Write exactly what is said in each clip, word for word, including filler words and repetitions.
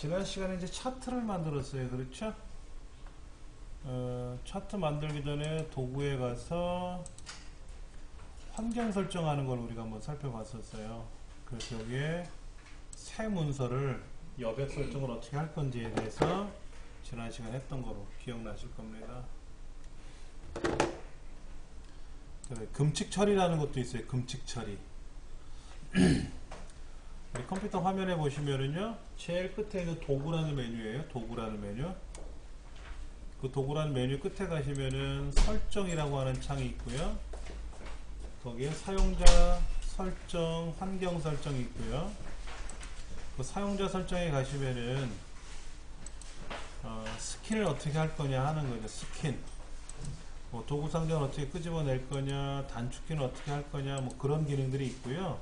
지난 시간에 이제 차트를 만들었어요. 그렇죠? 어, 차트 만들기 전에 도구에 가서 환경 설정하는 걸 우리가 한번 살펴봤었어요. 그래서 여기에 새 문서를 여백 설정을 어떻게 할 건지에 대해서 지난 시간에 했던 거로 기억나실 겁니다. 금칙 처리라는 것도 있어요. 금칙 처리. 우리 컴퓨터 화면에 보시면은요, 제일 끝에 있는 도구라는 메뉴예요. 도구라는 메뉴. 그 도구라는 메뉴 끝에 가시면은 설정이라고 하는 창이 있고요. 거기에 사용자 설정, 환경 설정이 있고요. 그 사용자 설정에 가시면은 어, 스킨을 어떻게 할 거냐 하는 거죠. 스킨. 뭐 도구 상자를 어떻게 끄집어낼 거냐, 단축키는 어떻게 할 거냐, 뭐 그런 기능들이 있고요.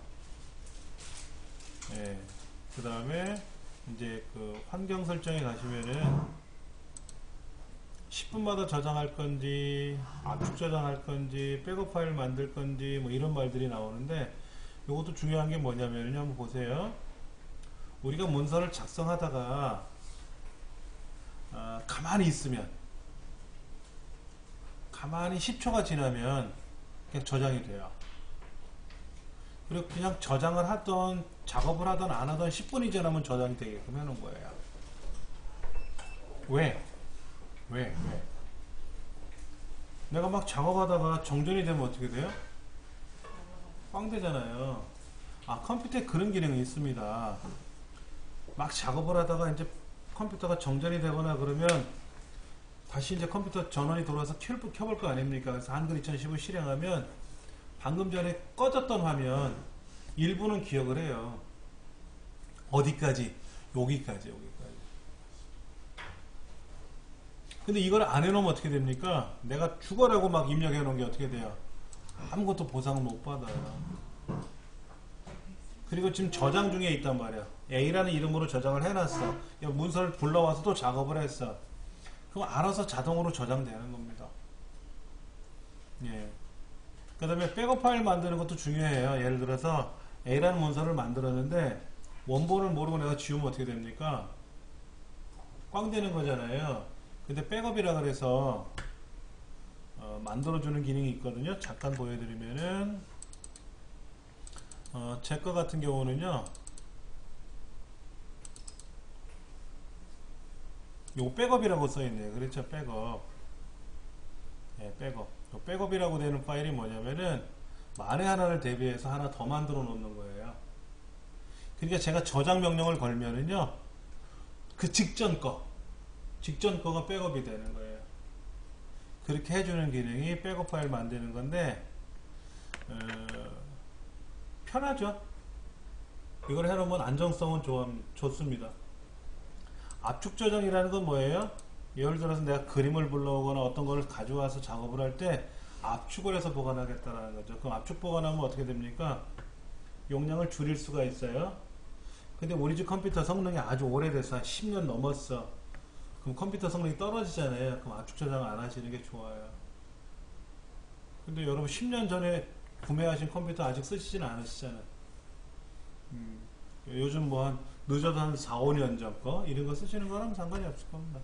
예. 그 다음에 이제 그 환경 설정에 가시면은 십 분마다 저장할 건지, 압축 저장할 건지, 백업 파일 만들 건지, 뭐 이런 말들이 나오는데, 이것도 중요한 게 뭐냐면요. 한번 보세요. 우리가 문서를 작성하다가, 어, 가만히 있으면, 가만히 십 초가 지나면 그냥 저장이 돼요. 그리고 그냥 저장을 하던, 작업을 하던 안 하던 십 분이 지나면 저장이 되게끔 해놓은 거예요. 왜? 왜? 왜? 내가 막 작업하다가 정전이 되면 어떻게 돼요? 꽝 되잖아요. 아, 컴퓨터에 그런 기능이 있습니다. 막 작업을 하다가 이제 컴퓨터가 정전이 되거나 그러면 다시 이제 컴퓨터 전원이 돌아와서 켜볼 거 아닙니까? 그래서 한글 이천십오 실행하면 방금 전에 꺼졌던 화면 일부는 기억을 해요. 어디까지? 여기까지, 여기까지. 근데 이걸 안 해놓으면 어떻게 됩니까? 내가 죽어라고 막 입력해 놓은 게 어떻게 돼요? 아무것도 보상을 못 받아요. 그리고 지금 저장 중에 있단 말이야. A라는 이름으로 저장을 해놨어. 문서를 불러와서 또 작업을 했어. 그럼 알아서 자동으로 저장되는 겁니다. 예. 그 다음에 백업 파일 만드는 것도 중요해요. 예를 들어서 A라는 문서를 만들었는데 원본을 모르고 내가 지우면 어떻게 됩니까? 꽝 되는 거잖아요. 근데 백업이라 그래서 어, 만들어주는 기능이 있거든요. 잠깐 보여드리면은 어, 제 거 같은 경우는요, 요 백업이라고 써있네요. 그렇죠? 백업. 예, 백업. 요 백업이라고 되는 파일이 뭐냐면은 만에 하나를 대비해서 하나 더 만들어 놓는 거예요. 그러니까 제가 저장 명령을 걸면은요, 그 직전 거 직전 거가 백업이 되는 거예요. 그렇게 해주는 기능이 백업 파일 만드는 건데, 어, 편하죠. 이걸 해놓으면 안정성은 좋, 좋습니다. 압축 저장이라는 건 뭐예요? 예를 들어서 내가 그림을 불러오거나 어떤 걸 가져와서 작업을 할 때 압축을 해서 보관하겠다는 거죠. 그럼 압축 보관하면 어떻게 됩니까? 용량을 줄일 수가 있어요. 근데 우리 집 컴퓨터 성능이 아주 오래돼서 한 십 년 넘었어. 그럼 컴퓨터 성능이 떨어지잖아요. 그럼 압축 저장 안 하시는 게 좋아요. 근데 여러분 십 년 전에 구매하신 컴퓨터 아직 쓰시진 않으시잖아요. 음, 요즘 뭐 한 늦어도 한 사, 오 년 전 거 이런 거 쓰시는 거랑 상관이 없을 겁니다.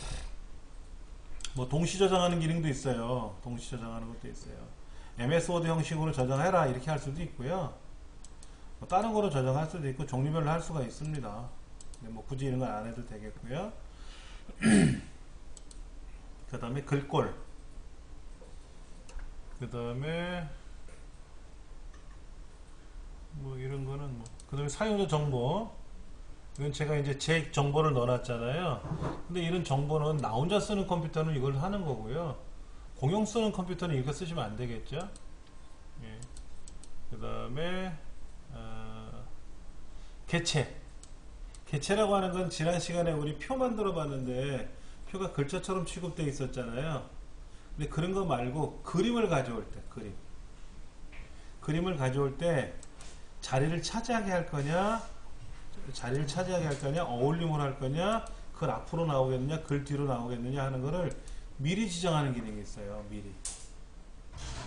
뭐 동시 저장하는 기능도 있어요. 동시 저장하는 것도 있어요. 엠에스 워드 형식으로 저장해라 이렇게 할 수도 있고요. 뭐 다른 거로 저장할 수도 있고 종류별로 할 수가 있습니다. 근데 뭐 굳이 이런 건 안 해도 되겠고요. 그 다음에 글꼴, 그 다음에 뭐 이런 거는 뭐, 그 다음에 사용자 정보. 이건 제가 이제 제 정보를 넣어놨잖아요. 근데 이런 정보는 나 혼자 쓰는 컴퓨터는 이걸 하는 거고요. 공용 쓰는 컴퓨터는 이거 쓰시면 안 되겠죠. 예. 그 다음에 어, 개체. 개체라고 하는 건 지난 시간에 우리 표 만들어 봤는데 표가 글자처럼 취급되어 있었잖아요. 근데 그런 거 말고 그림을 가져올 때, 그림. 그림을 가져올 때 자리를 차지하게 할 거냐, 자리를 차지하게 할 거냐, 어울림을 할 거냐, 글 앞으로 나오겠느냐, 글 뒤로 나오겠느냐 하는 거를 미리 지정하는 기능이 있어요. 미리.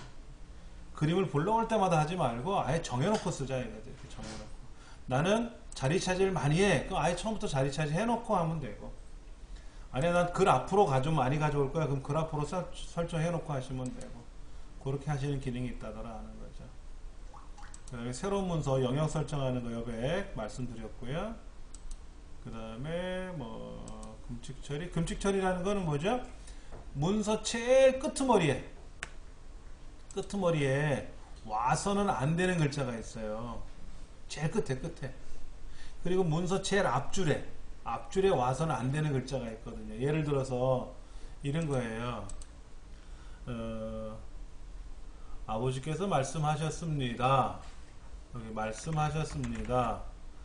그림을 불러올 때마다 하지 말고 아예 정해놓고 쓰자 이거죠. 이렇게 정해놓고. 나는 자리 차지를 많이 해. 그럼 아예 처음부터 자리 차지 해놓고 하면 되고. 아니야, 난 글 앞으로 가져 많이 가져올 거야. 그럼 글 앞으로 서, 설정해놓고 하시면 되고. 그렇게 하시는 기능이 있다더라 하는 거죠. 그 다음에 새로운 문서 영역 설정하는 거 여백 말씀드렸고요. 그 다음에 뭐 금칙 처리. 금칙 처리라는 거는 뭐죠? 문서 제일 끄트머리에 끄트머리에 와서는 안 되는 글자가 있어요. 제일 끝에 끝에. 그리고 문서 제일 앞줄에 앞줄에 와서는 안 되는 글자가 있거든요. 예를 들어서 이런 거예요. 어, 아버지께서 말씀하셨습니다. 여기 말씀하셨습니다.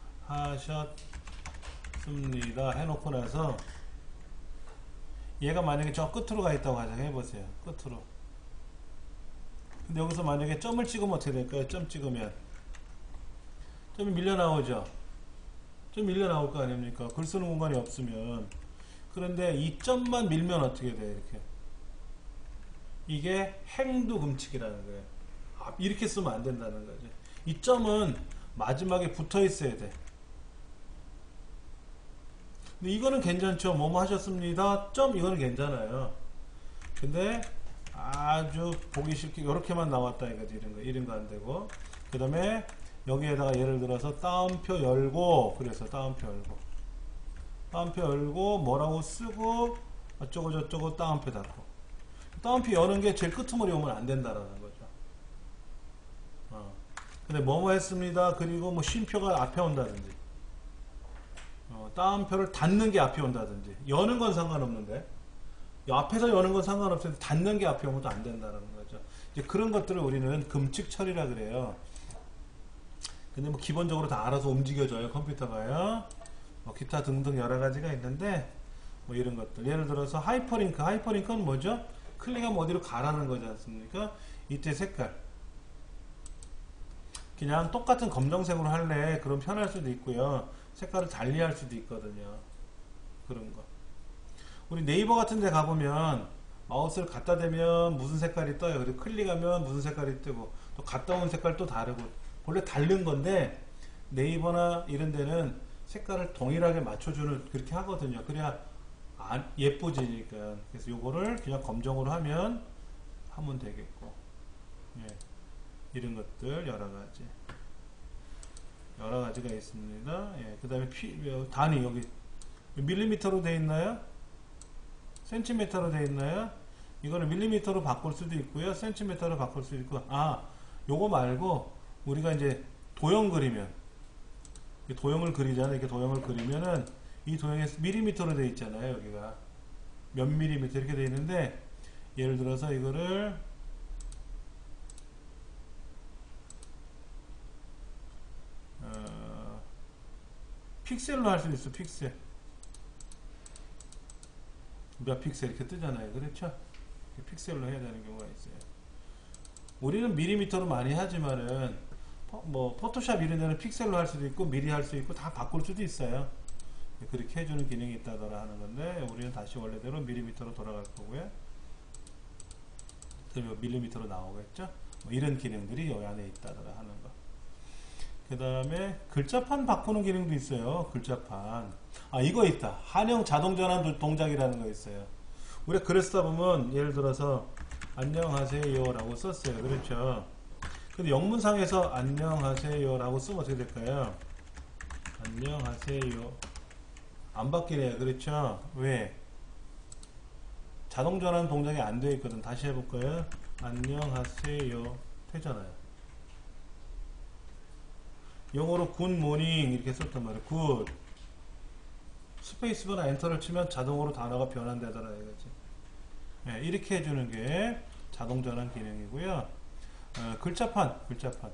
하셨습니다. 해놓고 나서 얘가 만약에 저 끝으로 가 있다고 가정해보세요. 끝으로. 근데 여기서 만약에 점을 찍으면 어떻게 될까요? 점 찍으면 점이 밀려 나오죠. 좀 밀려 나올 거 아닙니까? 글 쓰는 공간이 없으면. 그런데 이 점만 밀면 어떻게 돼? 이렇게. 이게 행도 금칙이라는 거예요. 아, 이렇게 쓰면 안 된다는 거죠. 이 점은 마지막에 붙어 있어야 돼. 근데 이거는 괜찮죠. 뭐뭐 하셨습니다. 점 이거는 괜찮아요. 근데 아주 보기 쉽게 이렇게만 나왔다 이거지. 이런 거 이런 거 안 되고. 그 다음에 여기에다가 예를 들어서 따옴표 열고, 그래서 따옴표 열고 따옴표 열고 뭐라고 쓰고 어쩌고 저쩌고 따옴표 닫고. 따옴표 여는 게 제일 끄트머리 오면 안 된다라는 거죠. 어. 근데 뭐뭐 했습니다. 그리고 뭐 쉼표가 앞에 온다든지, 어, 따옴표를 닫는 게 앞에 온다든지. 여는 건 상관없는데, 앞에서 여는 건 상관없는데 닫는 게 앞에 오면 또 안 된다는 거죠. 이제 그런 것들을 우리는 금칙 처리라 그래요. 근데 뭐 기본적으로 다 알아서 움직여줘요, 컴퓨터가요. 뭐 기타 등등 여러 가지가 있는데, 뭐 이런 것들. 예를 들어서 하이퍼링크. 하이퍼링크는 뭐죠? 클릭하면 어디로 가라는 거지 않습니까? 이때 색깔. 그냥 똑같은 검정색으로 할래. 그럼 편할 수도 있고요. 색깔을 달리 할 수도 있거든요. 그런 거. 우리 네이버 같은 데 가보면 마우스를 갖다 대면 무슨 색깔이 떠요. 그리고 클릭하면 무슨 색깔이 뜨고, 또 갔다 온 색깔 또 다르고. 원래 다른 건데 네이버나 이런 데는 색깔을 동일하게 맞춰주는 그렇게 하거든요. 그래야 안, 예뻐지니까. 그래서 요거를 그냥 검정으로 하면 하면 되겠고. 예. 이런 것들 여러 가지 여러 가지가 있습니다. 예. 그 다음에 단위 여기 밀리미터로 되어 있나요? 센티미터로 되어 있나요? 이거는 밀리미터로 바꿀 수도 있고요. 센티미터로 바꿀 수도 있고. 아, 요거 말고 우리가 이제 도형 그리면, 도형을 그리잖아요. 이렇게 도형을 그리면은 이 도형에 밀리미터로 되어 있잖아요. 여기가 몇 밀리미터 이렇게 되어 있는데, 예를 들어서 이거를 어, 픽셀로 할 수 있어. 픽셀 몇 픽셀 이렇게 뜨잖아요. 그렇죠? 픽셀로 해야 되는 경우가 있어요. 우리는 밀리미터로 많이 하지만은 뭐 포토샵 이런 데는 픽셀로 할 수도 있고 미리 할 수 있고 다 바꿀 수도 있어요. 그렇게 해주는 기능이 있다더라 하는 건데, 우리는 다시 원래대로 밀리미터로 돌아갈 거고요. 그러면 밀리미터로 나오겠죠. 뭐 이런 기능들이 여기 안에 있다더라 하는 거. 그 다음에 글자판 바꾸는 기능도 있어요. 글자판. 아, 이거 있다. 한영 자동 전환 동작이라는 거 있어요. 우리가 글을 쓰다 보면 예를 들어서 안녕하세요 라고 썼어요. 그렇죠. 근데 영문상에서 안녕하세요 라고 쓰면 어떻게 될까요? 안녕하세요. 안 바뀌네요. 그렇죠? 왜? 자동 전환 동작이 안 되어 있거든. 다시 해볼까요? 안녕하세요. 되잖아요. 영어로 굿모닝 이렇게 썼단 말이에요. 굿. 스페이스바나 엔터를 치면 자동으로 단어가 변환되더라 이거지. 네, 이렇게 해주는 게 자동 전환 기능이고요. 어, 글자판, 글자판.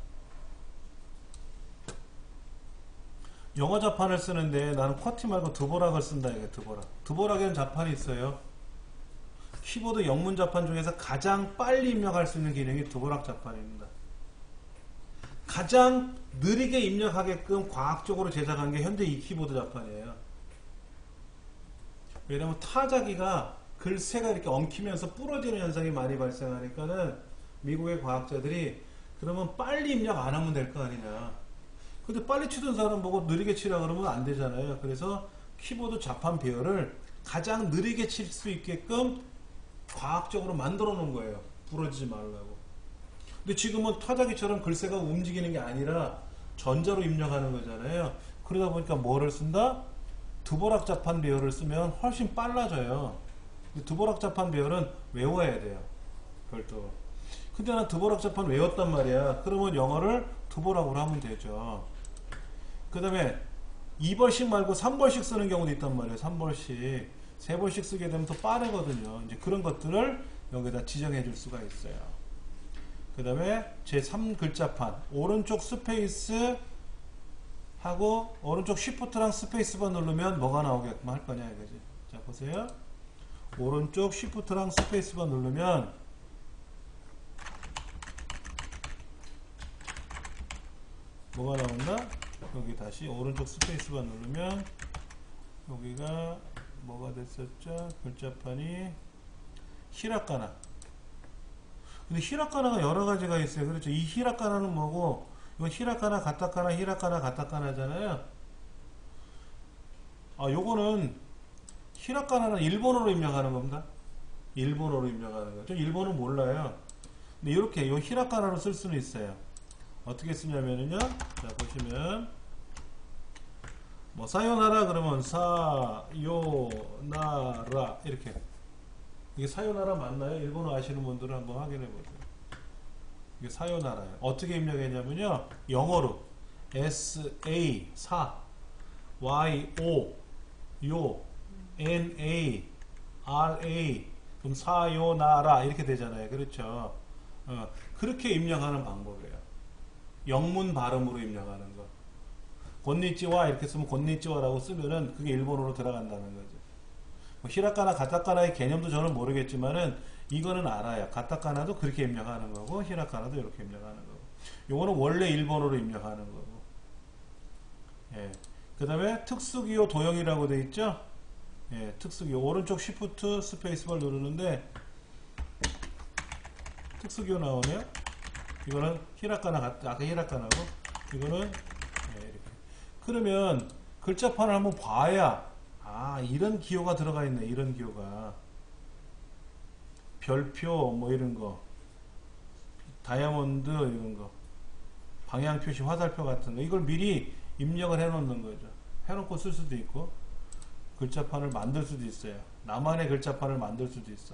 영어 자판을 쓰는데 나는 쿼티 말고 드보락을 쓴다 이게 드보락. 드보락에는 자판이 있어요. 키보드 영문 자판 중에서 가장 빨리 입력할 수 있는 기능이 드보락 자판입니다. 가장 느리게 입력하게끔 과학적으로 제작한 게 현대 이 키보드 자판이에요. 왜냐면 타자기가 글새가 이렇게 엉키면서 부러지는 현상이 많이 발생하니까는 미국의 과학자들이 그러면 빨리 입력 안 하면 될 거 아니냐. 근데 빨리 치던 사람 보고 느리게 치라 그러면 안 되잖아요. 그래서 키보드 자판 배열을 가장 느리게 칠 수 있게끔 과학적으로 만들어 놓은 거예요. 부러지지 말라고. 근데 지금은 타자기처럼 글씨가 움직이는 게 아니라 전자로 입력하는 거잖아요. 그러다 보니까 뭐를 쓴다? 드보락 자판 배열을 쓰면 훨씬 빨라져요. 드보락 자판 배열은 외워야 돼요. 별도로. 근데 난 드보락 자판 외웠단 말이야. 그러면 영어를 드보락으로 하면 되죠. 그 다음에 이 벌씩 말고 삼 벌씩 쓰는 경우도 있단 말이에요. 삼 벌씩. 세 벌씩 쓰게 되면 더 빠르거든요. 이제 그런 것들을 여기다 지정해 줄 수가 있어요. 그 다음에 제삼 글자판. 오른쪽 스페이스 하고 오른쪽 쉬프트랑 스페이스바 누르면 뭐가 나오게끔 할 거냐 이거지. 자, 보세요. 오른쪽 쉬프트랑 스페이스바 누르면 뭐가 나온다? 여기 다시 오른쪽 스페이스바 누르면 여기가 뭐가 됐었죠? 글자판이 히라카나. 근데 히라카나가 여러 가지가 있어요. 그렇죠? 이 히라카나는 뭐고, 이건 히라카나, 가타카나, 히라카나, 가타카나잖아요. 아, 요거는 히라카나는 일본어로 입력하는 겁니다. 일본어로 입력하는 거죠. 일본은 몰라요. 근데 이렇게 요 히라카나로 쓸 수는 있어요. 어떻게 쓰냐면은요. 자, 보시면 뭐 사요나라 그러면 사요나라 이렇게. 이게 사요나라 맞나요? 일본어 아시는 분들은 한번 확인해 보세요. 이게 사요나라예요. 어떻게 입력했냐면요. 영어로 S A 사 Y O 요 N A R A 그럼 사요나라 이렇게 되잖아요. 그렇죠? 어, 그렇게 입력하는 방법이에요. 영문 발음으로 입력하는 거. 곤니찌와 이렇게 쓰면 곤니찌와라고 쓰면은 그게 일본어로 들어간다는 거죠. 뭐 히라카나, 가타카나의 개념도 저는 모르겠지만은 이거는 알아요. 가타카나도 그렇게 입력하는 거고 히라카나도 이렇게 입력하는 거고. 요거는 원래 일본어로 입력하는 거고. 예. 그 다음에 특수기호 도형이라고 돼 있죠. 예, 특수기호 오른쪽 쉬프트 스페이스바를 누르는데 특수기호 나오네요. 이거는 히라카나 아까 히라카나고 이거는 예, 이렇게. 그러면 글자판을 한번 봐야 아 이런 기호가 들어가 있네. 이런 기호가 별표 뭐 이런 거 다이아몬드 이런 거 방향표시 화살표 같은 거 이걸 미리 입력을 해 놓는 거죠. 해놓고 쓸 수도 있고 글자판을 만들 수도 있어요. 나만의 글자판을 만들 수도 있어.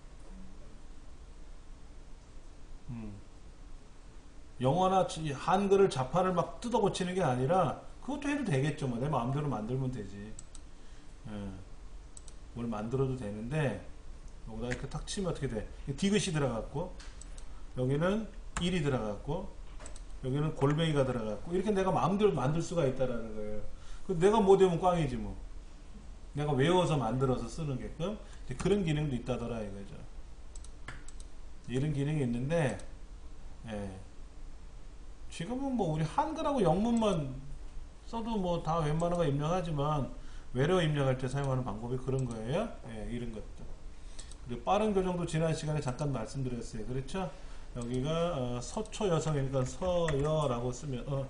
음. 영어나 한글을 자판을 막 뜯어 고치는 게 아니라 그것도 해도 되겠죠. 뭐 내 마음대로 만들면 되지. 예. 뭘 만들어도 되는데 여기다 이렇게 탁 치면 어떻게 돼? 디귿이 들어갔고 여기는 일이 들어갔고 여기는 골뱅이가 들어갔고 이렇게 내가 마음대로 만들 수가 있다라는 거예요. 내가 못 외우면 꽝이지 뭐. 내가 외워서 만들어서 쓰는 게끔 그런 기능도 있다더라 이거죠. 이런 기능이 있는데 예. 지금은 뭐 우리 한글하고 영문만 써도 뭐 다 웬만한 거 입력하지만 외래어 입력할 때 사용하는 방법이 그런 거예요. 예, 이런 것도. 그리고 빠른 교정도 지난 시간에 잠깐 말씀드렸어요. 그렇죠? 여기가 어, 서초 여성이니까 서여라고 쓰면 어,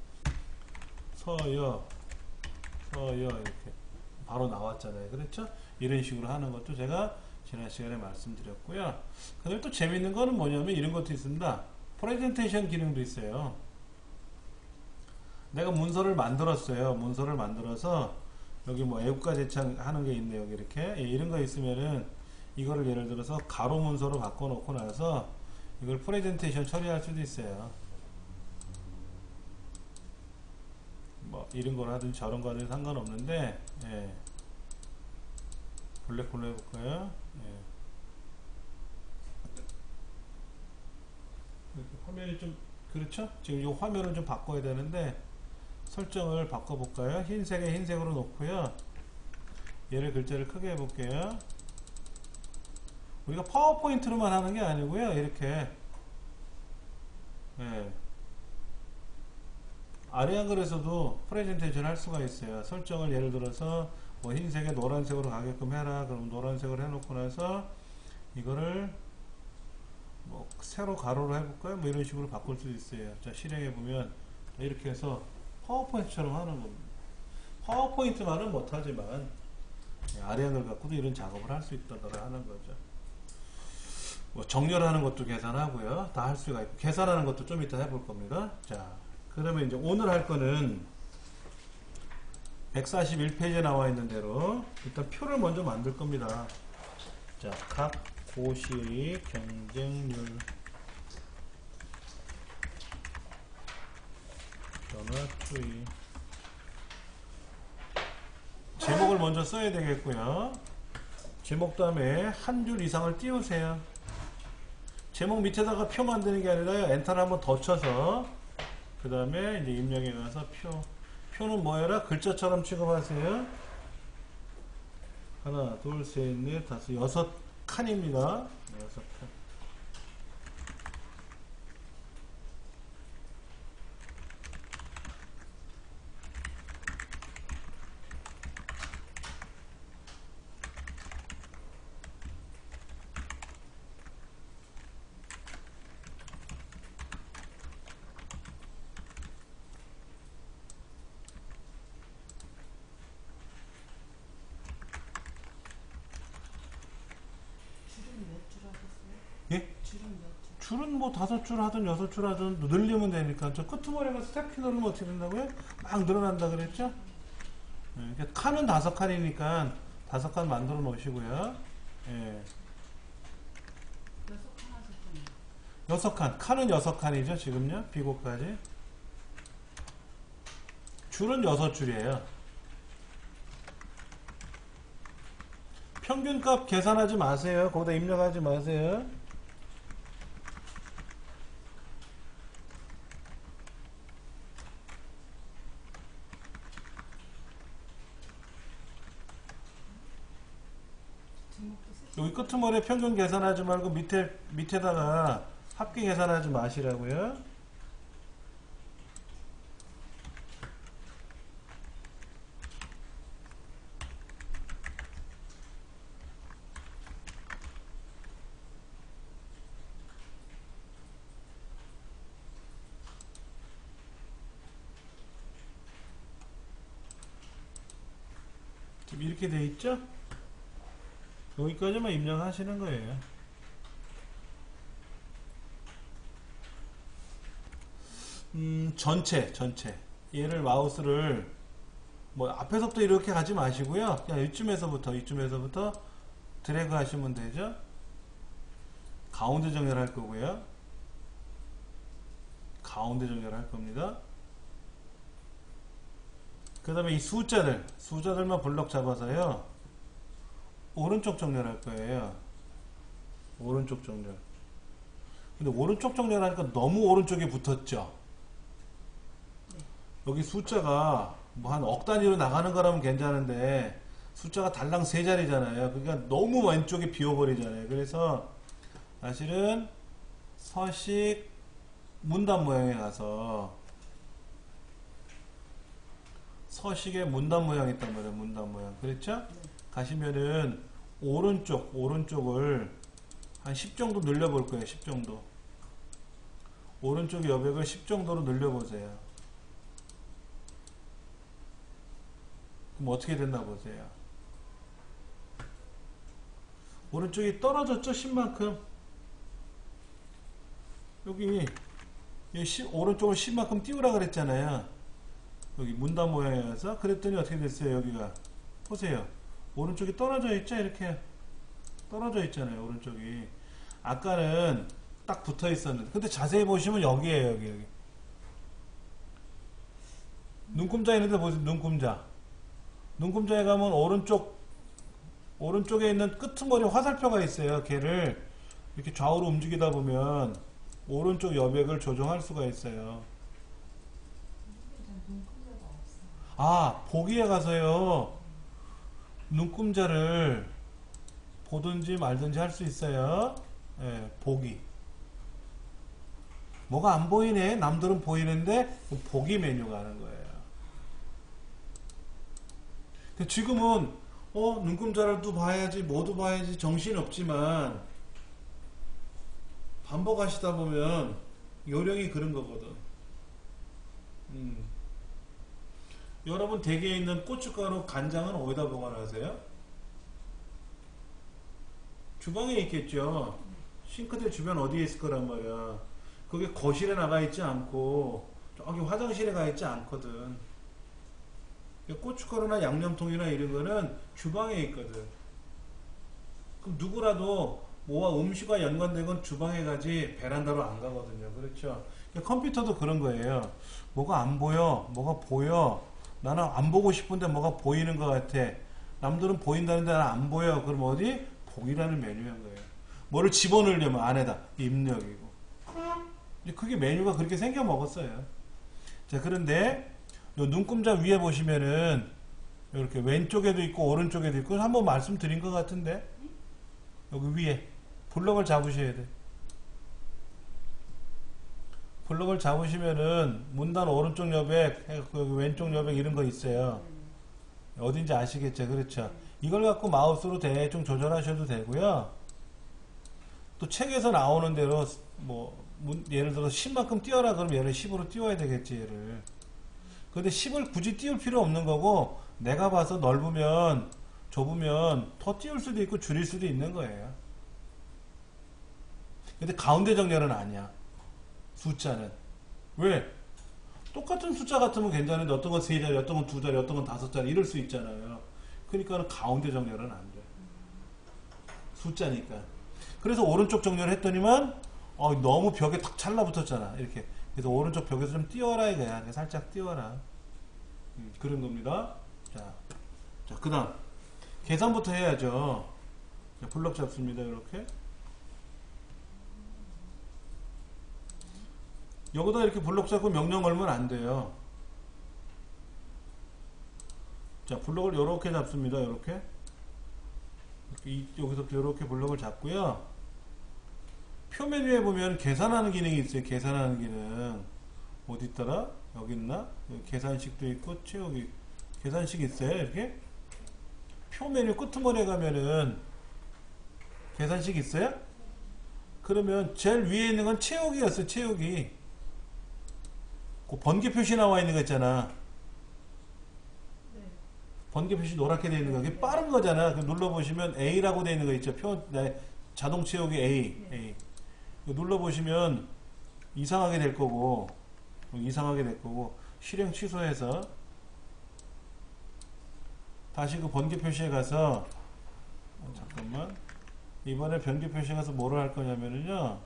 서여 서여 이렇게 바로 나왔잖아요. 그렇죠? 이런 식으로 하는 것도 제가 지난 시간에 말씀드렸고요. 그 다음에 또 재밌는 거는 뭐냐면 이런 것도 있습니다. 프레젠테이션 기능도 있어요. 내가 문서를 만들었어요. 문서를 만들어서 여기 뭐 애국가 제창 하는 게 있네요. 여기 이렇게 예, 이런 거 있으면은 이거를 예를 들어서 가로 문서로 바꿔놓고 나서 이걸 프레젠테이션 처리할 수도 있어요. 뭐 이런 걸 하든 저런 거 하든 상관없는데 예. 블랙홀로 해볼까요? 예. 이렇게 화면이 좀 그렇죠? 지금 이 화면을 좀 바꿔야 되는데 설정을 바꿔볼까요? 흰색에 흰색으로 놓고요. 얘를 글자를 크게 해볼게요. 우리가 파워포인트로만 하는 게 아니고요. 이렇게 예. 아래 한글에서도 프레젠테이션 할 수가 있어요. 설정을 예를 들어서 뭐 흰색에 노란색으로 가게끔 해라. 그럼 노란색을 해놓고 나서 이거를 뭐 세로 가로로 해볼까요? 뭐 이런 식으로 바꿀 수 있어요. 자 실행해 보면 이렇게 해서 파워포인트처럼 하는 겁니다. 파워포인트만은 못하지만 아량을 갖고도 이런 작업을 할 수 있다더라 하는 거죠. 뭐 정렬하는 것도 계산하고요. 다 할 수가 있고 계산하는 것도 좀 이따 해볼 겁니다. 자, 그러면 이제 오늘 할 거는 백사십일 페이지에 나와 있는 대로 일단 표를 먼저 만들 겁니다. 자, 각 고시의 경쟁률 변화 추이. 제목을 먼저 써야 되겠고요. 제목 다음에 한 줄 이상을 띄우세요. 제목 밑에다가 표 만드는 게 아니라 엔터를 한번 더 쳐서 그 다음에 이제 입력에 가서 표. 표는 뭐해라? 글자처럼 취급하세요. 하나, 둘, 셋, 넷, 다섯, 여섯 칸입니다. 여섯 칸. 예? 줄은 뭐 다섯 줄 하든 여섯 줄 하든 늘리면 되니까. 저 끄트머리가 스텝키 누르면 어떻게 된다고요? 막 늘어난다 그랬죠? 예, 칸은 다섯 칸이니까 다섯 칸 만들어 놓으시고요. 예. 여섯 칸. 칸은 여섯 칸이죠 지금요. 비고까지. 줄은 여섯 줄이에요. 평균값 계산하지 마세요. 거기다 입력하지 마세요. 여기 끄트머리에 평균 계산하지 말고 밑에, 밑에다가 합계 계산하지 마시라고요. 지금 이렇게 돼 있죠? 여기까지만 입력하시는 거예요. 음, 전체, 전체. 얘를 마우스를 뭐 앞에서부터 이렇게 가지 마시고요. 그냥 이쯤에서부터, 이쯤에서부터 드래그 하시면 되죠. 가운데 정렬할 거고요. 가운데 정렬할 겁니다. 그 다음에 이 숫자들, 숫자들만 블럭 잡아서요. 오른쪽 정렬할 거예요. 오른쪽 정렬. 근데 오른쪽 정렬하니까 너무 오른쪽에 붙었죠? 네. 여기 숫자가 뭐 한 억 단위로 나가는 거라면 괜찮은데 숫자가 달랑 세 자리잖아요. 그러니까 너무 왼쪽에 비워버리잖아요. 그래서 사실은 서식 문단 모양에 가서 서식에 문단 모양이 있단 말이에요. 문단 모양. 그렇죠? 네. 가시면은 오른쪽 오른쪽을 한 십 정도 늘려볼 거예요. 십 정도. 오른쪽 여백을 십 정도로 늘려보세요. 그럼 어떻게 됐나 보세요. 오른쪽이 떨어졌죠? 십만큼. 여기 십, 오른쪽을 십만큼 띄우라 그랬잖아요. 여기 문단 모양이어서. 그랬더니 어떻게 됐어요? 여기가 보세요. 오른쪽이 떨어져 있죠? 이렇게 떨어져 있잖아요. 오른쪽이. 아까는 딱 붙어 있었는데 근데 자세히 보시면 여기에요. 여기 여기. 눈금자 있는데 보세요. 눈금자. 눈금자에 가면 오른쪽 오른쪽에 있는 끄트머리 화살표가 있어요. 걔를 이렇게 좌우로 움직이다 보면 오른쪽 여백을 조정할 수가 있어요. 아, 보기에 가서요. 눈금자를 보든지 말든지 할 수 있어요. 예, 보기. 뭐가 안 보이네? 남들은 보이는데 보기 메뉴가 하는 거예요. 지금은 어 눈금자를도 봐야지 뭐도 봐야지 정신없지만 반복하시다 보면 요령이 그런 거거든. 음. 여러분 댁에 있는 고춧가루, 간장은 어디다 보관하세요? 주방에 있겠죠. 싱크대 주변 어디에 있을 거란 말이야. 그게 거실에 나가 있지 않고 저기 화장실에 가 있지 않거든. 고춧가루나 양념통이나 이런 거는 주방에 있거든. 그럼 누구라도 뭐와 음식과 연관된 건 주방에 가지 베란다로 안 가거든요. 그렇죠? 컴퓨터도 그런 거예요. 뭐가 안 보여, 뭐가 보여. 나는 안 보고 싶은데 뭐가 보이는 것 같아. 남들은 보인다는데 나는 안 보여. 그럼 어디? 보기라는 메뉴인 거예요. 뭐를 집어넣으려면 안에다 입력이고. 그게 메뉴가 그렇게 생겨 먹었어요. 자, 그런데 요 눈금자 위에 보시면은 이렇게 왼쪽에도 있고 오른쪽에도 있고 한번 말씀드린 것 같은데 여기 위에 블럭을 잡으셔야 돼. 블럭을 잡으시면은 문단 오른쪽 여백, 여기 왼쪽 여백 이런 거 있어요. 어딘지 아시겠죠? 그렇죠? 이걸 갖고 마우스로 대충 조절하셔도 되고요. 또 책에서 나오는 대로 뭐 예를 들어 십만큼 띄워라 그러면 얘를 십으로 띄워야 되겠지 얘를. 근데 십을 굳이 띄울 필요 없는 거고 내가 봐서 넓으면 좁으면 더 띄울 수도 있고 줄일 수도 있는 거예요. 근데 가운데 정렬은 아니야. 숫자는. 왜? 똑같은 숫자 같으면 괜찮은데 어떤 건 세 자리, 어떤 건 두 자리, 어떤 건 다섯 자리 이럴 수 있잖아요. 그러니까 가운데 정렬은 안 돼. 숫자니까. 그래서 오른쪽 정렬을 했더니만 어, 너무 벽에 탁 찰라붙었잖아. 이렇게. 그래서 오른쪽 벽에서 좀 띄워라 이거야. 살짝 띄워라. 음, 그런 겁니다. 자, 자, 그 다음 계산부터 해야죠. 자, 블럭 잡습니다. 이렇게. 여기다 이렇게 블럭 잡고 명령 걸면 안 돼요. 자, 블럭을 이렇게 잡습니다. 이렇게. 이렇게 여기서부터 이렇게 블럭을 잡고요. 표 메뉴에 보면 계산하는 기능이 있어요. 계산하는 기능. 어디 있더라? 여기 있나? 여기 계산식도 있고 채우기 계산식 있어요. 이렇게. 표 메뉴 끄트머리에 가면은 계산식 있어요? 그러면 제일 위에 있는 건 채우기였어요. 채우기. 그 번개 표시 나와 있는 거 있잖아. 번개 표시 노랗게 되어 있는 거. 그게 빠른 거잖아. 눌러보시면 A라고 되어 있는 거 있죠. 표, 네, 자동 채우기 A. A. 눌러보시면 이상하게 될 거고, 이상하게 될 거고, 실행 취소해서 다시 그 번개 표시에 가서, 어, 잠깐만. 이번에 번개 표시에 가서 뭐를 할 거냐면요.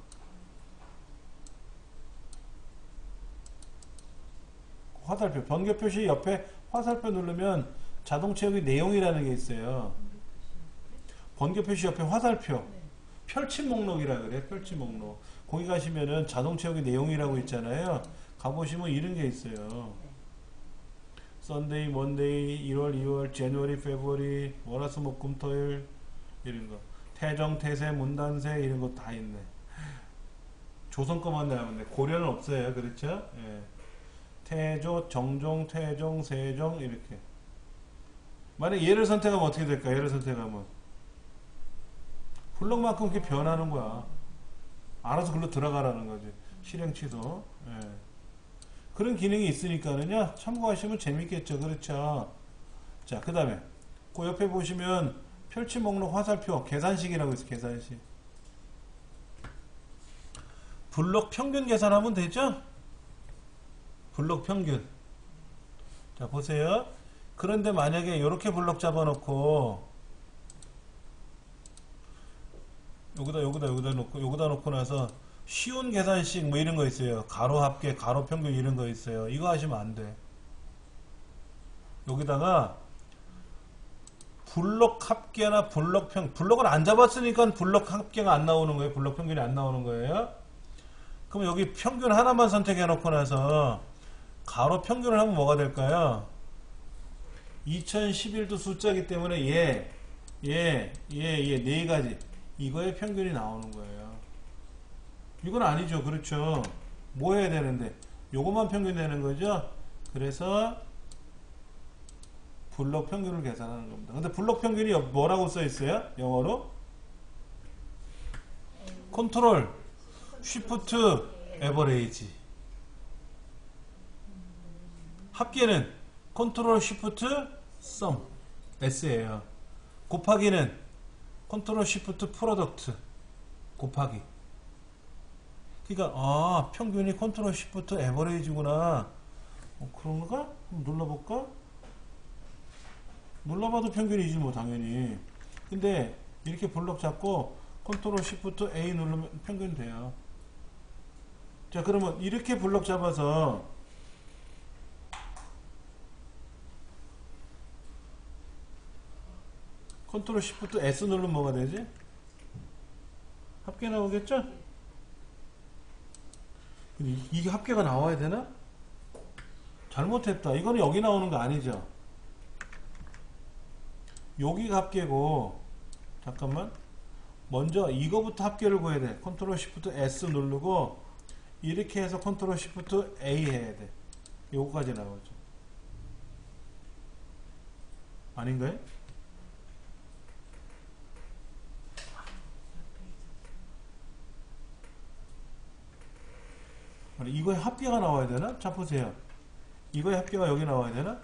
화살표. 번개 표시 옆에 화살표 누르면 자동 채우기 내용이라는 게 있어요. 번개 표시 옆에 화살표. 펼침 목록이라 그래. 펼침 목록. 거기 가시면은 자동 채우기 내용이라고 있잖아요. 가보시면 이런 게 있어요. 썬데이, 먼데이, 일월, 이월, 제누어리, 페브러리, 월화수목금토일 이런 거. 태정, 태세, 문단세 이런 거 다 있네. 조선 거만 나오는데 고려는 없어요. 그렇죠? 예. 태조, 정종, 태종, 세종 이렇게. 만약 얘를 선택하면 어떻게 될까? 얘를 선택하면 블럭만큼 그렇게 변하는 거야. 알아서 글로 들어가라는 거지. 실행 취소. 예. 그런 기능이 있으니까는요. 참고하시면 재밌겠죠. 그렇죠. 자, 그 다음에 그 옆에 보시면 펼침 목록 화살표 계산식이라고 있어. 계산식. 블럭 평균 계산하면 되죠? 블럭 평균. 자, 보세요. 그런데 만약에 이렇게 블럭 잡아놓고 여기다 여기다 여기다 놓고 여기다 놓고 나서 쉬운 계산식 뭐 이런 거 있어요. 가로 합계, 가로 평균 이런 거 있어요. 이거 하시면 안 돼. 여기다가 블럭 합계나 블럭 평 블럭을 안 잡았으니까 블럭 합계가 안 나오는 거예요. 블럭 평균이 안 나오는 거예요. 그럼 여기 평균 하나만 선택해 놓고 나서 가로 평균을 하면 뭐가 될까요? 이천십일도 숫자이기 때문에 얘, 얘, 얘, 얘 네 가지 이거의 평균이 나오는 거예요. 이건 아니죠. 그렇죠. 뭐 해야 되는데 요것만 평균 되는 거죠. 그래서 블럭 평균을 계산하는 겁니다. 근데 블럭 평균이 뭐라고 써 있어요? 영어로? 컨트롤 쉬프트 에버레이지. 합계는 컨트롤 쉬프트 썸 S예요. 곱하기는 컨트롤 쉬프트 프로덕트 곱하기. 그러니까 아 평균이 컨트롤 쉬프트 에버레이지구나. 어, 그런가? 한번 눌러볼까? 눌러봐도 평균이지 뭐 당연히. 근데 이렇게 블록 잡고 컨트롤 쉬프트 A 누르면 평균 돼요. 자 그러면 이렇게 블록 잡아서 컨트롤 쉬프트 S 누르면 뭐가 되지? 합계 나오겠죠? 근데 이게 합계가 나와야 되나? 잘못했다. 이거는 여기 나오는 거 아니죠? 여기가 합계고, 잠깐만. 먼저 이거부터 합계를 구해야 돼. 컨트롤 쉬프트 S 누르고 이렇게 해서 컨트롤 쉬프트 A 해야 돼. 요거까지 나오죠. 아닌가요? 아니, 이거의 합계가 나와야 되나? 자 보세요. 이거의 합계가 여기 나와야 되나?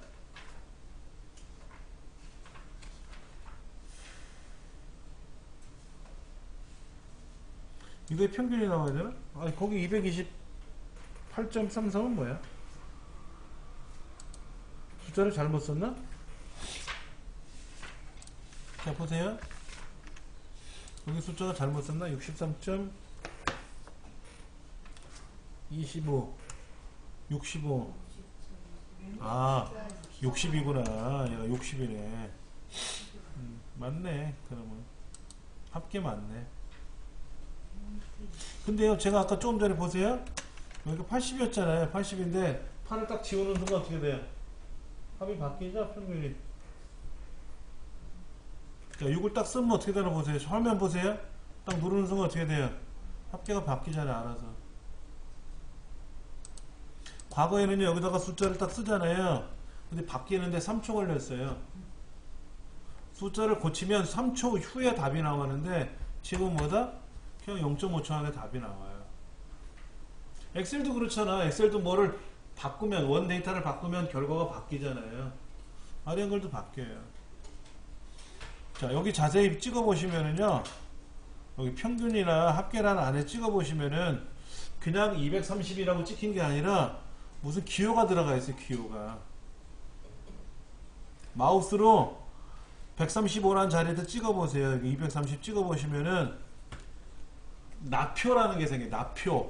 이거의 평균이 나와야 되나? 아니 거기 이백이십팔 점 삼삼은 뭐야? 숫자를 잘못 썼나? 자 보세요. 여기 숫자가 잘못 썼나? 육십삼 점 이십오 육십오 아 육십이구나. 얘가 육십이네. 음, 맞네. 그러면 합계 맞네. 근데요 제가 아까 조금 전에 보세요. 여기 팔십이었잖아요. 팔십인데 팔을 딱 지우는 순간 어떻게 돼요? 합이 바뀌죠? 평균이. 자 육을 딱 쓰면 어떻게 되나 보세요. 화면 보세요. 딱 누르는 순간 어떻게 돼요? 합계가 바뀌잖아요. 알아서. 과거에는요 여기다가 숫자를 딱 쓰잖아요. 근데 바뀌는데 삼 초 걸렸어요. 숫자를 고치면 삼 초 후에 답이 나오는데 지금 뭐다? 그냥 영 점 오 초 안에 답이 나와요. 엑셀도 그렇잖아. 엑셀도 뭐를 바꾸면 원 데이터를 바꾸면 결과가 바뀌잖아요. 아리안글도 바뀌어요. 자 여기 자세히 찍어 보시면은요 여기 평균이나 합계란 안에 찍어 보시면은 그냥 이백삼십이라고 찍힌 게 아니라 무슨 기호가 들어가 있어요. 기호가 마우스로 백삼십오라는 자리에다 찍어 보세요. 이백삼십 찍어 보시면은 나표라는 게 생겨요. 나표.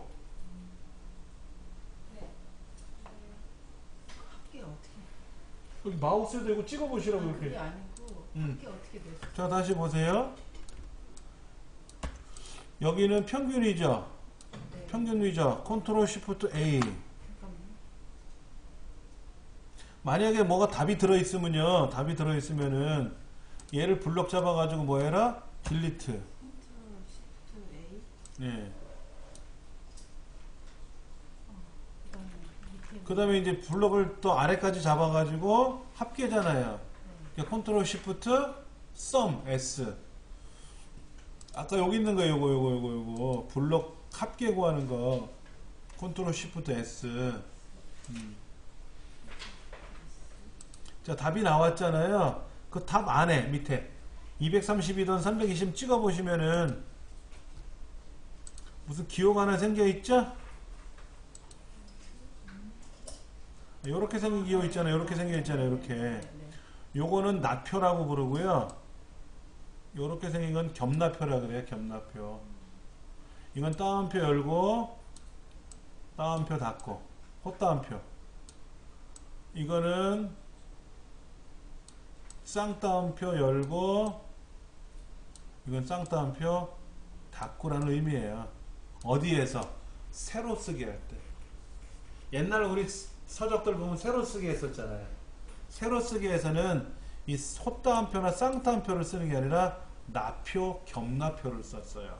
합계 어떻게? 여기 마우스 대고 찍어 보시라고 아니, 이렇게. 그게 아니고 음. 합계 어떻게 됐어? 자 다시 보세요. 여기는 평균이죠. 네. 평균 위죠. 컨트롤 쉬프트 A. 잠깐만. 만약에 뭐가 답이 들어있으면요. 답이 들어있으면은 얘를 블럭 잡아가지고 뭐 해라? 딜리트. 컨트롤 시프트 A. 예. 그다음에 밑에 그 다음에 이제 블럭을 또 아래까지 잡아가지고 합계잖아요. 그러니까 컨트롤 쉬프트 썸 S. 아까 여기 있는 거 요거 요거 요거 요거 블럭 합계 구하는 거 컨트롤 쉬프트 S. 음. 자 답이 나왔잖아요. 그 답 안에 밑에 이백삼십이든 삼백이십 찍어 보시면은 무슨 기호가 하나 생겨 있죠? 요렇게 생긴 기호 있잖아요. 요렇게 생겨 있잖아요. 이렇게. 네, 네. 요거는 나표라고 부르고요. 요렇게 생긴 건 겹나표라 그래요. 겹나표. 이건 따옴표 열고 따옴표 닫고 헛따옴표. 이거는 쌍따옴표 열고 이건 쌍따옴표 닫고라는 의미예요. 어디에서? 새로 쓰기 할 때. 옛날 우리 서적들 보면 새로 쓰기 했었잖아요. 새로 쓰기에서는 이 헛따옴표나 쌍따옴표를 쓰는 게 아니라 나표, 겹나표를 썼어요.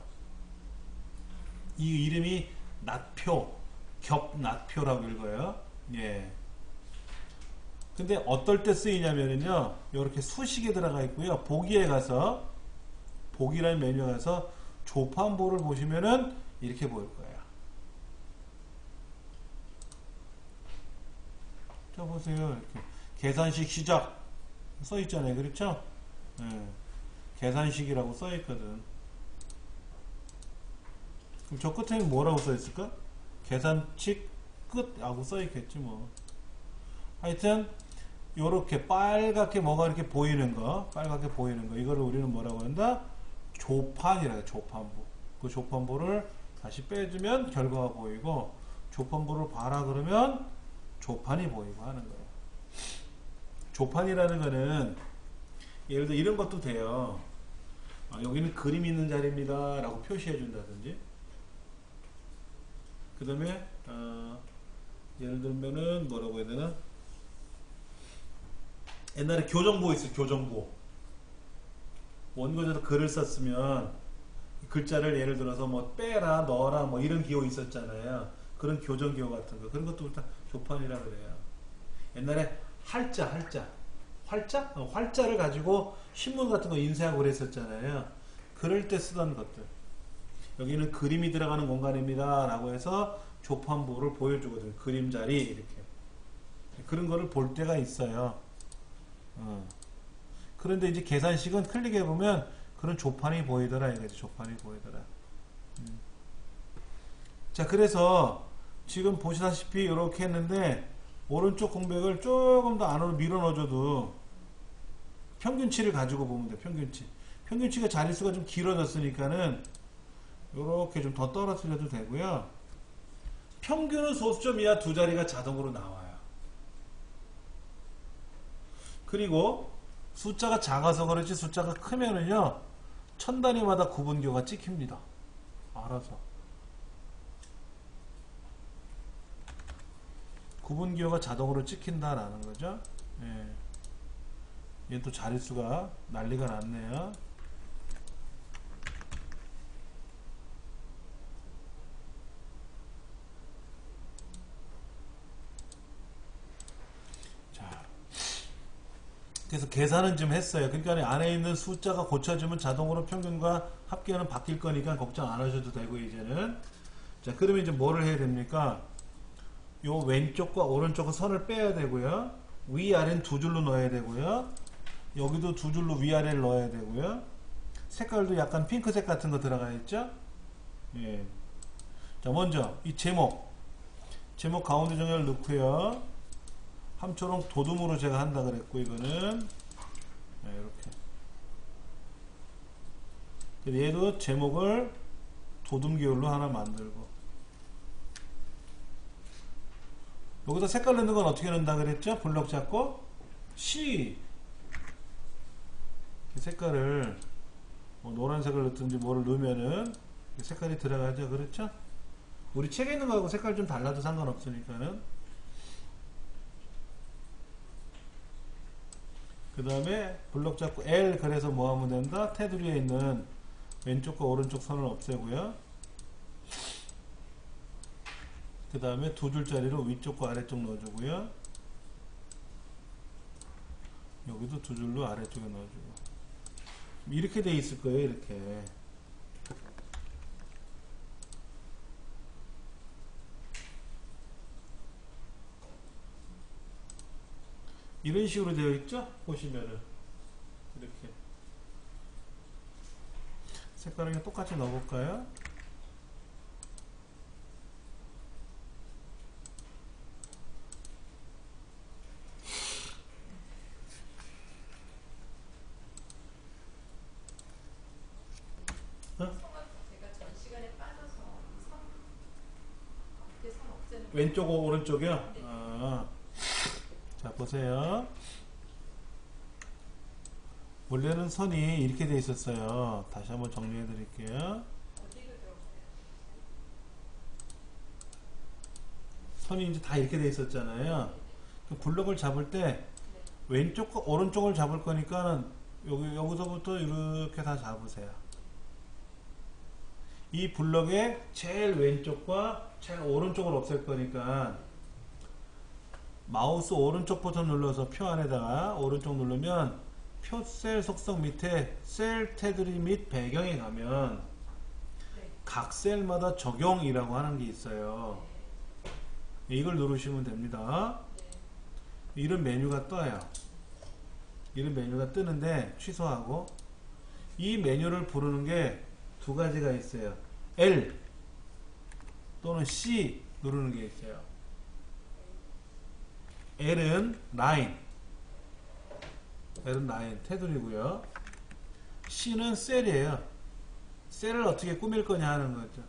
이 이름이 나표, 겹나표라고 읽어요. 예. 근데 어떨 때 쓰이냐면요, 이렇게 수식이 들어가 있고요. 보기에 가서 보기라는 메뉴에 가서 조판보를 보시면은 이렇게 보일 거예요. 자 보세요. 이렇게 계산식 시작 써 있잖아요. 그렇죠? 예. 계산식이라고 써 있거든. 그럼 저 끝에 뭐라고 써 있을까? 계산식 끝하고 써 있겠지 뭐. 하여튼 요렇게 빨갛게 뭐가 이렇게 보이는 거, 빨갛게 보이는 거, 이거를 우리는 뭐라고 한다? 조판이라 해요. 조판부. 그 조판부를 다시 빼주면 결과가 보이고, 조판부를 봐라 그러면 조판이 보이고 하는 거예요. 조판이라는 거는 예를 들어 이런 것도 돼요. 아, 여기는 그림 있는 자리입니다 라고 표시해 준다든지, 그 다음에 어, 예를 들면은 뭐라고 해야 되나, 옛날에 교정보 있어요. 교정보 원고에서 글을 썼으면 글자를 예를 들어서 뭐 빼라 넣어라 뭐 이런 기호 있었잖아요. 그런 교정 기호 같은 거, 그런 것도 일단 조판이라 그래요. 옛날에 할자 할자 활자? 어, 활자를 가지고 신문 같은 거 인쇄하고 그랬었잖아요. 그럴 때 쓰던 것들. 여기는 그림이 들어가는 공간입니다 라고 해서 조판부를 보여주거든요. 그림 자리 이렇게. 그런 거를 볼 때가 있어요. 어. 그런데 이제 계산식은 클릭해 보면 그런 조판이 보이더라 이거지. 조판이 보이더라. 음. 자, 그래서 지금 보시다시피 이렇게 했는데 오른쪽 공백을 조금 더 안으로 밀어 넣어줘도 평균치를 가지고 보면 돼. 평균치. 평균치가 자릿수가 좀 길어졌으니까는 이렇게 좀 더 떨어뜨려도 되고요. 평균은 소수점 이하 두 자리가 자동으로 나와요. 그리고 숫자가 작아서 그렇지 숫자가 크면은요 천 단위마다 구분기호가 찍힙니다. 알아서. 구분기호가 자동으로 찍힌다라는 거죠. 예. 얘 또 자릿수가 난리가 났네요. 자, 그래서 계산은 좀 했어요. 그러니까 안에 있는 숫자가 고쳐지면 자동으로 평균과 합계는 바뀔 거니까 걱정 안 하셔도 되고 이제는. 자, 그러면 이제 뭐를 해야 됩니까? 요 왼쪽과 오른쪽은 선을 빼야 되고요. 위아래는 두 줄로 넣어야 되고요. 여기도 두 줄로 위아래를 넣어야 되고요. 색깔도 약간 핑크색 같은 거 들어가 있죠. 예. 자, 먼저 이 제목 제목 가운데 정렬 넣고요. 함초롱 도둠으로 제가 한다 그랬고, 이거는 네, 이렇게 얘도 제목을 도둠 계열로 하나 만들고, 여기다 색깔 넣는 건 어떻게 넣는다 그랬죠? 블럭 잡고 C 색깔을 뭐 노란색을 넣든지 뭐를 넣으면은 색깔이 들어가죠. 그렇죠? 우리 책에 있는 거하고 색깔 좀 달라도 상관없으니까는. 그 다음에 블럭 잡고 L, 그래서 뭐 하면 된다? 테두리에 있는 왼쪽과 오른쪽 선을 없애고요. 그 다음에 두 줄짜리로 위쪽과 아래쪽 넣어주고요. 여기도 두 줄로 아래쪽에 넣어주고. 이렇게 돼 있을 거예요. 이렇게. 이런 식으로 되어 있죠? 보시면은 이렇게. 색깔을 그냥 똑같이 넣어볼까요? 왼쪽 오른쪽이요? 네. 아, 자, 보세요. 원래는 선이 이렇게 돼 있었어요. 다시 한번 정리해 드릴게요. 선이 이제 다 이렇게 돼 있었잖아요. 블럭을 잡을 때 왼쪽과 오른쪽을 잡을 거니까 여기, 여기서부터 이렇게 다 잡으세요. 이 블럭의 제일 왼쪽과 제일 오른쪽을 없앨 거니까 마우스 오른쪽 버튼 눌러서 표 안에다가 오른쪽 누르면 표 셀 속성 밑에 셀 테두리 및 배경에 가면 각 셀마다 적용이라고 하는 게 있어요. 이걸 누르시면 됩니다. 이런 메뉴가 떠요. 이런 메뉴가 뜨는데 취소하고 이 메뉴를 부르는 게 두 가지가 있어요. L 또는 C 누르는 게 있어요. L은 라인, L은 라인 테두리고요. C는 셀이에요. 셀을 어떻게 꾸밀 거냐 하는 거죠.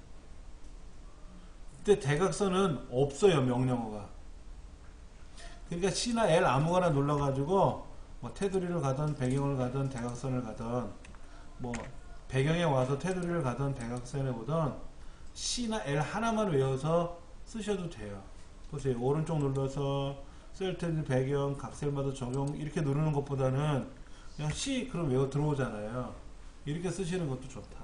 근데 대각선은 없어요, 명령어가. 그러니까 C나 L 아무거나 눌러가지고 뭐 테두리를 가든 배경을 가든 대각선을 가든 뭐 배경에 와서 테두리를 가든 대각선에 오든 C나 L 하나만 외워서 쓰셔도 돼요. 보세요. 오른쪽 눌러서 셀 테두리 배경 각셀마다 적용 이렇게 누르는 것보다는 그냥 C 그럼 외워 들어오잖아요. 이렇게 쓰시는 것도 좋다.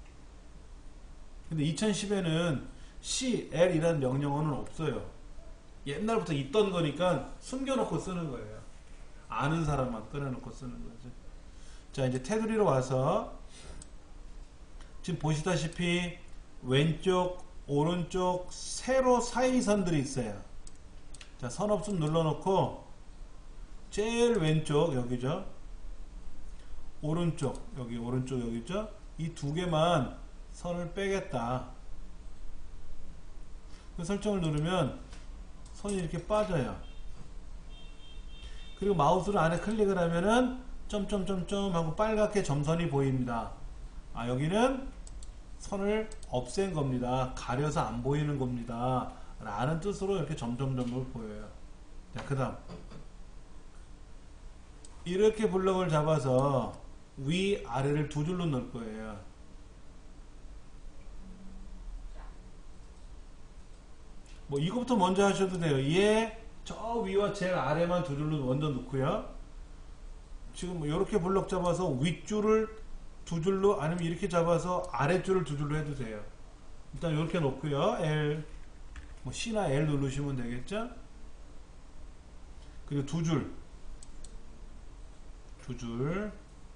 근데 이천십에는 C, L이라는 명령어는 없어요. 옛날부터 있던 거니까 숨겨놓고 쓰는 거예요. 아는 사람만 꺼내놓고 쓰는 거죠. 자, 이제 테두리로 와서 지금 보시다시피 왼쪽, 오른쪽 세로 사이선들이 있어요. 자, 선 없음 눌러놓고 제일 왼쪽 여기죠. 오른쪽 여기 오른쪽 여기죠. 이 두 개만 선을 빼겠다. 그 설정을 누르면 선이 이렇게 빠져요. 그리고 마우스를 안에 클릭을 하면은 점점점점 하고 빨갛게 점선이 보입니다. 아, 여기는 선을 없앤 겁니다. 가려서 안 보이는 겁니다. 라는 뜻으로 이렇게 점점점을 보여요. 자, 그 다음 이렇게 블럭을 잡아서 위 아래를 두 줄로 넣을 거예요. 뭐 이거부터 먼저 하셔도 돼요. 얘 저 위와 제일 아래만 두 줄로 먼저 넣고요. 지금 뭐 이렇게 블럭 잡아서 윗줄을 두 줄로 아니면 이렇게 잡아서 아랫줄을 두 줄로 해도 돼요. 일단 이렇게 놓고요. L 뭐 C나 L 누르시면 되겠죠. 그리고 두 줄 두 줄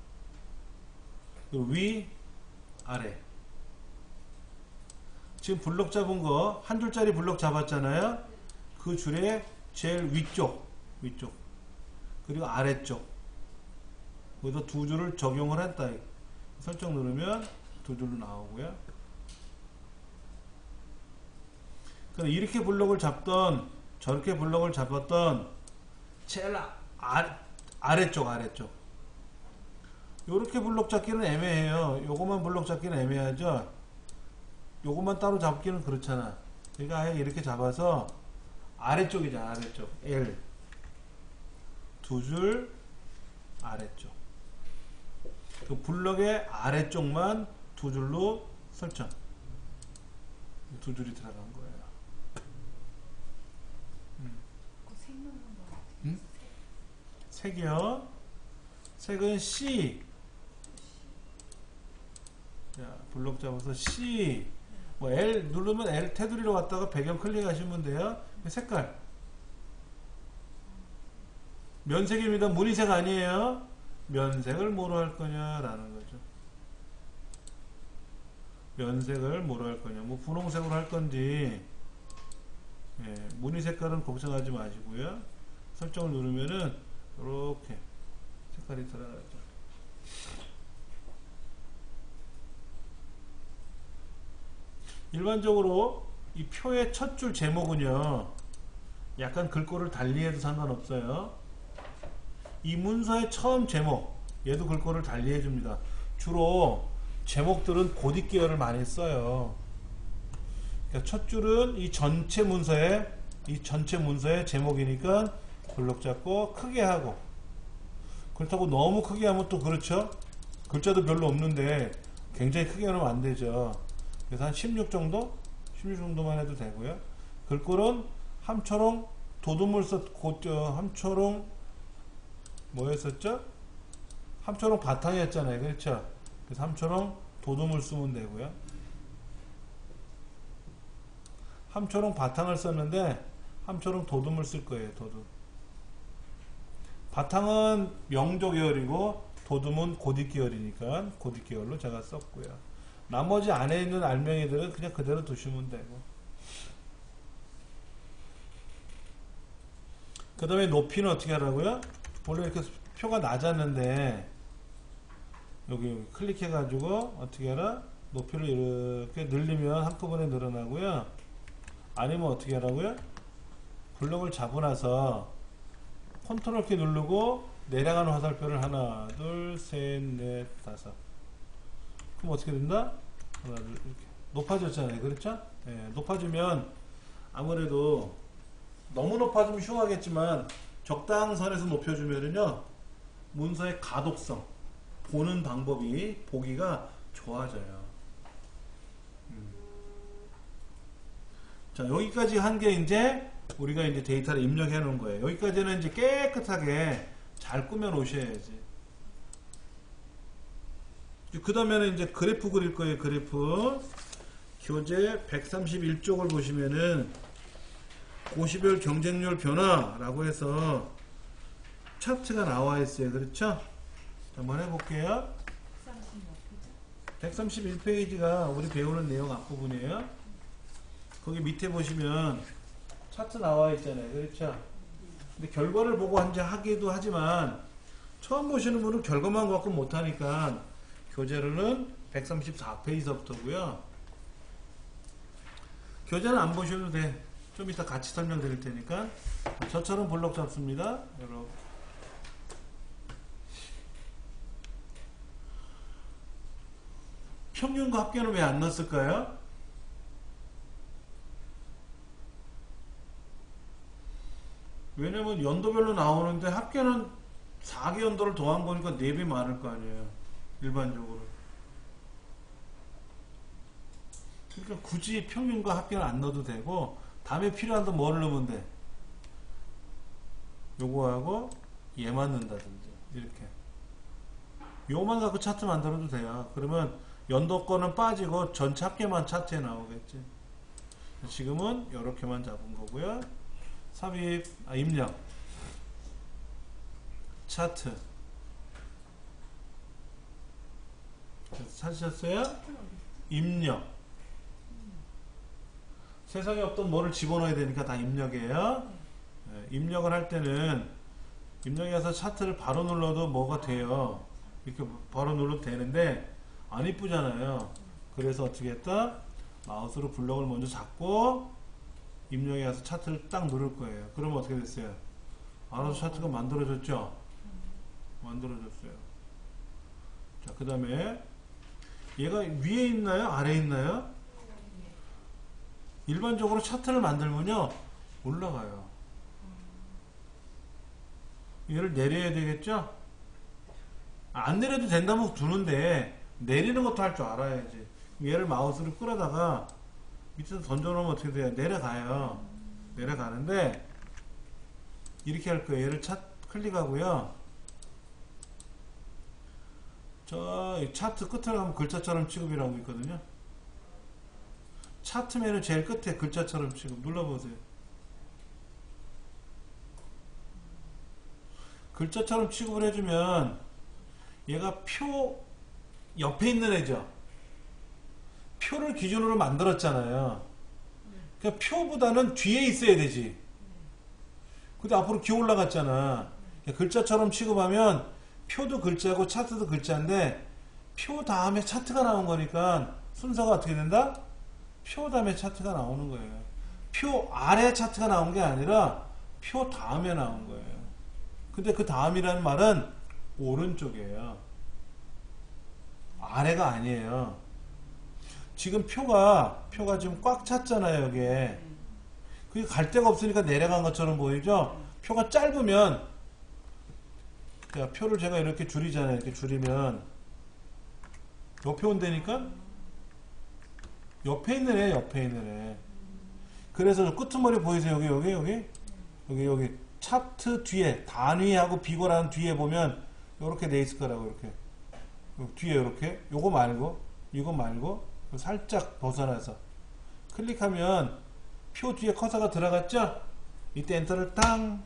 그리고 위 아래 지금 블럭 잡은 거 한 줄짜리 블럭 잡았잖아요. 그 줄의 제일 위쪽 위쪽 그리고 아래쪽 거기서 두 줄을 적용을 했다. 설정 누르면 두 줄로 나오고요. 그럼 이렇게 블럭을 잡던 저렇게 블럭을 잡았던 제일 아, 아래쪽 아래쪽 요렇게 블럭 잡기는 애매해요. 요것만 블럭 잡기는 애매하죠. 요것만 따로 잡기는 그렇잖아. 그러니까 아예 이렇게 잡아서 아래쪽이잖아. 아래쪽 L 두 줄 아래쪽 그 블럭의 아래쪽만 두 줄로 설정. 두 줄이 들어간 거예요. 음. 그 색만 한번. 음? 색이요. 색은 C. 자, 블럭 잡아서 C. 뭐 L 누르면 L 테두리로 갔다가 배경 클릭하시면 돼요. 색깔. 면색입니다. 무늬색 아니에요. 면색을 뭐로 할 거냐라는 거죠. 면색을 뭐로 할 거냐. 뭐 분홍색으로 할 건지. 예, 무늬 색깔은 걱정하지 마시고요. 설정을 누르면은 이렇게 색깔이 들어가죠. 일반적으로 이 표의 첫 줄 제목은요, 약간 글꼴을 달리해도 상관없어요. 이 문서의 처음 제목, 얘도 글꼴을 달리해 줍니다. 주로 제목들은 고딕 계열을 많이 써요. 그러니까 첫 줄은 이 전체 문서의 이 전체 문서의 제목이니까 블럭 잡고 크게 하고, 그렇다고 너무 크게 하면 또 그렇죠. 글자도 별로 없는데 굉장히 크게 하면 안 되죠. 그래서 한 십육 정도? 십육 정도만 해도 되고요. 글꼴은 함초롱 도둠을 썼고, 함초롱 뭐였었죠? 함초롱 바탕이었잖아요. 그렇죠? 그래서 함초롱 도둠을 쓰면 되고요. 함초롱 바탕을 썼는데 함초롱 도둠을 쓸 거예요. 도둠. 바탕은 명조 계열이고 도둠은 고딕 계열이니까 고딕 계열로 제가 썼고요. 나머지 안에 있는 알맹이들은 그냥 그대로 두시면 되고. 그 다음에 높이는 어떻게 하라고요? 원래 이렇게 표가 낮았는데 여기, 여기 클릭해 가지고 어떻게 하라? 높이를 이렇게 늘리면 한꺼번에 늘어나고요. 아니면 어떻게 하라고요? 블럭을 잡고 나서 컨트롤 키 누르고 내려가는 화살표를 하나 둘셋넷 다섯. 그럼 어떻게 된다? 하나 둘 이렇게 높아졌잖아요. 그렇죠? 네, 높아지면 아무래도 너무 높아지면 흉하겠지만 적당한 선에서 높여주면은요 문서의 가독성 보는 방법이 보기가 좋아져요. 음. 자, 여기까지 한 게 이제 우리가 이제 데이터를 입력해 놓은 거예요. 여기까지는 이제 깨끗하게 잘 꾸며 놓으셔야지. 그 다음에는 이제 그래프 그릴 거예요. 그래프. 교재 백삼십일 쪽을 보시면은 고시별 경쟁률 변화라고 해서 차트가 나와 있어요. 그렇죠? 한번 해볼게요. 백삼십일 페이지가 우리 배우는 내용 앞부분이에요. 거기 밑에 보시면 차트 나와 있잖아요. 그렇죠? 근데 결과를 보고 이제 하기도 하지만 처음 보시는 분은 결과만 갖고 못하니까 교재로는 백삼십사 페이지서부터고요. 교재는 안 보셔도 돼. 좀 이따 같이 설명드릴 테니까. 저처럼 블록 잡습니다. 여러분. 평균과 합계는 왜 안 넣었을까요? 왜냐면 연도별로 나오는데 합계는 사 개 연도를 더한 거니까 네 배 많을 거 아니에요. 일반적으로. 그러니까 굳이 평균과 합계는 안 넣어도 되고 다음에 필요한데 뭐를 넣으면 돼? 요거하고 얘만 넣는다든지 이렇게 요만 갖고 차트 만들어도 돼요. 그러면 연도 거는 빠지고 전체 합계만 차트에 나오겠지. 지금은 이렇게만 잡은 거고요. 삽입, 아, 입력 차트 찾으셨어요? 입력 세상에 없던 뭐를 집어넣어야 되니까 다 입력이에요. 네, 입력을 할 때는 입력해서 차트를 바로 눌러도 뭐가 돼요. 이렇게 바로 눌러도 되는데 안 이쁘잖아요. 그래서 어떻게 했다? 마우스로 블럭을 먼저 잡고 입력에 가서 차트를 딱 누를 거예요. 그러면 어떻게 됐어요? 알아서 차트가 만들어졌죠? 만들어졌어요. 자, 그 다음에 얘가 위에 있나요? 아래에 있나요? 일반적으로 차트를 만들면요 올라가요. 얘를 내려야 되겠죠? 안 내려도 된다면 두는데 내리는 것도 할 줄 알아야지. 얘를 마우스로 끌어다가 밑에서 던져놓으면 어떻게 돼요? 내려가요. 내려가는데 이렇게 할 거예요. 얘를 차, 클릭하고요. 저 차트 끝에 가면 글자처럼 취급이라고 있거든요. 차트 메뉴 제일 끝에 글자처럼 취급 눌러보세요. 글자처럼 취급을 해주면 얘가 표 옆에 있는 애죠. 표를 기준으로 만들었잖아요. 그러니까 표보다는 뒤에 있어야 되지. 근데 앞으로 기어 올라갔잖아. 글자처럼 취급하면 표도 글자고 차트도 글자인데 표 다음에 차트가 나온 거니까 순서가 어떻게 된다? 표 다음에 차트가 나오는 거예요. 표 아래 차트가 나온 게 아니라 표 다음에 나온 거예요. 근데 그 다음이라는 말은 오른쪽이에요. 아래가 아니에요. 지금 표가 표가 지금 꽉 찼잖아요. 여기에. 그게 갈 데가 없으니까 내려간 것처럼 보이죠? 표가 짧으면 자, 표를 제가 이렇게 줄이잖아요. 이렇게 줄이면 옆에 온다니까? 옆에 있는 애, 옆에 있는 애. 그래서 끄트머리 보이세요? 여기, 여기, 여기? 여기, 여기. 차트 뒤에, 단위하고 비거라는 뒤에 보면 이렇게 돼 있을 거라고, 이렇게. 뒤에 이렇게. 요거 말고, 이거 말고, 살짝 벗어나서. 클릭하면 표 뒤에 커서가 들어갔죠? 이때 엔터를 탕!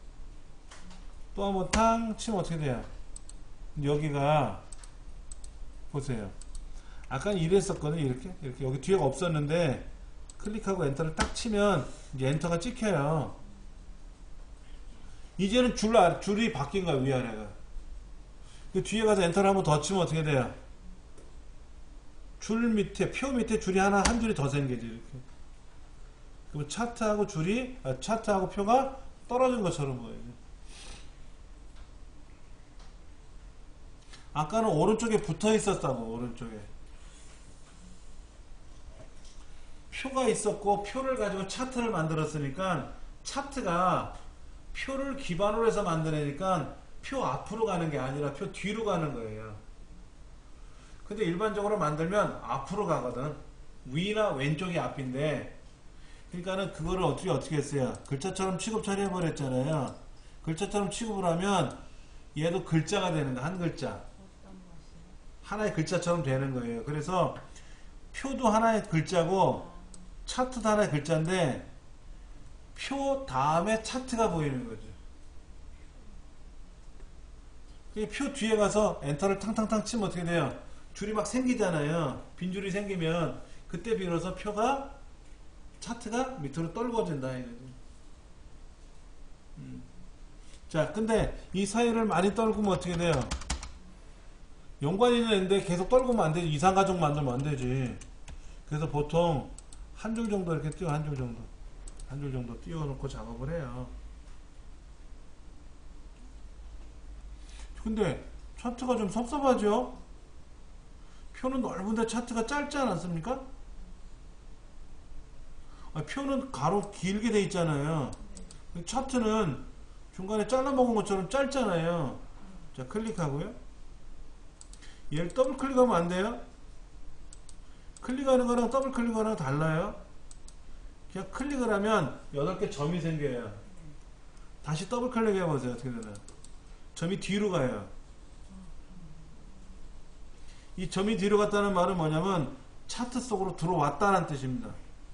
또 한번 탕! 치면 어떻게 돼요? 여기가, 보세요. 아까 이랬었거든요. 이렇게. 이렇게. 여기 뒤에가 없었는데, 클릭하고 엔터를 딱 치면, 이제 엔터가 찍혀요. 이제는 줄, 아- 줄이 바뀐 거야, 위아래가. 그 뒤에 가서 엔터를 한번 더 치면 어떻게 돼요? 줄 밑에, 표 밑에 줄이 하나, 한 줄이 더 생기지, 이렇게. 그럼 차트하고 줄이, 아, 차트하고 표가 떨어진 것처럼 보여요. 아까는 오른쪽에 붙어 있었다고, 오른쪽에. 표가 있었고, 표를 가지고 차트를 만들었으니까, 차트가 표를 기반으로 해서 만드니까, 표 앞으로 가는 게 아니라 표 뒤로 가는 거예요. 근데 일반적으로 만들면 앞으로 가거든. 위나 왼쪽이 앞인데, 그러니까는 그거를 어떻게 어떻게 했어요? 글자처럼 취급 처리해버렸잖아요. 글자처럼 취급을 하면 얘도 글자가 되는 거야. 한 글자. 어떤 것이요? 하나의 글자처럼 되는 거예요. 그래서 표도 하나의 글자고 차트도 하나의 글자인데 표 다음에 차트가 보이는 거죠. 표 뒤에 가서 엔터를 탕탕탕 치면 어떻게 돼요? 줄이 막 생기잖아요. 빈줄이 생기면 그때 비로소 표가 차트가 밑으로 떨궈진다 이거죠. 음. 자, 근데 이 사이를 많이 떨구면 어떻게 돼요? 연관이 있는데 계속 떨구면 안 되지. 이상가족 만들면 안 되지. 그래서 보통 한 줄 정도 이렇게 띄워, 한 줄 정도. 한 줄 정도 띄워놓고 작업을 해요. 근데 차트가 좀 섭섭하죠? 표는 넓은데 차트가 짧지 않았습니까? 아, 표는 가로 길게 돼 있잖아요. 차트는 중간에 잘라먹은 것처럼 짧잖아요. 자, 클릭하고요. 얘를 더블 클릭하면 안 돼요. 클릭하는 거랑 더블 클릭하는 거랑 달라요. 그냥 클릭을 하면 여덟 개 점이 생겨요. 다시 더블 클릭해 보세요. 어떻게 되나. 점이 뒤로 가요. 이 점이 뒤로 갔다는 말은 뭐냐면 차트 속으로 들어왔다는 뜻입니다.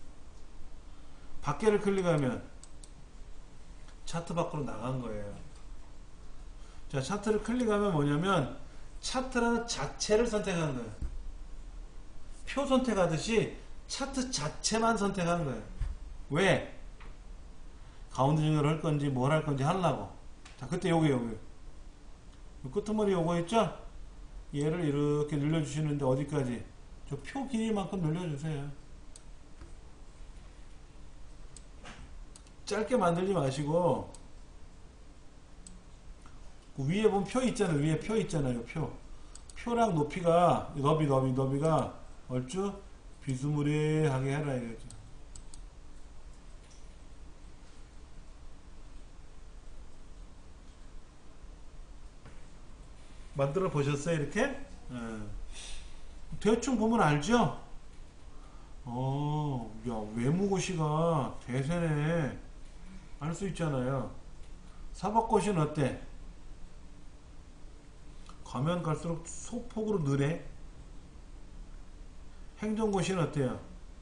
밖에를 클릭하면 차트 밖으로 나간 거예요. 자, 차트를 클릭하면 뭐냐면 차트라는 자체를 선택한 거예요. 표 선택하듯이 차트 자체만 선택한 거예요. 왜? 가운데 중요를 할 건지 뭘 할 건지 하려고. 자, 그때 요게 요게 끄트머리 요거 있죠? 얘를 이렇게 늘려주시는데 어디까지? 저 표 길이만큼 늘려주세요. 짧게 만들지 마시고 그 위에 보면 표 있잖아요. 위에 표 있잖아요. 표. 표랑 높이가 너비 너비 너비가 얼추 비스무리하게 해라 이거죠. 만들어 보셨어요? 이렇게? 네. 대충 보면 알죠? 어, 야, 외무고시가 대세네. 알 수 있잖아요. 사법고시는 어때? 가면 갈수록 소폭으로 느래. 행정고시는 어때요?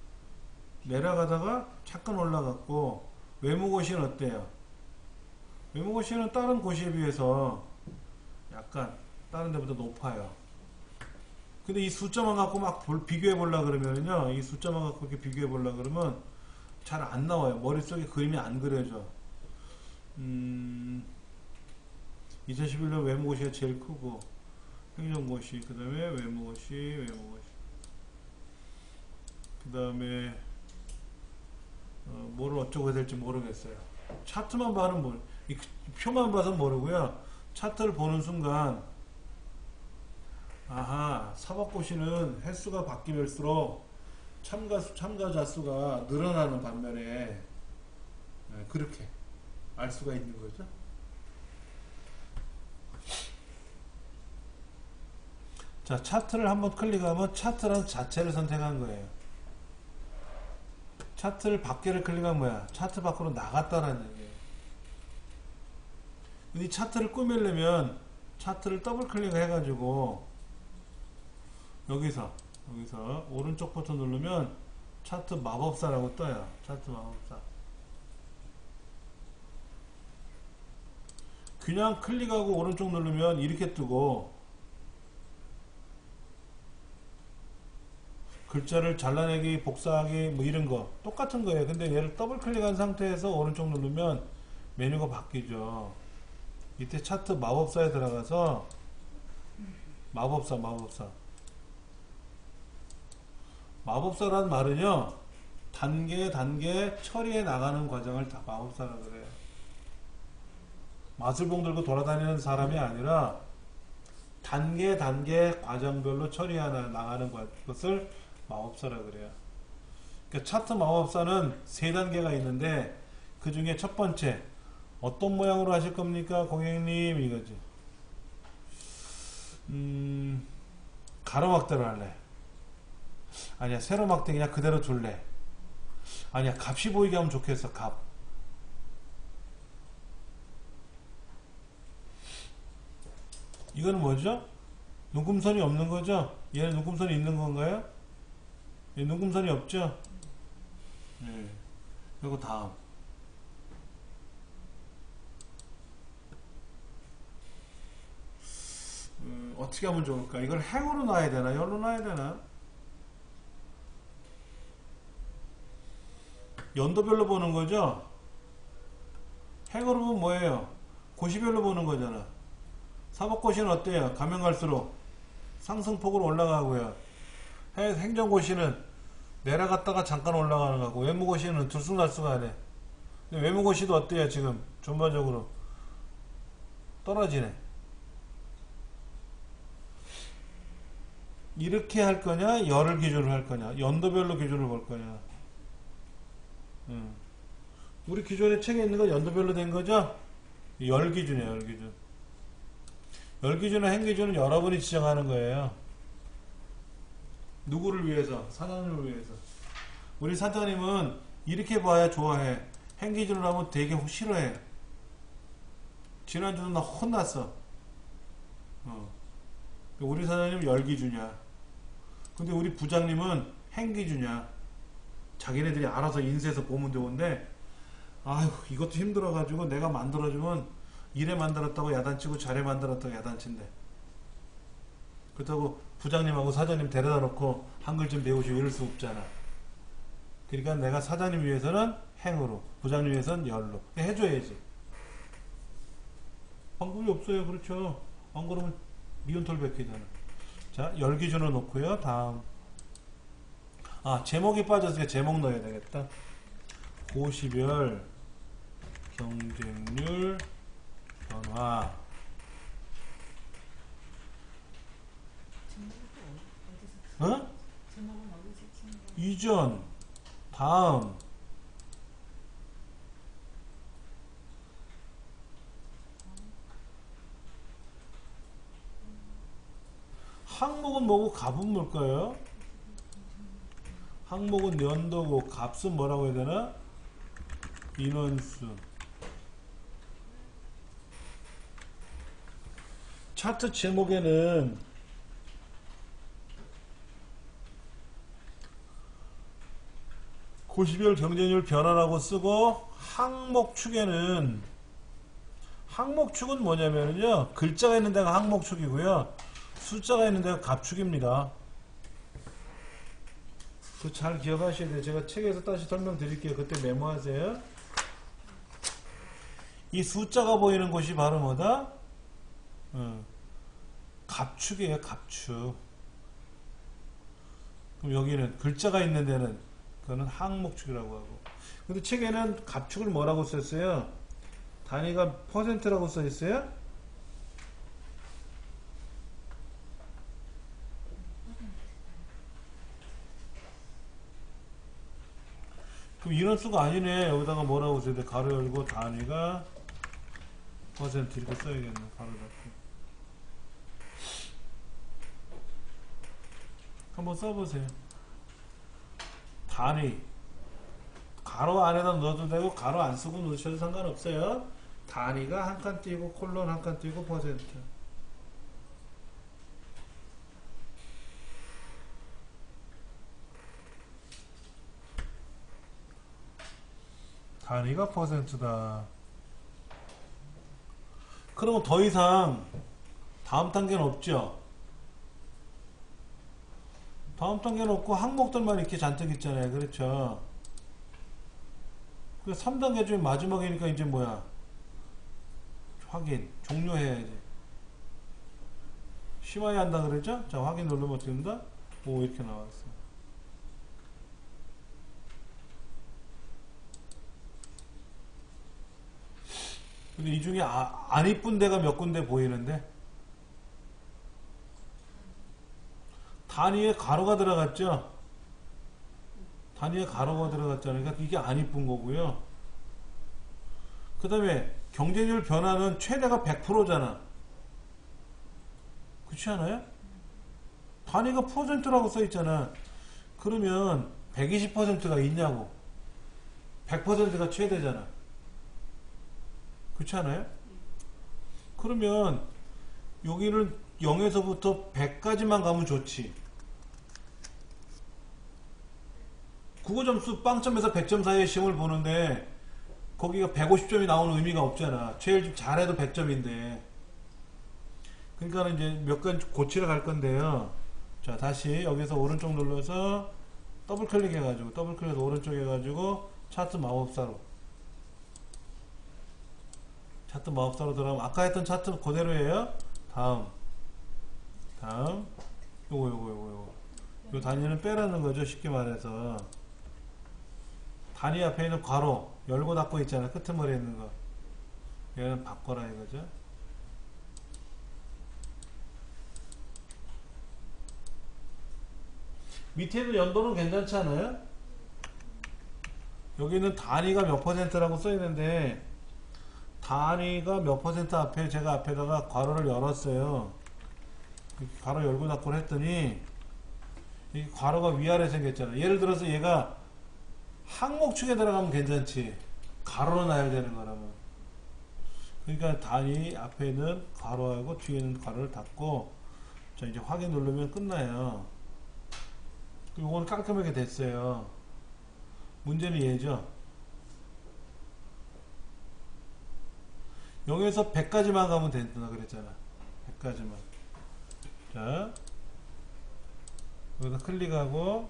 내려가다가 잠깐 올라갔고, 외무고시는 어때요? 외무고시는 다른 고시에 비해서 약간 다른 데보다 높아요. 근데 이 숫자만 갖고 막 비교해 보려 그러면요, 이 숫자만 갖고 이렇게 비교해 보려 그러면 잘 안 나와요. 머릿속에 그림이 안 그려져. 음, 이천십일 년 외무고시가 제일 크고, 행정고시, 그 다음에 외무고시, 외무고시. 그 다음에, 어, 뭐를 어쩌고 해야 될지 모르겠어요. 차트만 봐는 모르, 이 표만 봐서 모르고요. 차트를 보는 순간, 아하, 사법고시는 횟수가 바뀌면수록 참가, 참가자 수가 늘어나는 반면에, 네, 그렇게 알 수가 있는 거죠. 자, 차트를 한번 클릭하면 차트라는 자체를 선택한 거예요. 차트를 밖에를 클릭하면 뭐야? 차트 밖으로 나갔다는 얘기예요. 이 차트를 꾸미려면 차트를 더블 클릭 해가지고 여기서 여기서 오른쪽 버튼 누르면 차트 마법사라고 떠요. 차트 마법사. 그냥 클릭하고 오른쪽 누르면 이렇게 뜨고, 글자를 잘라내기, 복사하기 뭐 이런 거 똑같은 거예요. 근데 얘를 더블 클릭한 상태에서 오른쪽 누르면 메뉴가 바뀌죠. 이때 차트 마법사에 들어가서 마법사 마법사 마법사라는 말은요 단계 단계 처리해 나가는 과정을 다 마법사라 그래요. 마술봉 들고 돌아다니는 사람이 아니라 단계 단계 과정별로 처리해 나가는 것을 마법사라 그래요. 그러니까 차트 마법사는 세 단계가 있는데 그 중에 첫 번째 어떤 모양으로 하실 겁니까 고객님 이거지. 음, 가로막대로 할래? 아니야 세로막대 그냥 그대로 둘래? 아니야 값이 보이게 하면 좋겠어. 값. 이거는 뭐죠? 눈금선이 없는 거죠? 얘는 눈금선이 있는 건가요? 얘 눈금선이 없죠? 네. 그리고 다음 음, 어떻게 하면 좋을까? 이걸 행으로 놔야 되나? 열로 놔야 되나? 연도별로 보는 거죠? 행으로 보면 뭐예요? 고시별로 보는 거잖아. 사법고시는 어때요? 가면 갈수록 상승폭으로 올라가고요. 행- 행정고시는 내려갔다가 잠깐 올라가는 거고, 외무고시는 들쑥날쑥하네. 근데 외무고시도 어때요? 지금 전반적으로 떨어지네. 이렇게 할 거냐? 열을 기준으로 할 거냐? 연도별로 기준으로 볼 거냐? 음. 우리 기존에 책에 있는 건 연도별로 된 거죠? 열 기준이에요, 열 기준. 열 기준과 행 기준은 여러분이 지정하는 거예요. 누구를 위해서? 사장님을 위해서. 우리 사장님은 이렇게 봐야 좋아해. 행 기준으로 하면 되게 싫어해. 지난주도 나 혼났어. 어. 우리 사장님은 열 기준이야. 근데 우리 부장님은 행 기준이야. 자기네들이 알아서 인쇄해서 보면 좋은데, 아휴, 이것도 힘들어가지고 내가 만들어주면 이래 만들었다고 야단치고 저래 만들었다고 야단친대. 그렇다고 부장님하고 사장님 데려다 놓고 한글 좀 배우시고 이럴 수 없잖아. 그러니까 내가 사장님 위해서는 행으로, 부장님 위해서는 열로 해줘야지. 방법이 없어요. 그렇죠. 안 그러면 미운털 베끼잖아. 자, 열 기준으로 놓고요. 다음. 아, 제목이 빠졌으니까 제목 넣어야 되겠다. 고시별 경쟁률 변화. 제목은 어디서 어? 제목은 어디서 치는 거야? 이전, 다음. 항목은 뭐고 값은 뭘까요? 항목은 연도고 값은 뭐라고 해야 되나? 인원수. 차트 제목에는 고시별 경쟁률 변화라고 쓰고, 항목 축에는, 항목 축은 뭐냐면요, 글자가 있는 데가 항목 축이고요, 숫자가 있는 데가 값축입니다. 그거 잘 기억하셔야 돼요. 제가 책에서 다시 설명드릴게요. 그때 메모하세요. 이 숫자가 보이는 곳이 바로 뭐다? 어, 값축이에요. 값축. 그럼 여기는 글자가 있는 데는 그거는 항목축이라고 하고. 근데 책에는 값축을 뭐라고 썼어요? 단위가 퍼센트라고 써 있어요? 그럼 인원수가 아니네. 여기다가 뭐라고 써야 돼? 가로 열고 단위가 퍼센트 이렇게 써야겠네. 가로 닫고. 한번 써보세요. 단위. 가로 안에다 넣어도 되고 가로 안 쓰고 넣으셔도 상관없어요. 단위가 한 칸 띄고 콜론 한 칸 띄고 퍼센트. 단위가 퍼센트다. 그러면 더 이상 다음 단계는 없죠? 다음 단계는 없고 항목들만 이렇게 잔뜩 있잖아요. 그렇죠? 그 삼 단계 중에 마지막이니까 이제 뭐야? 확인 종료해야지. 심하게 한다 그랬죠? 자, 확인 누르면 어떻게 된다? 오, 이렇게 나왔어. 근데 이 중에 아, 안 이쁜 데가 몇 군데 보이는데 단위에 가로가 들어갔죠? 단위에 가로가 들어갔잖아요. 그러니까 이게 안 이쁜 거고요. 그 다음에 경쟁률 변화는 최대가 백 퍼센트잖아. 그렇지 않아요? 단위가 퍼센트라고 써있잖아. 그러면 백이십 퍼센트가 있냐고. 백 퍼센트가 최대잖아. 그렇지 않아요? 그러면 여기는 영에서부터 백까지만 가면 좋지. 국어점수 빵점에서 백 점 사이의 시험을 보는데 거기가 백오십 점이 나오는 의미가 없잖아. 제일 좀 잘해도 백 점인데. 그러니까 이제 몇 가지 고치러 갈 건데요. 자, 다시 여기서 오른쪽 눌러서 더블 클릭 해가지고 더블 클릭해서 오른쪽 해가지고 차트 마법사로 차트 마법사로 들어가면 아까 했던 차트 그대로예요. 다음 다음 요거 요거 요거 요거 요 단위는 빼라는 거죠. 쉽게 말해서 단위 앞에 있는 괄호 열고 닫고 있잖아. 끄트머리에 있는 거 얘는 바꿔라 이거죠. 밑에 있는 연도는 괜찮지 않아요? 여기는 단위가 몇 퍼센트라고 써있는데 단위가 몇 퍼센트 앞에 제가 앞에다가 괄호를 열었어요. 괄호 열고 닫고를 했더니 이 괄호가 위아래 생겼잖아. 예를 들어서 얘가 항목축에 들어가면 괜찮지. 가로로 놔야 되는 거라면. 그러니까 단위 앞에 있는 괄호하고 뒤에 있는 괄호를 닫고 자 이제 확인 누르면 끝나요. 이거는 깔끔하게 됐어요. 문제는 얘죠. 영에서 백까지만 가면 된다 그랬잖아. 백까지만. 자, 여기다 클릭하고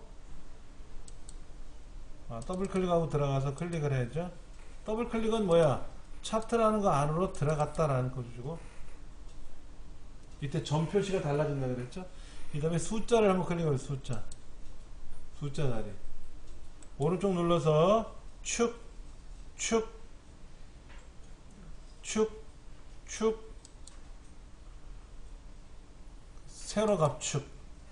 아, 더블 클릭하고 들어가서 클릭을 해야죠. 더블 클릭은 뭐야? 차트라는 거 안으로 들어갔다라는 거죠. 이때 점 표시가 달라진다 그랬죠. 그 다음에 숫자를 한번 클릭해요. 숫자 숫자 자리 오른쪽 눌러서 축, 축, 축, 축 세로 갑축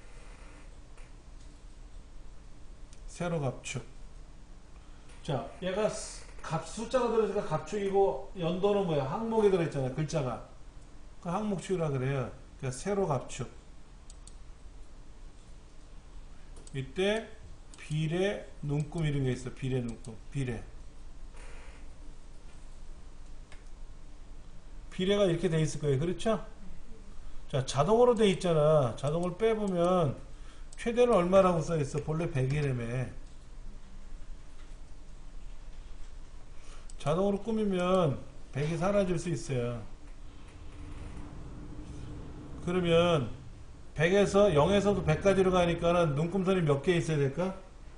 세로 갑축. 자, 얘가 갑 숫자가 들어있으니까 갑축이고 연도는 뭐야? 항목이 들어있잖아. 글자가. 그 항목축이라 그래요. 그러니까 세로 갑축. 이때 비례 눈금 이런 게 있어. 비례 눈금. 비례. 비례가 이렇게 돼 있을 거예요. 그렇죠? 자, 자동으로 돼 있잖아. 자동을 빼보면 최대는 얼마라고 써 있어? 본래 백이라며. 자동으로 꾸미면 백이 사라질 수 있어요. 그러면 백에서 영에서도 백까지로 가니까는 눈금선이 몇 개 있어야 될까?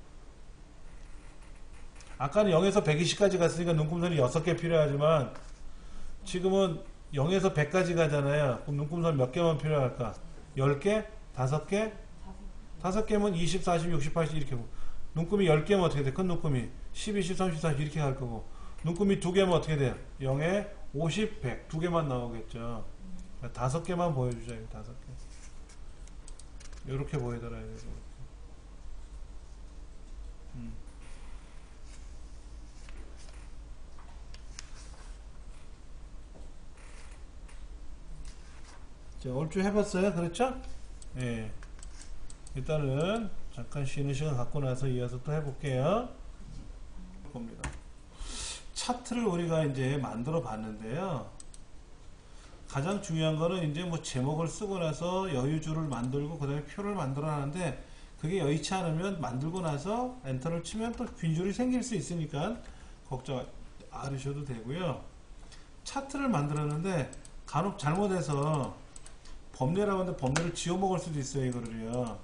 아까는 영에서 백이십까지 갔으니까 눈금선이 여섯 개 필요하지만 지금은 영에서 백까지 가잖아요. 그럼 눈금선 몇 개만 필요할까? 열 개? 다섯 개? 다섯 개면 이십, 사십, 육십, 팔십 이렇게 눈금이 열 개면 어떻게 돼? 큰 눈금이 십, 이십, 삼십, 사십 이렇게 갈 거고 눈금이 두 개면 어떻게 돼요? 영에 오십, 백 두 개만 나오겠죠. 다섯 개만 보여주자. 다섯 개. 이렇게 보이더라. 음. 자, 얼추 해봤어요? 그렇죠? 예. 일단은 잠깐 쉬는 시간 갖고 나서 이어서 또 해볼게요. 봅니다. 차트를 우리가 이제 만들어 봤는데요. 가장 중요한 거는 이제 뭐 제목을 쓰고 나서 여유줄을 만들고 그 다음에 표를 만들어 놨는데 그게 여의치 않으면 만들고 나서 엔터를 치면 또 빈줄이 생길 수 있으니까 걱정 않으셔도 되고요. 차트를 만들었는데 간혹 잘못해서 범례라고 하는데 범례를 지워 먹을 수도 있어요. 이거를요.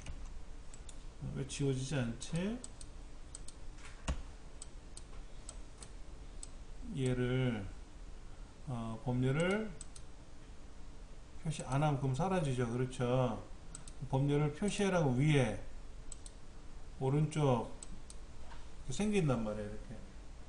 왜 지워지지 않지? 얘를 어, 법률을 표시 안 하면 그럼 사라지죠. 그렇죠. 법률을 표시하라고 위에 오른쪽 생긴단 말이에요. 이렇게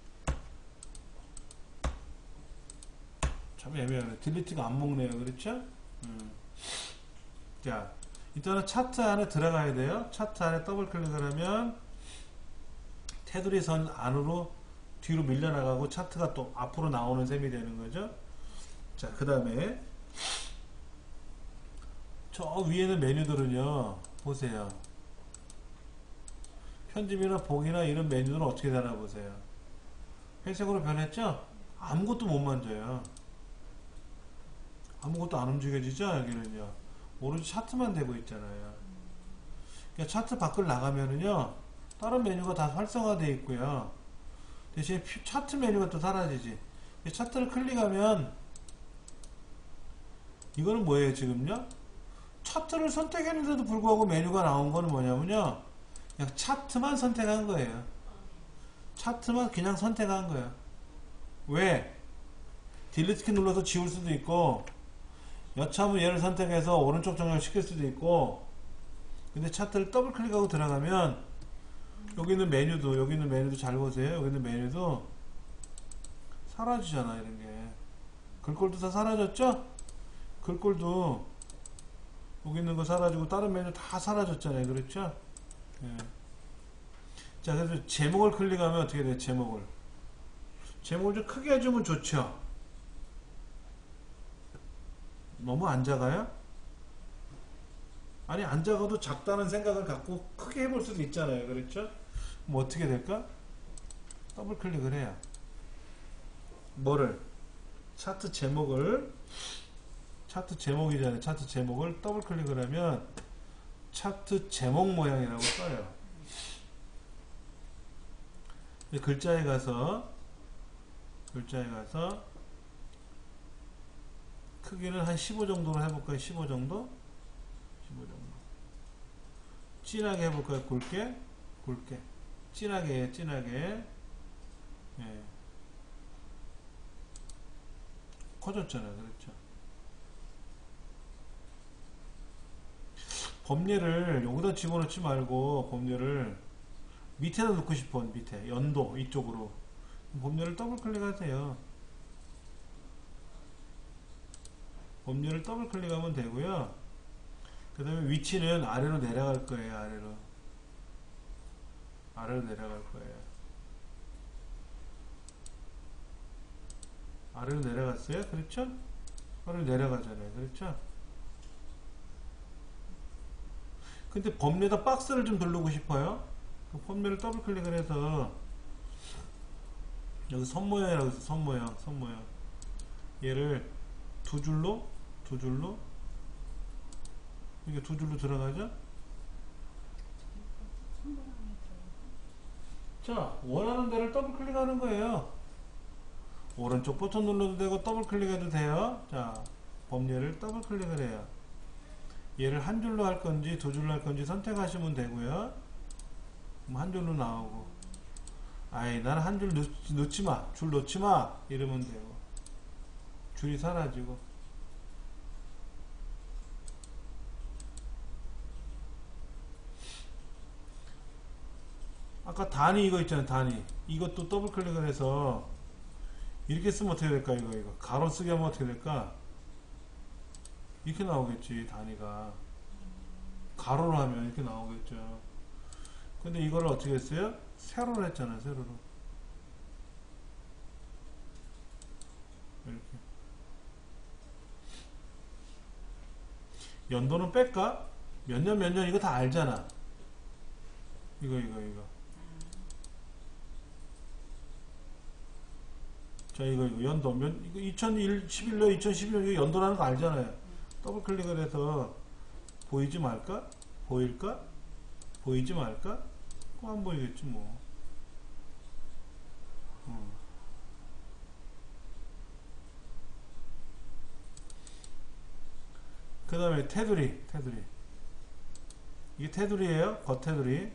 참 애매하네. 딜리트가 안 먹네요. 그렇죠? 음. 자, 일단은 차트 안에 들어가야 돼요. 차트 안에 더블 클릭을 하면 테두리 선 안으로 뒤로 밀려나가고 차트가 또 앞으로 나오는 셈이 되는 거죠. 자, 그 다음에 저 위에는 메뉴들은요, 보세요. 편집이나 보기나 이런 메뉴는 어떻게 되나 보세요. 회색으로 변했죠? 아무것도 못 만져요. 아무것도 안 움직여지죠? 여기는요. 오로지 차트만 되고 있잖아요. 그러니까 차트 밖을 나가면은요, 다른 메뉴가 다 활성화되어 있고요. 대신에 차트 메뉴가 또 사라지지. 차트를 클릭하면, 이거는 뭐예요, 지금요? 차트를 선택했는데도 불구하고 메뉴가 나온 거는 뭐냐면요, 그냥 차트만 선택한 거예요. 차트만 그냥 선택한 거예요. 왜? 딜리트 키 눌러서 지울 수도 있고, 여차하면 얘를 선택해서 오른쪽 정렬 시킬 수도 있고, 근데 차트를 더블 클릭하고 들어가면 여기 있는 메뉴도 여기 있는 메뉴도 잘 보세요. 여기 있는 메뉴도 사라지잖아. 이런 게 글꼴도 다 사라졌죠? 글꼴도 여기 있는 거 사라지고 다른 메뉴 다 사라졌잖아요. 그렇죠? 예. 자, 그래서 제목을 클릭하면 어떻게 돼요? 제목을 제목을 좀 크게 해주면 좋죠. 너무 안 작아요? 아니, 안 작아도 작다는 생각을 갖고 크게 해볼 수도 있잖아요. 그렇죠? 뭐 어떻게 될까? 더블 클릭을 해요. 뭐를? 차트 제목을, 차트 제목이잖아요. 차트 제목을 더블 클릭을 하면 차트 제목 모양이라고 써요. 글자에 가서, 글자에 가서 크기는 한 십오 정도로 해볼까요? 십오 정도? 십오 정도. 진하게 해볼까요? 굵게? 굵게. 진하게, 진하게. 예. 커졌잖아요. 그렇죠. 범례를 여기다 집어넣지 말고 범례를 밑에다 넣고 싶어. 밑에. 연도 이쪽으로. 범례를 더블 클릭하세요. 범례를 더블 클릭하면 되고요. 그 다음에 위치는 아래로 내려갈 거예요. 아래로. 아래로 내려갈 거예요. 아래로 내려갔어요? 그렇죠? 아래로 내려가잖아요. 그렇죠? 근데 범례에다 박스를 좀 누르고 싶어요. 그 범례를 더블 클릭을 해서 여기 선 모양이라고 있어. 선 모양, 선 모양. 얘를 두 줄로, 두 줄로 이게 두 줄로 들어가죠? 자, 원하는 데를 더블 클릭하는 거예요. 오른쪽 버튼 눌러도 되고 더블 클릭해도 돼요. 자, 범례를 더블 클릭을 해요. 얘를 한 줄로 할 건지 두 줄로 할 건지 선택하시면 되고요. 그럼 한 줄로 나오고, 아이 나는 한 줄 넣지 마, 줄 넣지 마 이러면 되고, 줄이 사라지고. 아까 단위 이거 있잖아요. 단위 이것도 더블 클릭을 해서 이렇게 쓰면 어떻게 될까? 이거 이거 가로 쓰기 하면 어떻게 될까? 이렇게 나오겠지. 단위가 가로로 하면 이렇게 나오겠죠. 근데 이거를 어떻게 했어요? 세로로 했잖아요. 세로로 이렇게. 연도는 뺄까? 몇 년 몇 년 이거 다 알잖아. 이거 이거 이거 자, 이거, 이거, 연도, 몇, 이거 이천십일 년, 이천십일 년, 이거 연도라는 거 알잖아요. 더블 클릭을 해서, 보이지 말까? 보일까? 보이지 말까? 그거 안 보이겠지, 뭐. 음. 그 다음에 테두리, 테두리. 이게 테두리예요 겉테두리.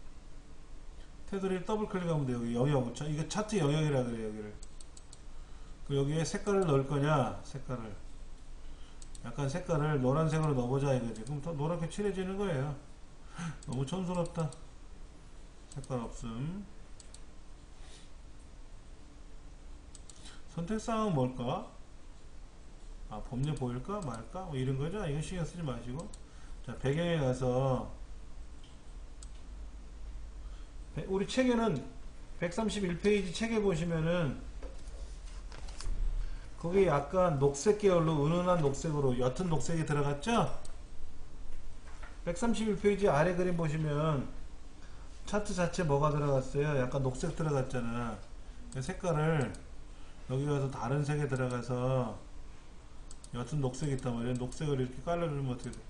테두리를 더블 클릭하면 돼요. 여기 영역. 이거 차트 영역이라 그래요. 여기를 그 여기에 색깔을 넣을 거냐, 색깔을. 약간 색깔을 노란색으로 넣어보자 이거지. 그럼 더 노랗게 칠해지는 거예요. 너무 촌스럽다. 색깔 없음. 선택사항은 뭘까? 아, 범죄 보일까? 말까? 뭐 이런 거죠? 이거 신경 쓰지 마시고. 자, 배경에 가서, 우리 책에는 백삼십일 페이지 책에 보시면은, 거기 약간 녹색 계열로 은은한 녹색으로 옅은 녹색이 들어갔죠? 백삼십일 페이지 아래 그림 보시면 차트 자체 뭐가 들어갔어요? 약간 녹색 들어갔잖아. 색깔을 여기 가서 다른 색에 들어가서 옅은 녹색이 있단 말이에요. 녹색을 이렇게 깔아주면 어떻게 돼?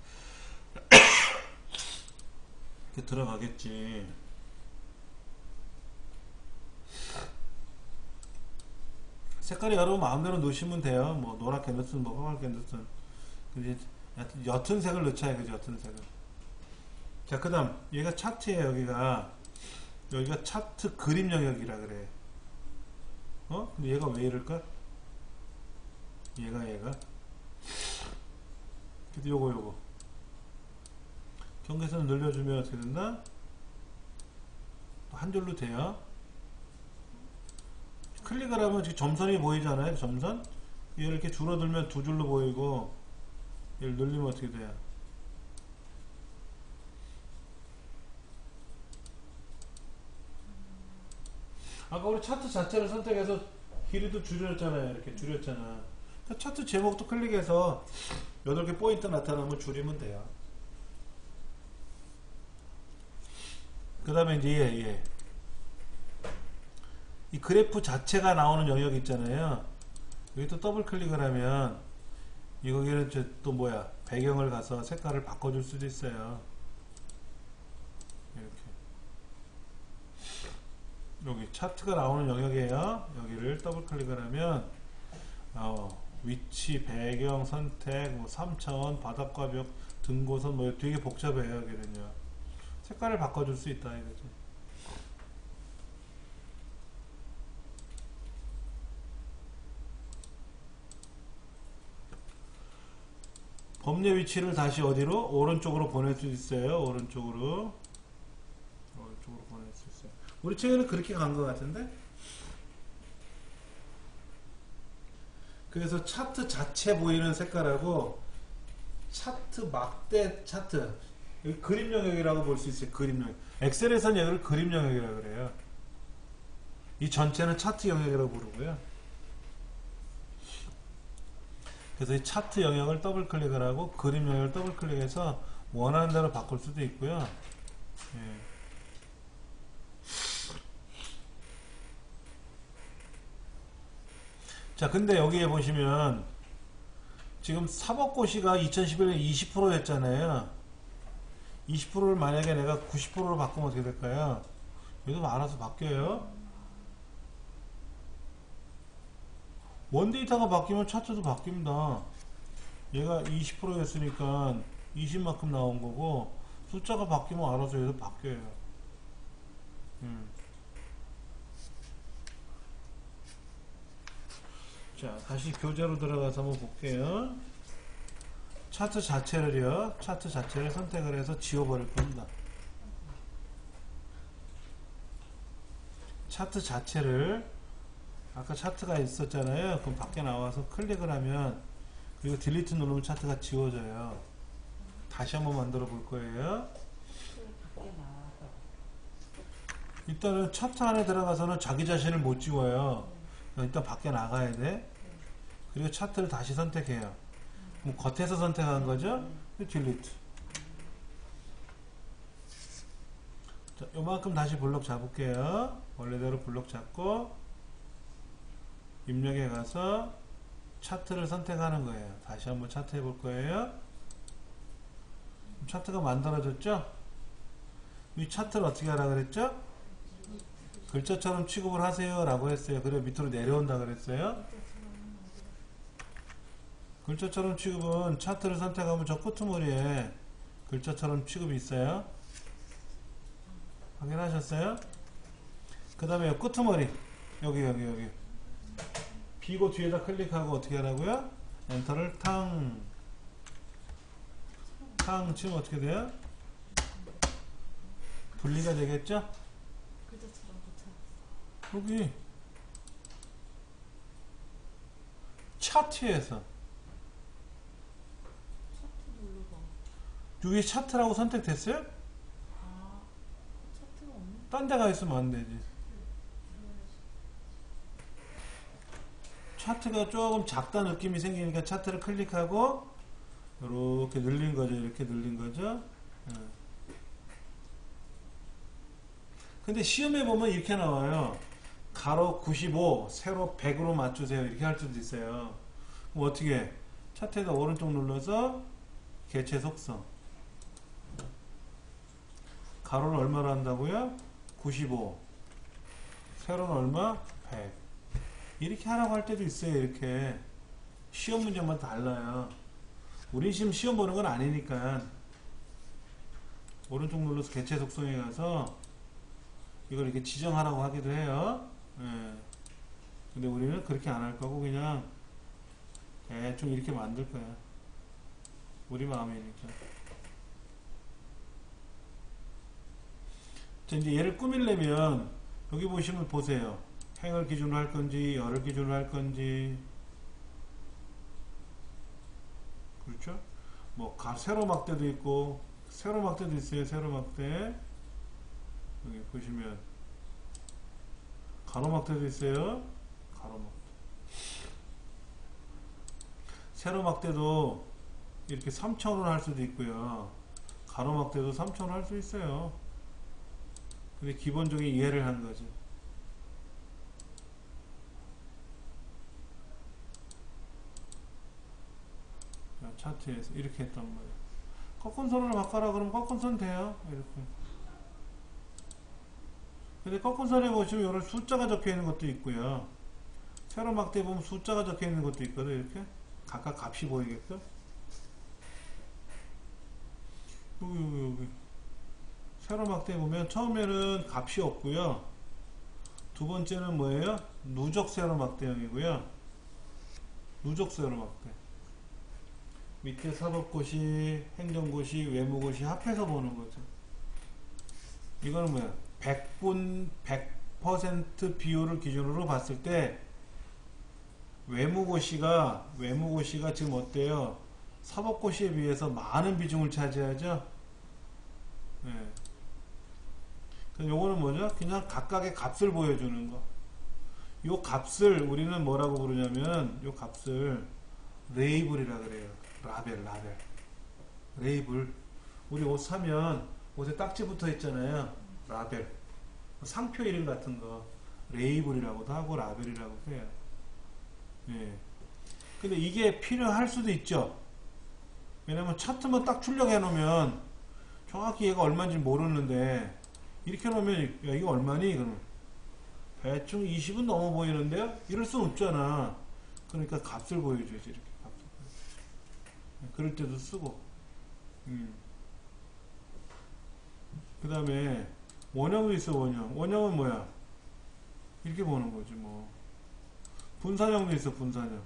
이렇게 들어가겠지. 색깔이 여러분 마음대로 넣으시면 돼요. 뭐 노랗게 넣든 뭐 까맣게 넣든. 근데 옅은 색을 넣자 이거지. 옅은 색을. 자, 그 다음 얘가 차트예요. 여기가 여기가 차트 그림 영역이라 그래. 어? 근데 얘가 왜 이럴까? 얘가 얘가 근데 요거 요거 경계선을 늘려주면 어떻게 된다? 한 줄로 돼요. 클릭을 하면 지금 점선이 보이잖아요. 점선. 얘를 이렇게 줄어들면 두 줄로 보이고, 얘를 늘리면 어떻게 돼요? 아까 우리 차트 자체를 선택해서 길이도 줄였잖아요. 이렇게 줄였잖아. 차트 제목도 클릭해서 여덟 개 포인트 나타나면 줄이면 돼요. 그 다음에 이제 얘, 얘. 이 그래프 자체가 나오는 영역 있잖아요. 여기 또 더블 클릭을 하면 여기는 또 뭐야, 배경을 가서 색깔을 바꿔줄 수도 있어요. 이렇게 여기 차트가 나오는 영역이에요. 여기를 더블 클릭을 하면 어, 위치, 배경, 선택, 뭐 삼 차원, 바닥과 벽, 등고선 뭐 되게 복잡해요. 여기는요. 색깔을 바꿔줄 수 있다 이거죠. 범죄 위치를 다시 어디로? 오른쪽으로 보낼 수 있어요. 오른쪽으로. 오른쪽으로 보낼 수 있어요. 우리 책에는 그렇게 간 것 같은데? 그래서 차트 자체 보이는 색깔하고 차트 막대 차트, 여기 그림 영역이라고 볼 수 있어요. 그림 영역. 엑셀에서는 여기를 그림 영역이라고 그래요. 이 전체는 차트 영역이라고 부르고요. 그래서 이 차트 영역을 더블 클릭을 하고 그림 영역을 더블 클릭해서 원하는 대로 바꿀 수도 있고요. 예. 자, 근데 여기에 보시면 지금 사법고시가 이천십일 년 이십 퍼센트였잖아요. 이십 퍼센트를 만약에 내가 구십 퍼센트로 바꾸면 어떻게 될까요? 얘도 알아서 바뀌어요. 원데이터가 바뀌면 차트도 바뀝니다. 얘가 이십 퍼센트였으니까 이십만큼 나온 거고, 숫자가 바뀌면 알아서 얘도 바뀌어요. 음. 자, 다시 교재로 들어가서 한번 볼게요. 차트 자체를요, 차트 자체를 선택을 해서 지워버릴 겁니다. 차트 자체를, 아까 차트가 있었잖아요. 그럼 밖에 나와서 클릭을 하면, 그리고 딜리트 누르면 차트가 지워져요. 다시 한번 만들어 볼 거예요. 일단은 차트 안에 들어가서는 자기 자신을 못 지워요. 일단 밖에 나가야 돼. 그리고 차트를 다시 선택해요. 그럼 겉에서 선택한 거죠? 딜리트. 자, 요만큼 다시 블록 잡을게요. 원래대로 블록 잡고 입력에 가서 차트를 선택하는 거예요. 다시 한번 차트 해볼 거예요. 차트가 만들어졌죠? 이 차트를 어떻게 하라 그랬죠? 글자처럼 취급을 하세요 라고 했어요. 그래 밑으로 내려온다 그랬어요. 글자처럼 취급은 차트를 선택하면 저 끄트머리에 글자처럼 취급이 있어요. 확인하셨어요? 그 다음에 끄트머리 여기 여기 여기 비고 뒤에다 클릭하고 어떻게 하라고요? 엔터를 탕, 탕 치면 어떻게 돼요? 분리가 되겠죠? 글자처럼 붙여. 여기 차트에서 차트 눌러봐. 여기 차트라고 선택됐어요? 아, 차트가 없네. 딴 데 가 있으면 안 되지. 차트가 조금 작다 느낌이 생기니까 차트를 클릭하고 이렇게 늘린 거죠. 이렇게 늘린 거죠. 예. 근데 시험에 보면 이렇게 나와요. 가로 구십오, 세로 백으로 맞추세요. 이렇게 할 수도 있어요. 그럼 어떻게 해? 차트에다 오른쪽 눌러서 개체 속성. 가로는 얼마로 한다고요? 구십오. 세로는 얼마? 백. 이렇게 하라고 할 때도 있어요. 이렇게. 시험 문제만 달라요. 우리 지금 시험 보는 건 아니니까. 오른쪽 눌러서 개체 속성에 가서 이걸 이렇게 지정하라고 하기도 해요. 예. 근데 우리는 그렇게 안 할 거고 그냥 대충 이렇게 만들 거야. 우리 마음이니까. 자, 이제 얘를 꾸밀려면 여기 보시면 보세요. 행을 기준으로 할 건지 열을 기준으로 할 건지, 그렇죠? 뭐 가, 세로 막대도 있고 세로 막대도 있어요. 세로 막대. 여기 보시면 가로 막대도 있어요. 가로 막대. 세로 막대도 이렇게 삼 차원으로 할 수도 있고요. 가로 막대도 삼 차원으로 할 수 있어요. 근데 기본적인 이해를 하는 거죠. 차트에서 이렇게 했단 말이에요. 꺾은 선으로 바꿔라 그러면 꺾은 선 돼요. 이렇게. 근데 꺾은 선에 보시면 이런 숫자가 적혀 있는 것도 있고요. 세로 막대 보면 숫자가 적혀 있는 것도 있거든. 이렇게 각각 값이 보이게끔. 여기 여기 여기 세로 막대 보면 처음에는 값이 없고요. 두 번째는 뭐예요? 누적 세로 막대형이고요. 누적 세로 막대. 밑에 사법고시, 행정고시, 외무고시 합해서 보는 거죠. 이거는 뭐야? 백분 백 퍼센트 비율을 기준으로 봤을 때 외무고시가 외무고시가 지금 어때요? 사법고시에 비해서 많은 비중을 차지하죠. 네. 그럼 요거는 뭐죠? 그냥 각각의 값을 보여주는 거. 요 값을 우리는 뭐라고 부르냐면 요 값을 레이블이라 그래요. 라벨, 라벨. 레이블. 우리 옷 사면 옷에 딱지 붙어 있잖아요. 라벨. 상표 이름 같은 거. 레이블이라고도 하고 라벨이라고도 해요. 예. 근데 이게 필요할 수도 있죠. 왜냐면 차트만 딱 출력해 놓으면 정확히 얘가 얼마인지 모르는데 이렇게 놓으면 야, 이거 얼마니? 그러면 대충 이십은 넘어 보이는데요? 이럴 순 없잖아. 그러니까 값을 보여줘야지. 이렇게. 그럴 때도 쓰고. 음. 그 다음에 원형도 있어. 원형. 원형은 뭐야? 이렇게 보는 거지 뭐. 분산형도 있어. 분산형.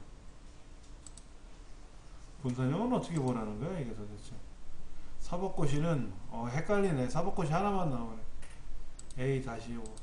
분산형은 어떻게 보라는 거야 이게 도대체? 사법고시는 어, 헷갈리네. 사법고시 하나만 나오네. A 다시 오.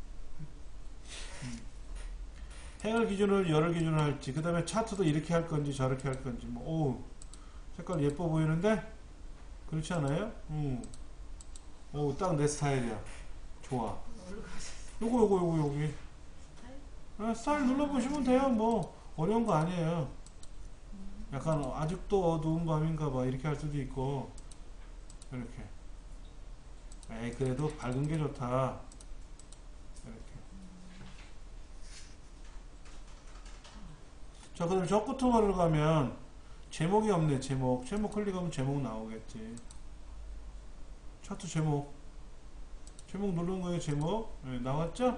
음. 행을 기준으로 열을 기준으로 할지, 그 다음에 차트도 이렇게 할 건지 저렇게 할 건지 뭐. 오, 색깔 예뻐 보이는데? 그렇지 않아요? 응. 오, 딱 내 스타일이야. 좋아. 요거, 요거, 요거, 여기. 아, 스타일 눌러보시면 돼요. 뭐, 어려운 거 아니에요. 약간, 아직도 어두운 밤인가 봐. 이렇게 할 수도 있고. 이렇게. 에이, 그래도 밝은 게 좋다. 이렇게. 자, 그럼 저 끝으로 가면, 제목이 없네. 제목. 제목 클릭하면 제목 나오겠지. 차트 제목. 제목 누른 거예요. 제목. 네, 나왔죠?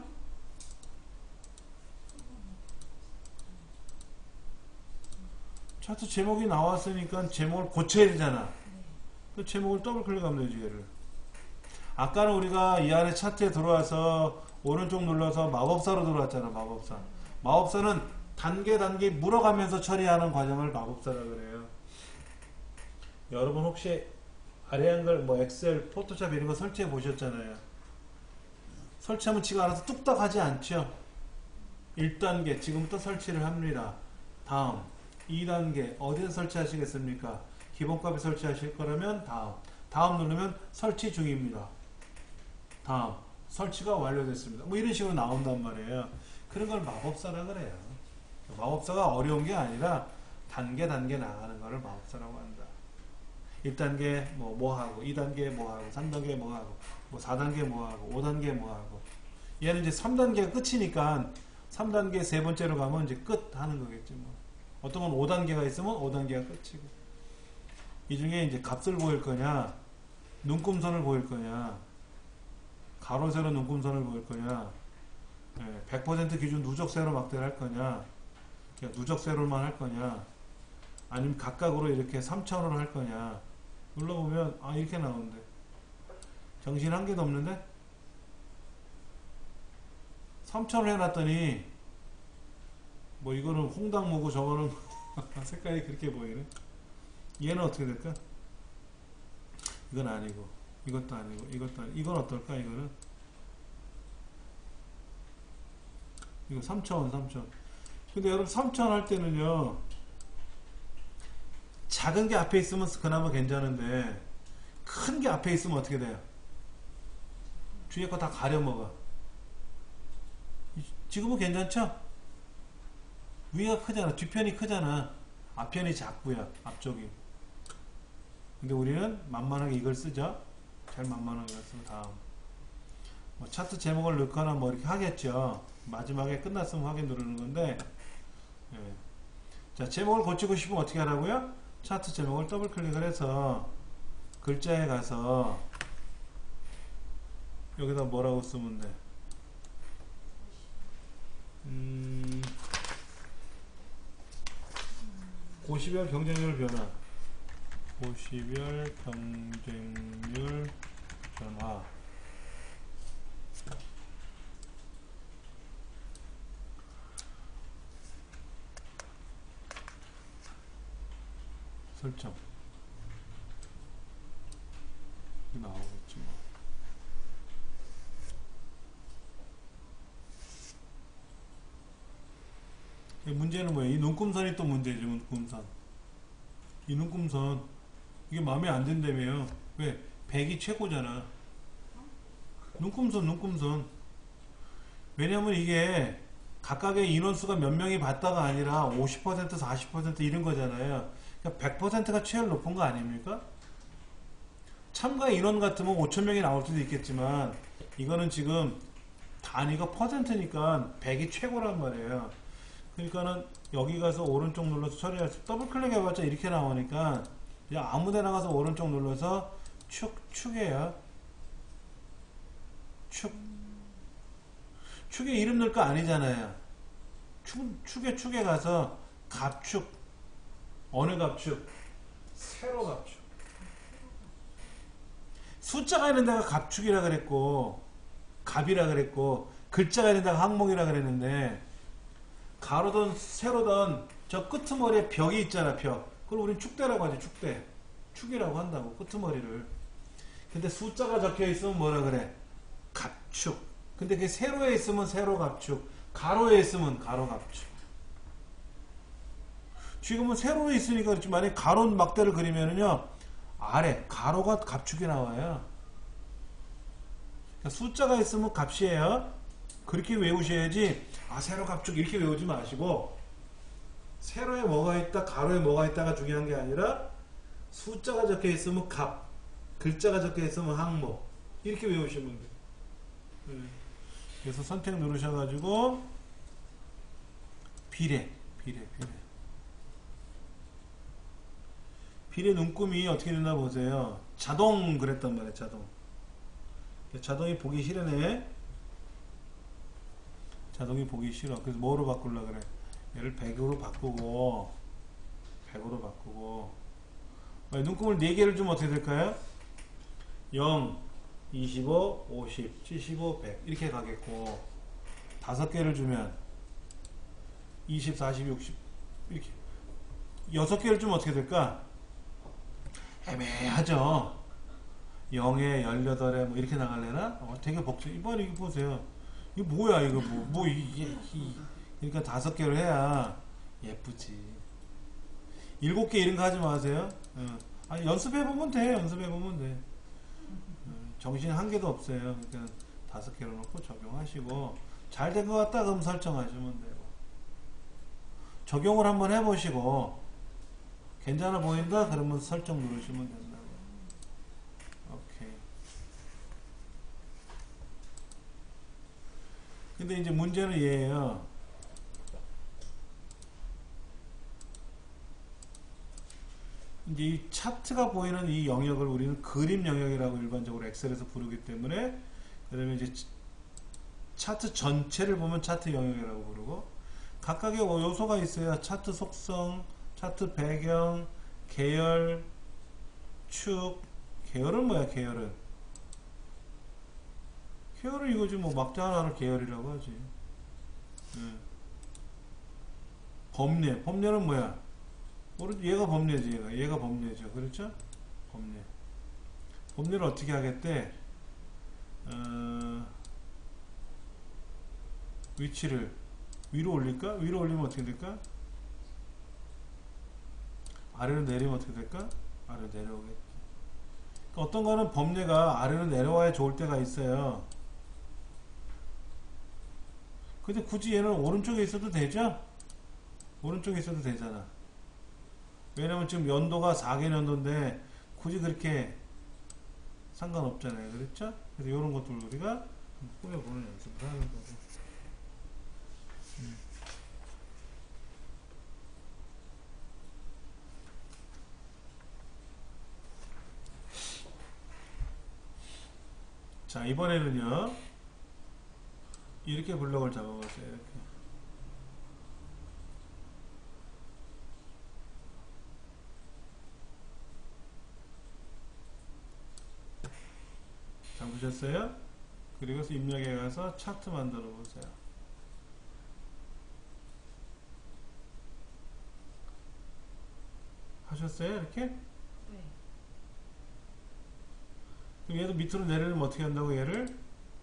차트 제목이 나왔으니까 제목을 고쳐야 되잖아. 그 제목을 더블 클릭하면 되지. 얘를. 아까는 우리가 이 안에 차트에 들어와서 오른쪽 눌러서 마법사로 들어왔잖아. 마법사. 마법사는 단계 단계 물어가면서 처리하는 과정을 마법사라 그래요. 여러분 혹시 아래한글 뭐 엑셀, 포토샵 이런 거 설치해 보셨잖아요. 설치하면 지가 알아서 뚝딱 하지 않죠. 일 단계 지금부터 설치를 합니다. 다음 이 단계 어디서 설치하시겠습니까? 기본값에 설치하실 거라면 다음 다음 누르면 설치 중입니다. 다음 설치가 완료됐습니다. 뭐 이런 식으로 나온단 말이에요. 그런 걸 마법사라 그래요. 마법사가 어려운 게 아니라 단계 단계 나가는 거를 마법사라고 한다. 일 단계 뭐 뭐하고 이 단계 뭐하고 삼 단계 뭐하고 뭐 사 단계 뭐하고 오 단계 뭐하고 얘는 이제 삼 단계가 끝이니까 삼 단계 세 번째로 가면 이제 끝 하는 거겠지 뭐. 어떤 건 오 단계가 있으면 오 단계가 끝이고 이 중에 이제 값을 보일 거냐 눈금선을 보일 거냐 가로 세로 눈금선을 보일 거냐 백 퍼센트 기준 누적 세로 막대를 할 거냐 그냥 누적 세로만 할 거냐 아니면 각각으로 이렇게 삼 차원으로 할 거냐 눌러보면 아 이렇게 나오는데 정신 한 개도 없는데 삼 차원을 해놨더니 뭐 이거는 홍당무고 저거는 색깔이 그렇게 보이네. 얘는 어떻게 될까? 이건 아니고 이것도 아니고 이것도 아니고 이건 어떨까? 이거는 이거 삼 차원 삼 차원. 근데 여러분 삼 차원 할 때는요 작은 게 앞에 있으면 그나마 괜찮은데 큰 게 앞에 있으면 어떻게 돼요? 뒤에 거 다 가려먹어. 지금은 괜찮죠? 위가 크잖아. 뒷편이 크잖아. 앞편이 작고요. 앞쪽이. 근데 우리는 만만하게 이걸 쓰죠. 제일 만만하게 쓰고 다음 뭐 차트 제목을 넣거나 뭐 이렇게 하겠죠. 마지막에 끝났으면 확인 누르는 건데 예. 자 제목을 고치고 싶으면 어떻게 하라고요? 차트 제목을 더블 클릭을 해서 글자에 가서 여기다 뭐라고 쓰면 돼? 음, 고시별 경쟁률 변화 고시별 경쟁률 변화 설정 나오겠지 뭐. 문제는 뭐예요? 이 눈금선이 또 문제죠. 눈금선 이 눈금선 이게 마음에 안 든다며요. 왜? 백이 최고잖아. 눈금선 눈금선 왜냐면 이게 각각의 인원수가 몇 명이 봤다가 아니라 오십 퍼센트 사십 퍼센트 이런 거잖아요. 그러니까 백 퍼센트가 최일 높은 거 아닙니까? 참가 인원 같으면 오천 명이 나올 수도 있겠지만 이거는 지금 단위가 퍼센트니까 백이 최고란 말이에요. 그러니까는 여기 가서 오른쪽 눌러서 처리할 수 더블 클릭 해봤자 이렇게 나오니까 그냥 아무 데나 가서 오른쪽 눌러서 축, 축이에요. 축. 축에 이름 넣을 거 아니잖아요. 축, 축에 축에 가서 갑축. 어느 갑축? 세로 갑축. 숫자가 있는 데가 갑축이라 그랬고 갑이라 그랬고 글자가 있는 데가 항목이라 그랬는데 가로든 세로든 저 끄트머리에 벽이 있잖아. 벽. 그걸 우린 축대라고 하지. 축대. 축이라고 한다고. 끄트머리를. 근데 숫자가 적혀 있으면 뭐라 그래? 갑축. 근데 그게 세로에 있으면 세로 갑축. 가로에 있으면 가로 갑축. 지금은 세로에 있으니까 그렇지. 만약에 가로 막대를 그리면은요 아래 가로가 갑축이 나와요. 그러니까 숫자가 있으면 값이에요. 그렇게 외우셔야지 아 세로 갑축 이렇게 외우지 마시고 세로에 뭐가 있다 가로에 뭐가 있다가 중요한 게 아니라 숫자가 적혀 있으면 갑 글자가 적혀 있으면 항목 이렇게 외우시면 돼요. 네. 그래서 선택 누르셔가지고 비례 비례 비례 비례 눈금이 어떻게 되나 보세요. 자동 그랬단 말이에요. 자동 자동이 보기 싫으네. 자동이 보기 싫어. 그래서 뭐로 바꾸려고 그래? 얘를 백으로 바꾸고 백으로 바꾸고 눈금을 네 개를 주면 어떻게 될까요? 영, 이십오, 오십, 칠십오, 백 이렇게 가겠고 다섯 개를 주면 이십, 사십, 육십 이렇게 여섯 개를 좀 어떻게 될까? 애매하죠. 영에 열여덟에 뭐 이렇게 나갈래나? 어, 되게 복잡. 이번에 이거 보세요. 이거 뭐야 이거 뭐, 뭐 이게 이, 그러니까 다섯 개를 해야 예쁘지. 일곱 개 이런 거 하지 마세요. 어. 아니 연습해 보면 돼. 연습해 보면 돼. 어, 정신 한 개도 없어요. 그러니까 다섯 개로 놓고 적용하시고 잘 된 것 같다 그럼 설정하시면 되고 적용을 한번 해보시고 괜찮아 보인다 그러면 설정 누르시면 된다고. 오케이. 근데 이제 문제는 얘예요. 이제 이 차트가 보이는 이 영역을 우리는 그림 영역이라고 일반적으로 엑셀에서 부르기 때문에 그다음에 이제 차트 전체를 보면 차트 영역이라고 부르고 각각의 요소가 있어요. 차트 속성, 차트 배경, 계열, 축. 계열은 뭐야? 계열은 계열은 이거지 뭐 막대 하나를 계열이라고 하지. 네. 범례, 범례는 뭐야? 오른 얘가 범례지. 얘가 얘가 범례죠. 그렇죠? 범례. 범례를 어떻게 하겠대? 어, 위치를 위로 올릴까? 위로 올리면 어떻게 될까? 아래로 내리면 어떻게 될까? 아래로 내려오겠지. 그러니까 어떤 거는 범례가 아래로 내려와야 좋을 때가 있어요. 근데 굳이 얘는 오른쪽에 있어도 되죠? 오른쪽에 있어도 되잖아. 왜냐면 지금 연도가 사 개 연도인데 굳이 그렇게 상관없잖아요. 그렇죠? 그래서 이런 것들 우리가 꾸며보는 연습을 하는 거고. 음. 자, 이번에는요. 이렇게 블럭을 잡아보세요. 이렇게. 잡으셨어요? 그리고 입력에 가서 차트 만들어 보세요. 하셨어요? 이렇게? 네. 그럼 얘도 밑으로 내리려면 어떻게 한다고 얘를?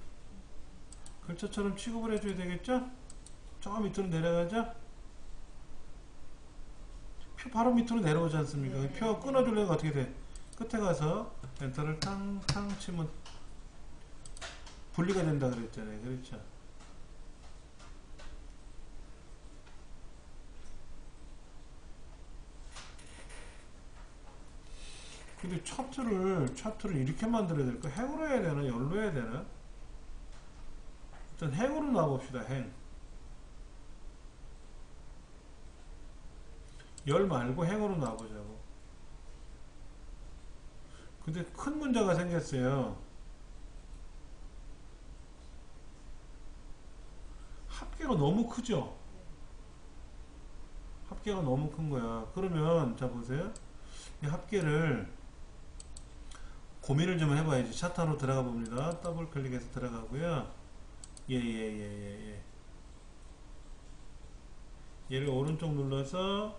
글자처럼 취급을 해줘야 되겠죠? 저 밑으로 내려가죠? 표 바로 밑으로 내려오지 않습니까? 네. 표 끊어주려면 어떻게 돼? 끝에 가서 엔터를 탕탕 치면 분리가 된다 그랬잖아요. 그렇죠? 근데 차트를 차트를 이렇게 만들어야 될까? 행으로 해야 되나? 열로 해야 되나? 일단 행으로 놔봅시다. 행. 열 말고 행으로 놔보자고. 근데 큰 문제가 생겼어요. 합계가 너무 크죠? 합계가 너무 큰 거야. 그러면 자 보세요. 이 합계를 고민을 좀 해봐야지. 차트로 들어가 봅니다. 더블 클릭해서 들어가고요. 예, 예, 예, 예, 예. 얘를 오른쪽 눌러서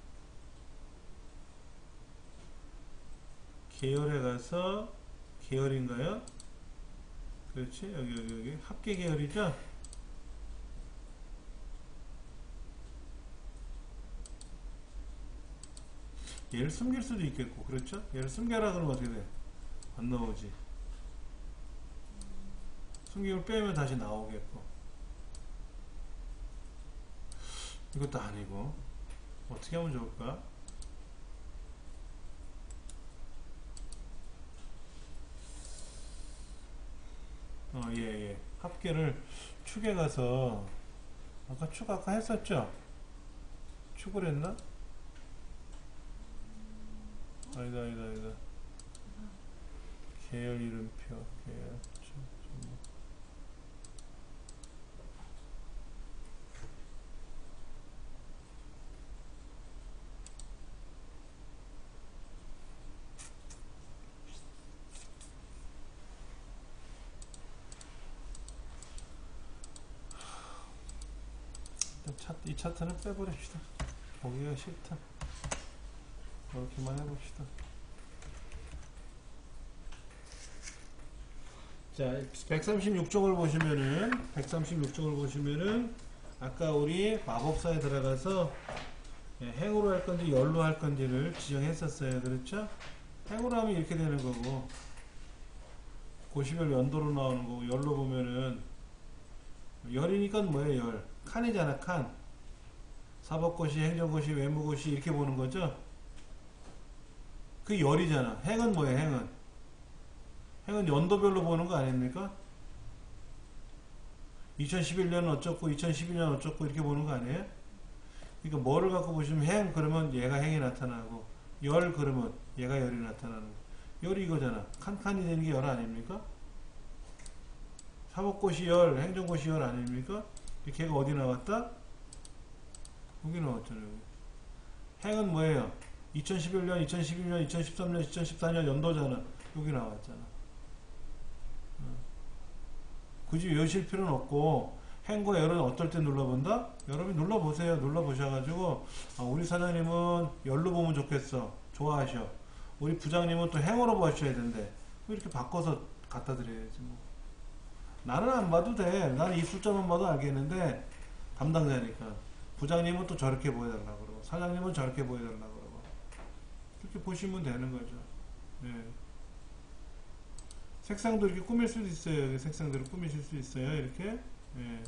계열에 가서 계열인가요? 그렇지. 여기, 여기, 여기. 합계 계열이죠? 얘를 숨길 수도 있겠고, 그렇죠? 얘를 숨겨라 그러면 어떻게 돼? 안 나오지. 숨김을 빼면 다시 나오겠고. 이것도 아니고. 어떻게 하면 좋을까? 어, 예, 예. 합계를 축에 가서, 아까 축 아까 했었죠? 축을 했나? 아니다, 아니다, 아니다. 계열 이름표, 계열, 축, 좀. 차트, 이 차트는 빼버립시다. 보기가 싫다. 이렇게만 해봅시다. 자, 백삼십육 쪽을 보시면은, 백삼십육 쪽을 보시면은, 아까 우리 마법사에 들어가서 예, 행으로 할 건지 열로 할 건지를 지정했었어요. 그렇죠? 행으로 하면 이렇게 되는 거고, 고시별 연도로 나오는 거고, 열로 보면은, 열이니까 뭐예요, 열? 칸이잖아, 칸. 사법고시, 행정고시, 외무고시, 이렇게 보는 거죠? 그 열이잖아. 행은 뭐예요, 행은? 행은 연도별로 보는 거 아닙니까? 이천십일 년은 어쩌고, 이천십이 년 어쩌고, 이렇게 보는 거 아니에요? 그러니까 뭐를 갖고 보시면 행, 그러면 얘가 행이 나타나고, 열, 그러면 얘가 열이 나타나는 거. 열이 이거잖아. 칸칸이 되는 게 열 아닙니까? 사법고시 열, 행정고시 열 아닙니까? 걔가 어디 나왔다? 여기 나왔잖아요. 여기. 행은 뭐예요? 이천십일 년, 이천십이 년, 이천십삼 년, 이천십사 년 연도잖아. 여기 나왔잖아. 굳이 외우실 필요는 없고, 행과 열은 어떨 때 눌러본다? 여러분이 눌러보세요. 눌러보셔가지고, 아, 우리 사장님은 열로 보면 좋겠어. 좋아하셔. 우리 부장님은 또 행으로 보셔야 된대. 이렇게 바꿔서 갖다 드려야지 뭐. 나는 안 봐도 돼. 나는 이 숫자만 봐도 알겠는데, 담당자니까. 부장님은 또 저렇게 보여달라고 그러고, 사장님은 저렇게 보여달라고 그러고. 이렇게 보시면 되는 거죠. 네. 색상도 이렇게 꾸밀 수도 있어요. 여기 색상대로 꾸미실 수 있어요. 이렇게. 예.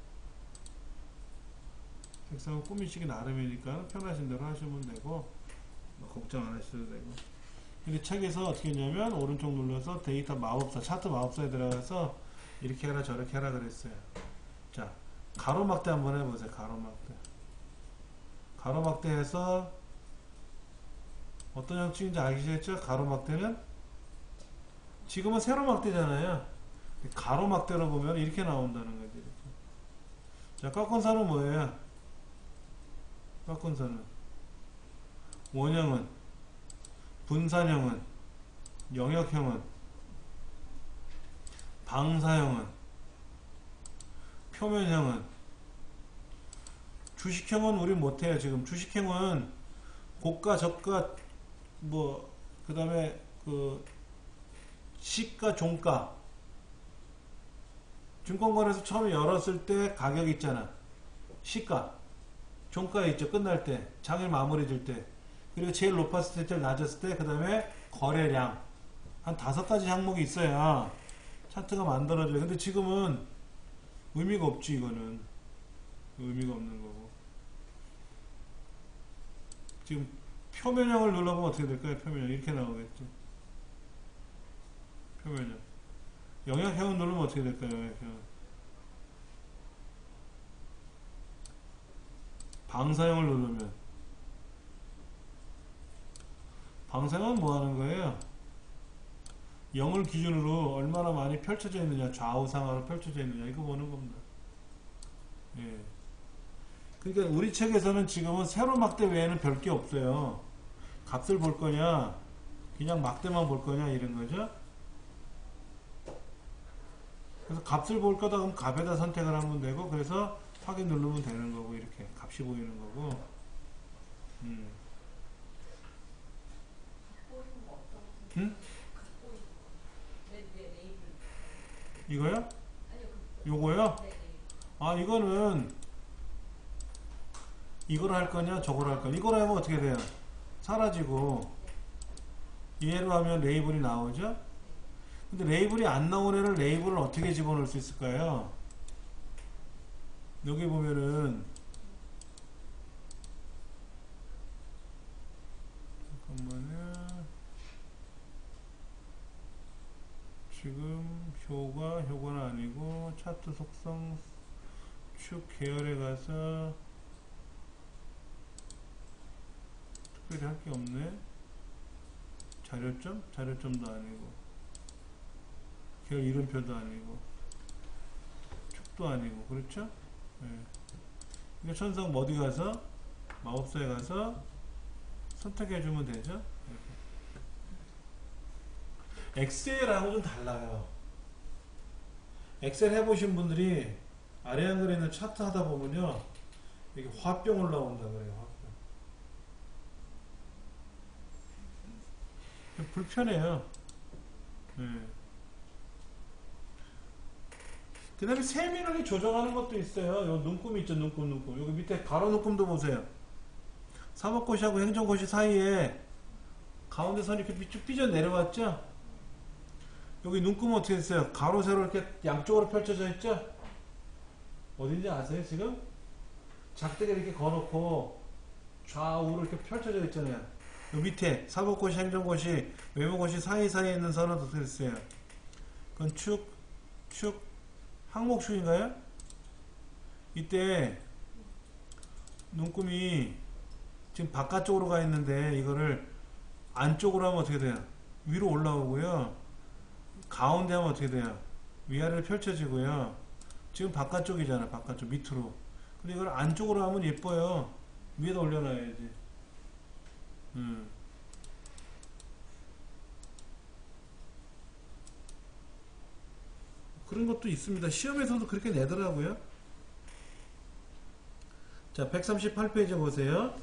색상은 꾸미시기 나름이니까 편하신 대로 하시면 되고, 뭐 걱정 안 하셔도 되고. 근데 책에서 어떻게 했냐면, 오른쪽 눌러서 데이터 마법사, 차트 마법사에 들어가서 이렇게 해라, 저렇게 해라 그랬어요. 자, 가로막대 한번 해보세요. 가로막대. 가로막대 해서 어떤 형식인지 아시겠죠? 가로막대는? 지금은 세로막대잖아요. 가로막대로 보면 이렇게 나온다는 거지. 이렇게. 자, 꺾은선은 뭐예요? 꺾은선은 원형은, 분산형은, 영역형은, 방사형은, 표면형은, 주식형은 우리 못해요. 지금 주식형은 고가, 저가, 뭐, 그 다음에 그 시가, 종가. 증권거래소 처음에 열었을 때 가격 있잖아. 시가. 종가 있죠. 끝날 때. 장일 마무리 될 때. 그리고 제일 높았을 때, 제일 낮았을 때, 그 다음에 거래량. 한 다섯 가지 항목이 있어야 차트가 만들어져요. 근데 지금은 의미가 없지, 이거는. 의미가 없는 거고. 지금 표면형을 눌러보면 어떻게 될까요? 표면형. 이렇게 나오겠죠. 표면형. 영역형을 누르면 어떻게 될까요? 영역형. 방사형을 누르면. 방사형은 뭐 하는 거예요? 영을 기준으로 얼마나 많이 펼쳐져 있느냐, 좌우상하로 펼쳐져 있느냐, 이거 보는 겁니다. 예. 그러니까 우리 책에서는 지금은 세로 막대 외에는 별 게 없어요. 값을 볼 거냐, 그냥 막대만 볼 거냐, 이런 거죠. 그래서 값을 볼 거다 그럼 값에다 선택을 하면 되고, 그래서 확인 누르면 되는 거고, 이렇게 값이 보이는 거고. 음. 응? 이거요? 요거요? 아, 이거는 이걸 할 거냐, 저걸 할 거냐. 이걸 하면 어떻게 돼요? 사라지고, 얘로 하면 레이블이 나오죠? 근데 레이블이 안 나온 애를 레이블을 어떻게 집어넣을 수 있을까요? 여기 보면은, 잠깐만요. 지금 효과, 효과는 아니고, 차트 속성, 축 계열에 가서, 특별히 할 게 없네. 자료점? 자료점도 아니고, 계열 이름표도 아니고, 축도 아니고, 그렇죠? 네. 그러니까 천성 어디 가서, 마법사에 가서 선택해주면 되죠? 엑셀하고 좀 달라요. 엑셀 해보신 분들이 아래 한글에 있는 차트 하다 보면요, 이게 화병 올라온다 그래요. 화병. 불편해요. 네. 그 다음에 세밀하게 조정하는 것도 있어요. 요 눈금 있죠, 눈금, 눈금. 여기 밑에 가로 눈금도 보세요. 사법고시하고 행정고시 사이에 가운데 선이 이렇게 쭉 삐져 내려왔죠? 여기 눈금은 어떻게 됐어요? 가로, 세로 이렇게 양쪽으로 펼쳐져 있죠? 어딘지 아세요, 지금? 작대기 이렇게 거놓고 좌우로 이렇게 펼쳐져 있잖아요. 요 밑에 사법고시, 행정고시, 외부고시 사이사이에 있는 선은 어떻게 됐어요? 그건 축, 축, 항목축인가요? 이때 눈금이 지금 바깥쪽으로 가 있는데 이거를 안쪽으로 하면 어떻게 돼요? 위로 올라오고요. 가운데 하면 어떻게 돼요? 위아래로 펼쳐지고요. 지금 바깥쪽이잖아. 바깥쪽 밑으로. 근데 이걸 안쪽으로 하면 예뻐요. 위에다 올려놔야지. 음. 그런 것도 있습니다. 시험에서도 그렇게 내더라고요. 자, 백삼십팔 페이지 보세요.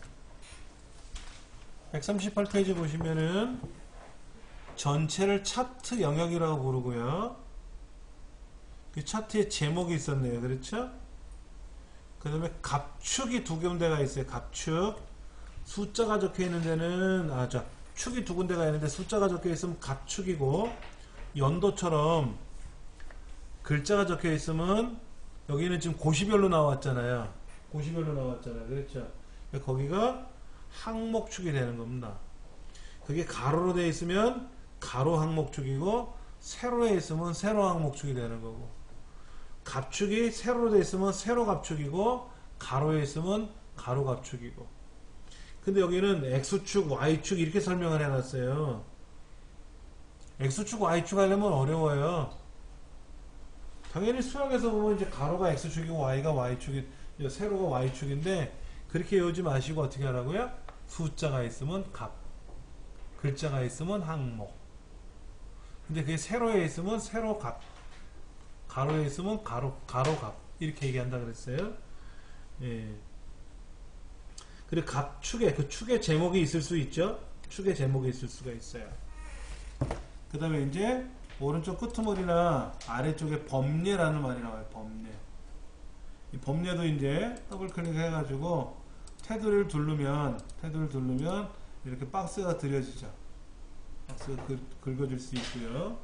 백삼십팔 페이지 보시면은 전체를 차트 영역이라고 부르고요. 그 차트에 제목이 있었네요. 그렇죠? 그 다음에 갑축이 두 군데가 있어요. 갑축. 숫자가 적혀 있는 데는, 아, 자, 축이 두 군데가 있는데 숫자가 적혀 있으면 갑축이고, 연도처럼 글자가 적혀 있으면, 여기는 지금 고시별로 나왔잖아요. 고시별로 나왔잖아요. 그렇죠? 거기가 항목축이 되는 겁니다. 그게 가로로 되어 있으면 가로 항목축이고, 세로에 있으면 세로 항목축이 되는 거고, 갑축이 세로로 되어 있으면 세로 갑축이고, 가로에 있으면 가로 갑축이고. 근데 여기는 X축, Y축 이렇게 설명을 해놨어요. X축, Y축 하려면 어려워요. 당연히 수학에서 보면 이제 가로가 X축이고 Y가 Y축이, 세로가 Y축인데, 그렇게 외우지 마시고 어떻게 하라고요? 숫자가 있으면 갑, 글자가 있으면 항목. 근데 그게 세로에 있으면 세로 갑, 가로에 있으면 가로, 가로 갑. 이렇게 얘기한다 그랬어요. 예. 그리고 갑축에, 그 축의 제목이 있을 수 있죠? 축의 제목이 있을 수가 있어요. 그 다음에 이제, 오른쪽 끄트머리나 아래쪽에 범례라는 말이 나와요. 범례. 이 범례도 이제 더블 클릭 해가지고, 테두리를 두르면, 테두리를 두르면, 이렇게 박스가 들여지죠. 박스가 긁, 긁어질 수 있고요.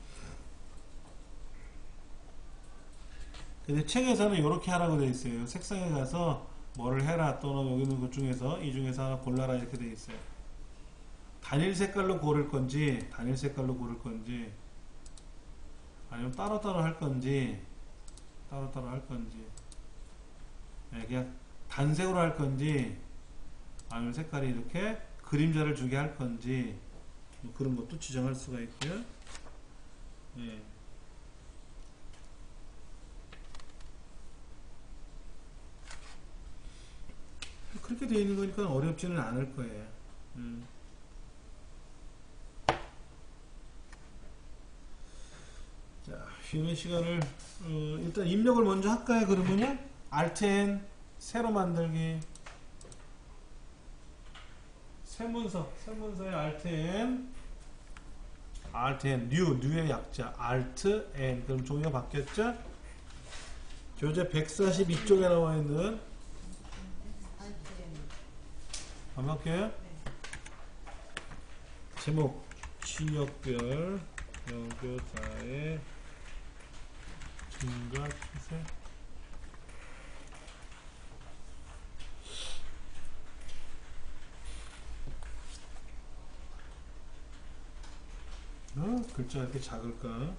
근데 책에서는 이렇게 하라고 되어 있어요. 색상에 가서 뭐를 해라 또는 여기 있는 것 중에서 이 중에서 하나 골라라 이렇게 되어 있어요. 단일 색깔로 고를 건지 단일 색깔로 고를 건지 아니면 따로따로 할 건지 따로따로 할 건지 네, 그냥 단색으로 할 건지 아니면 색깔이 이렇게 그림자를 주게 할 건지 뭐 그런 것도 지정할 수가 있고요. 예. 그렇게 되어 있는 거니까 어렵지는 않을 거예요. 음. 자, 쉬는 시간을 어, 일단 입력을 먼저 할까요? 그러면요. Alt N 새로 만들기 새 문서 새 문서에 Alt N Alt N New New의 약자 Alt N 그럼 종이가 바뀌었죠? 교재 백사십이 쪽에 나와 있는 안 바뀌어요? 제목 지역별 여교사의 증가 추세 어? 글자가 이렇게 작을까?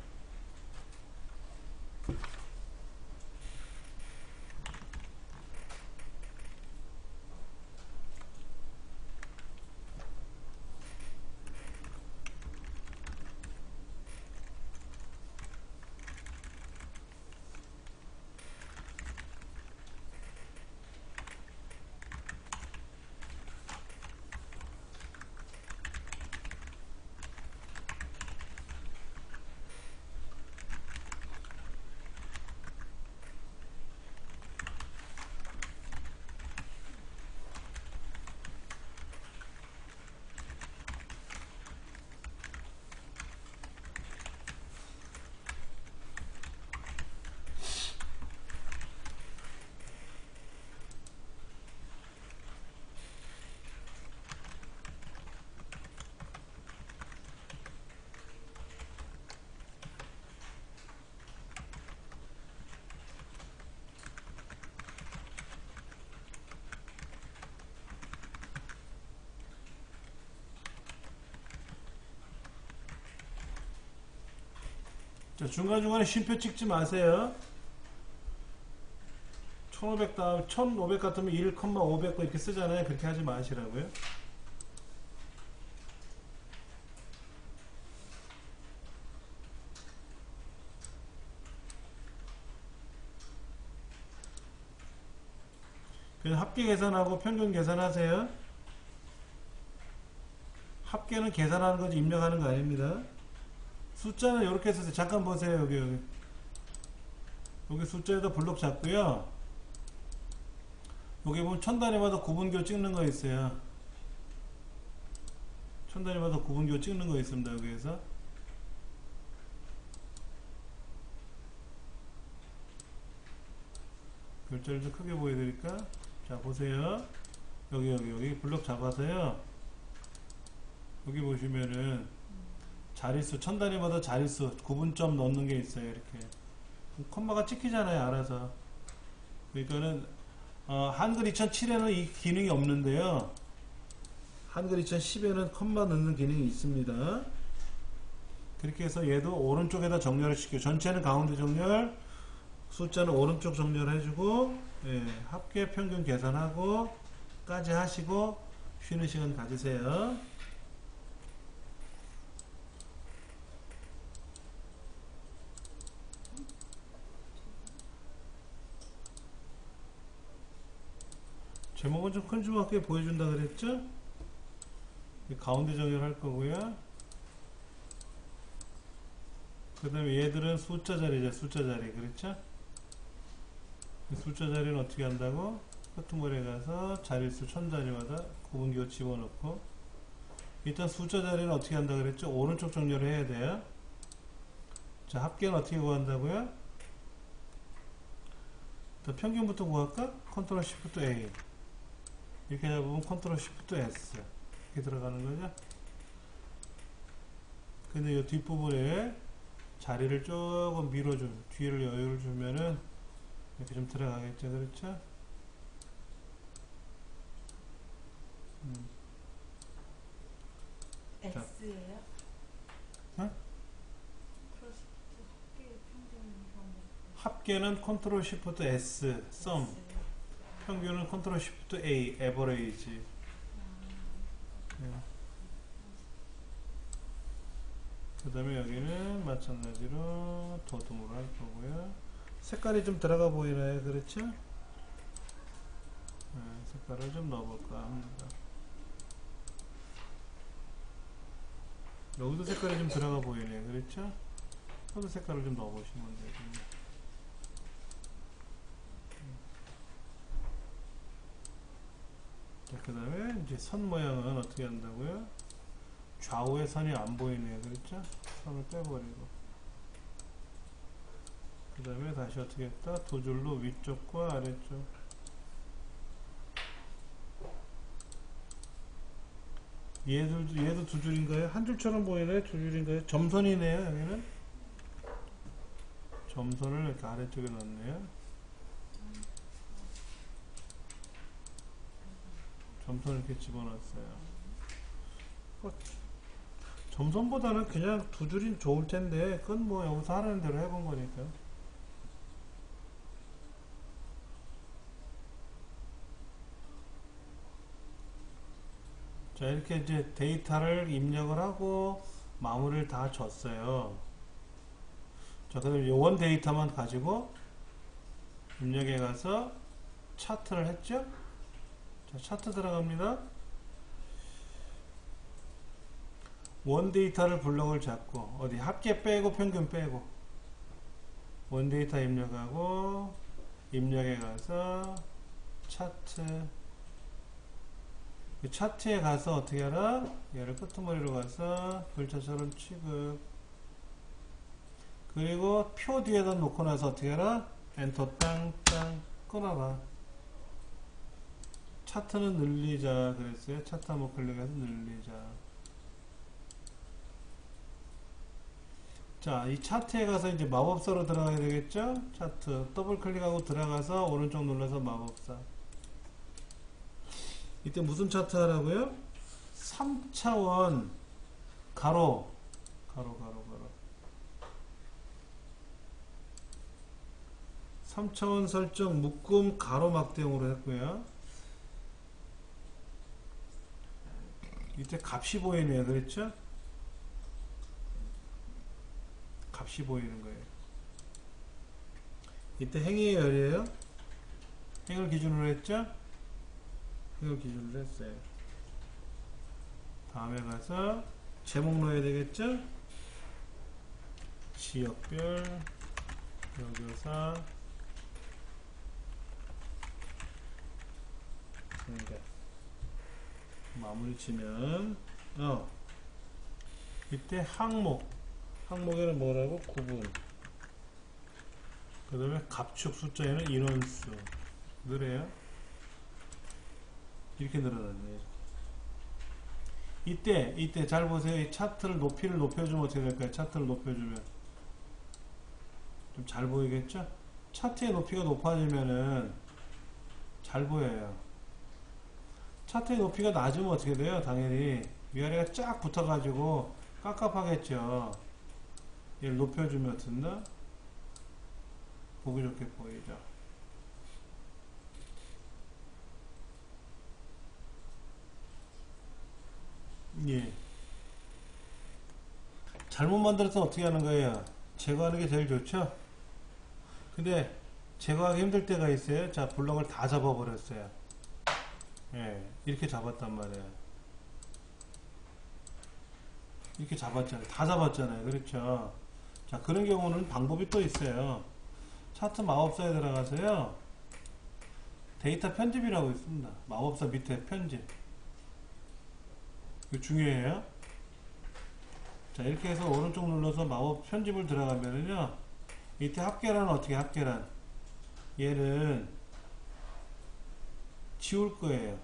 자, 중간중간에 쉼표 찍지 마세요. 천오백 다음, 천오백 같으면 일, 오백 이렇게 쓰잖아요. 그렇게 하지 마시라고요. 그냥 합계 계산하고 평균 계산하세요. 합계는 계산하는 거지 입력하는 거 아닙니다. 숫자는 이렇게 쓰세요. 잠깐 보세요. 여기 여기 여기 숫자에다 블록 잡고요. 여기 보면 천 단위마다 구분교 찍는 거 있어요. 천 단위마다 구분교 찍는 거 있습니다. 여기에서 글자를 좀 크게 보여드릴까? 자, 보세요. 여기 여기 여기 블록 잡아서요. 여기 보시면은 자릿수, 천 단위마다 자릿수 구분점 넣는 게 있어요. 이렇게 콤마가 찍히잖아요. 알아서. 그러니까는 어, 한글 이천칠에는 이 기능이 없는데요. 한글 이천십에는 콤마 넣는 기능이 있습니다. 그렇게 해서 얘도 오른쪽에다 정렬을 시켜요. 전체는 가운데 정렬, 숫자는 오른쪽 정렬 해주고, 예, 합계 평균 계산하고 까지 하시고 쉬는 시간 가지세요. 제목은 좀 큰 주먹게 보여준다 그랬죠? 가운데 정렬할 거고요. 그 다음에 얘들은 숫자 자리죠. 숫자 자리. 그렇죠? 숫자 자리는 어떻게 한다고? 끄트머리에 가서 자릿수 천 단위마다 구분기호 집어넣고, 일단 숫자 자리는 어떻게 한다 그랬죠? 오른쪽 정렬을 해야 돼요. 자, 합계는 어떻게 구한다고요? 일단 평균부터 구할까? 컨트롤 시프트 A. 이렇게 잡으면 컨트롤 시프트 S. 이렇게 들어가는 거죠. 근데 이 뒷부분에 자리를 조금 밀어줘, 뒤를 여유를 주면은 이렇게 좀 들어가겠죠. 그렇죠? 음. X예요? 어? 크로스핏 합계 평균 이런 합계는 컨트롤 시프트 S, sum. X예요? 평균은 컨트롤 시프트 A, average. 네. 그 다음에 여기는 마찬가지로 도둠으로 할 거고요. 색깔이 좀 들어가 보이나요? 그렇죠? 네, 색깔을 좀 넣어볼까 합니다. 여기도 색깔이 좀 들어가 보이네요. 그렇죠? 여기도 색깔을 좀 넣어보시면 되겠네요. 자, 그 다음에 이제 선 모양은 어떻게 한다고요? 좌우의 선이 안 보이네요. 그렇죠? 선을 빼버리고. 그 다음에 다시 어떻게 했다? 두 줄로 위쪽과 아래쪽. 얘들도, 얘도 두 줄인가요? 한 줄처럼 보이나요? 두 줄인가요? 점선이네요. 여기는. 점선을 이렇게 아래쪽에 넣네요. 점선을 이렇게 집어넣었어요. 어, 점선보다는 그냥 두 줄이 좋을 텐데, 그건 뭐 여기서 하라는 대로 해본 거니까. 자, 이렇게 이제 데이터를 입력을 하고 마무리를 다 줬어요. 자, 그 다음에 원 데이터만 가지고 입력에 가서 차트를 했죠? 자, 차트 들어갑니다. 원 데이터를 블럭을 잡고, 어디 합계 빼고 평균 빼고, 원 데이터 입력하고, 입력에 가서 차트, 그 차트에 가서 어떻게 하라? 얘를 끄트머리로 가서 글자처럼 취급. 그리고 표 뒤에다 놓고 나서 어떻게 하라? 엔터 땅땅 끊어라. 차트는 늘리자 그랬어요. 차트 한번 클릭해서 늘리자. 자, 이 차트에 가서 이제 마법사로 들어가야 되겠죠? 차트 더블 클릭하고 들어가서 오른쪽 눌러서 마법사. 이때 무슨 차트 하라고요? 삼 차원 가로 가로 가로 가로 삼 차원 설정 묶음 가로막대형으로 했고요. 이때 값이 보이네요. 그랬죠? 값이 보이는 거예요. 이때 행의 열이에요. 행을 기준으로 했죠? 행을 기준으로 했어요. 다음에 가서 제목 넣어야 되겠죠? 지역별 여교사 그러니까 마무리 치면 어 이때 항목 항목에는 뭐라고? 구분 그 다음에 갑축 숫자에는 인원수 그래요? 이렇게 늘어났네요. 이때 이때 잘 보세요. 이 차트를 높이를 높여주면 어떻게 될까요? 차트를 높여주면 좀 잘 보이겠죠? 차트의 높이가 높아지면은 잘 보여요. 차트의 높이가 낮으면 어떻게 돼요? 당연히 위아래가 쫙 붙어가지고 깝깝하겠죠. 얘를 높여주면 어떻나? 보기 좋게 보이죠. 예. 잘못 만들어서 어떻게 하는 거예요? 제거하는 게 제일 좋죠? 근데 제거하기 힘들 때가 있어요. 자, 블럭을 다 잡아버렸어요. 예, 이렇게 잡았단 말이에요. 이렇게 잡았잖아요. 다 잡았잖아요. 그렇죠? 자, 그런 경우는 방법이 또 있어요. 차트 마법사에 들어가서요. 데이터 편집이라고 있습니다. 마법사 밑에 편집. 이거 중요해요. 자, 이렇게 해서 오른쪽 눌러서 마법 편집을 들어가면은요. 이때 합계란은 어떻게 합계란? 얘는 지울 거예요.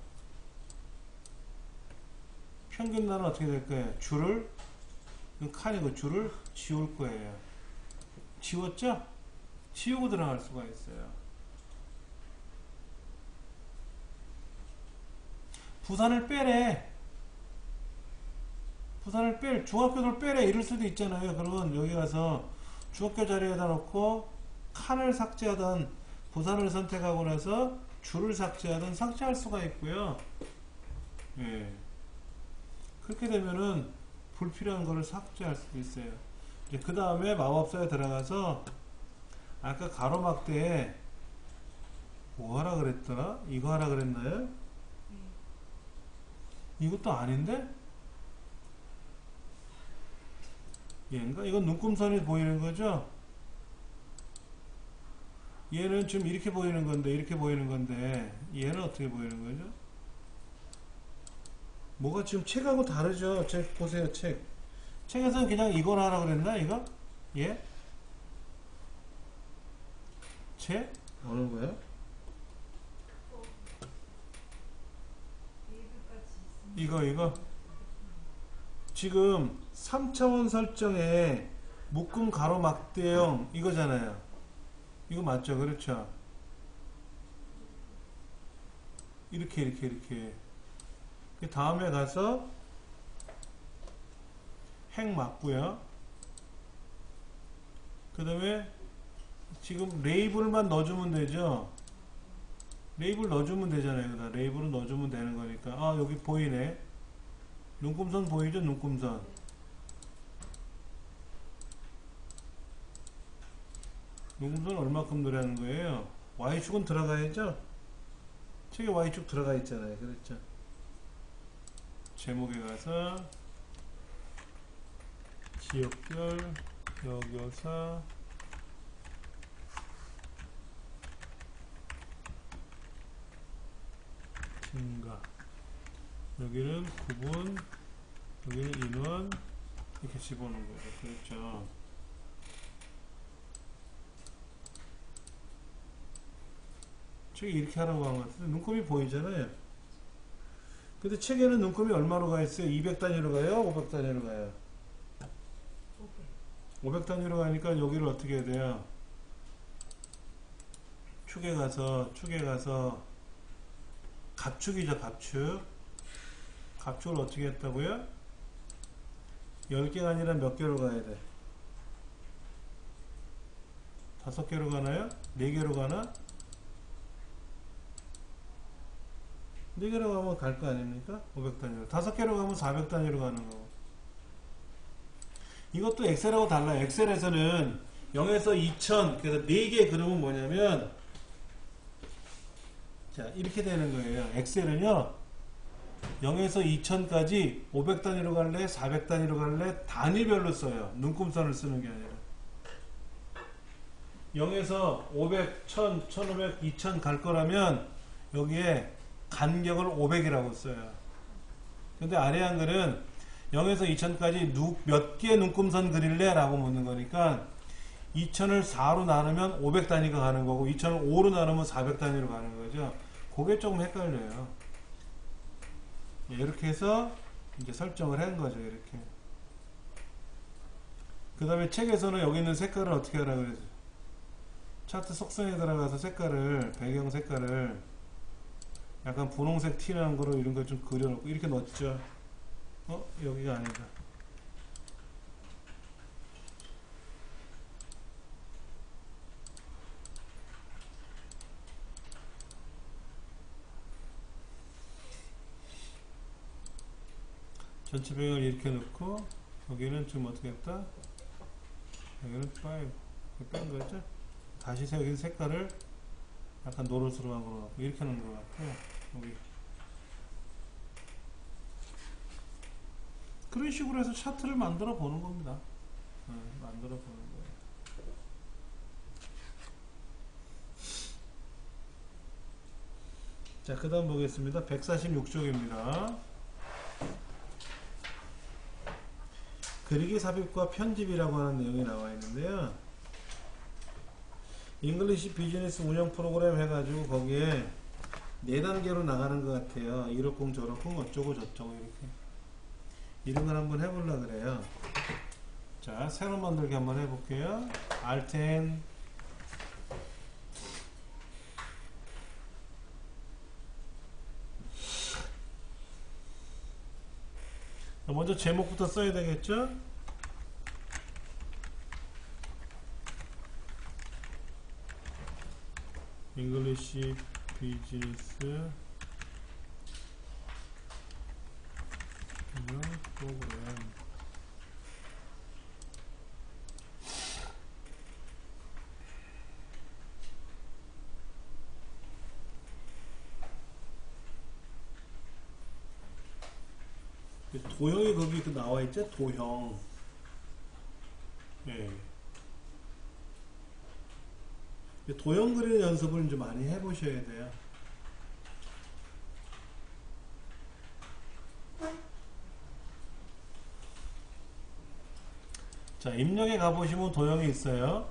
평균란은 어떻게 될 거예요? 줄을 칸이고 줄을 지울 거예요. 지웠죠? 지우고 들어갈 수가 있어요. 부산을 빼래. 부산을 뺄, 중학교를 빼래. 이럴 수도 있잖아요. 그러면 여기 가서 중학교 자리에다 놓고 칸을 삭제하던 부산을 선택하고 나서 줄을 삭제하던 삭제할 수가 있고요. 예. 그렇게 되면은 불필요한 거를 삭제할 수도 있어요. 이제 그 다음에 마법사에 들어가서 아까 가로막대에 뭐 하라 그랬더라? 이거 하라 그랬나요? 네. 이것도 아닌데? 얘인가? 이건 눈금선이 보이는 거죠? 얘는 지금 이렇게 보이는 건데, 이렇게 보이는 건데, 얘는 어떻게 보이는 거죠? 뭐가 지금 책하고 다르죠? 책 보세요, 책. 책에서는 그냥 이걸 하라 그랬나, 이거? 예? 책? 어느 거야? 어, 리뷰까지 있습니다. 이거, 이거? 지금 삼 차원 설정에 묶음 가로막대형 이거잖아요. 이거 맞죠? 그렇죠? 이렇게 이렇게 이렇게 그 다음에 가서 행 맞고요. 그 다음에 지금 레이블만 넣어주면 되죠. 레이블 넣어주면 되잖아요. 그다 레이블은 넣어주면 되는 거니까. 아, 여기 보이네. 눈금선 보이죠? 눈금선. 눈금선 얼마큼 들어가는 거예요? Y축은 들어가야죠? 책에 Y축 들어가 있잖아요. 그렇죠? 제목에 가서 지역별 여교사 증가 여기는 구분 여기는 인원 이렇게 집어넣은 거죠. 그렇죠. 책이 이렇게 하라고 한 것 같은데 눈곱이 보이잖아요. 근데 책에는 눈곱이 얼마로 가 있어요? 이백 단위로 가요? 오백 단위로 가요? 오백 단위로 가니까 여기를 어떻게 해야 돼요? 축에 가서 축에 가서 갑축이죠. 갑축 갑축을 어떻게 했다고요? 열 개가 아니라 몇 개로 가야 돼? 다섯 개로 가나요? 네 개로 가나? 네 개로 가면 갈 거 아닙니까? 오백 단위로. 다섯 개로 가면 사백 단위로 가는 거고. 이것도 엑셀하고 달라요. 엑셀에서는 영에서 이천, 그래서 네 개 그러면 뭐냐면, 자, 이렇게 되는 거예요. 엑셀은요, 영에서 이천까지 오백 단위로 갈래? 사백 단위로 갈래? 단위별로 써요. 눈금선을 쓰는 게 아니라. 영에서 오백, 천, 천오백, 이천 갈 거라면, 여기에 간격을 오백이라고 써요. 근데 아래 한글은 영에서 이천까지 몇 개 눈금선 그릴래? 라고 묻는 거니까 이천을 사로 나누면 오백 단위가 가는 거고 이천을 오로 나누면 사백 단위로 가는 거죠. 그게 조금 헷갈려요. 이렇게 해서 이제 설정을 한 거죠. 이렇게. 그 다음에 책에서는 여기 있는 색깔을 어떻게 하라 그러죠? 차트 속성에 들어가서 색깔을, 배경 색깔을 약간 분홍색 티나는 거로 이런 걸 좀 그려놓고 이렇게 넣었죠. 어? 여기가 아니다. 전체 배경을 이렇게 넣고 여기는 지금 어떻게 했다? 여기는 오 뺀 거죠? 다시 여기 색깔을 약간 노릇으로 한 거 같고 이렇게 놓은 것 같고요. 여기 그런 식으로 해서 차트를 만들어 보는 겁니다. 네, 만들어 보는 거예요. 자, 그 다음 보겠습니다. 백사십육 쪽입니다. 그리기 삽입과 편집이라고 하는 내용이 나와 있는데요. 잉글리시 비즈니스 운영 프로그램 해가지고 거기에 네 단계로 나가는 것 같아요. 이렇쿵 저렇쿵 어쩌고 저쩌고 이렇게. 이런 걸 한번 해보려고 그래요. 자, 새로 만들기 한번 해볼게요. 알트 엔 먼저 제목부터 써야 되겠죠? 잉글리시 비즈니스 프로그램. 도형이 거기 그 나와 있죠? 도형. 예. 도형 그리는 연습을 좀 많이 해보셔야 돼요. 자, 입력에 가보시면 도형이 있어요.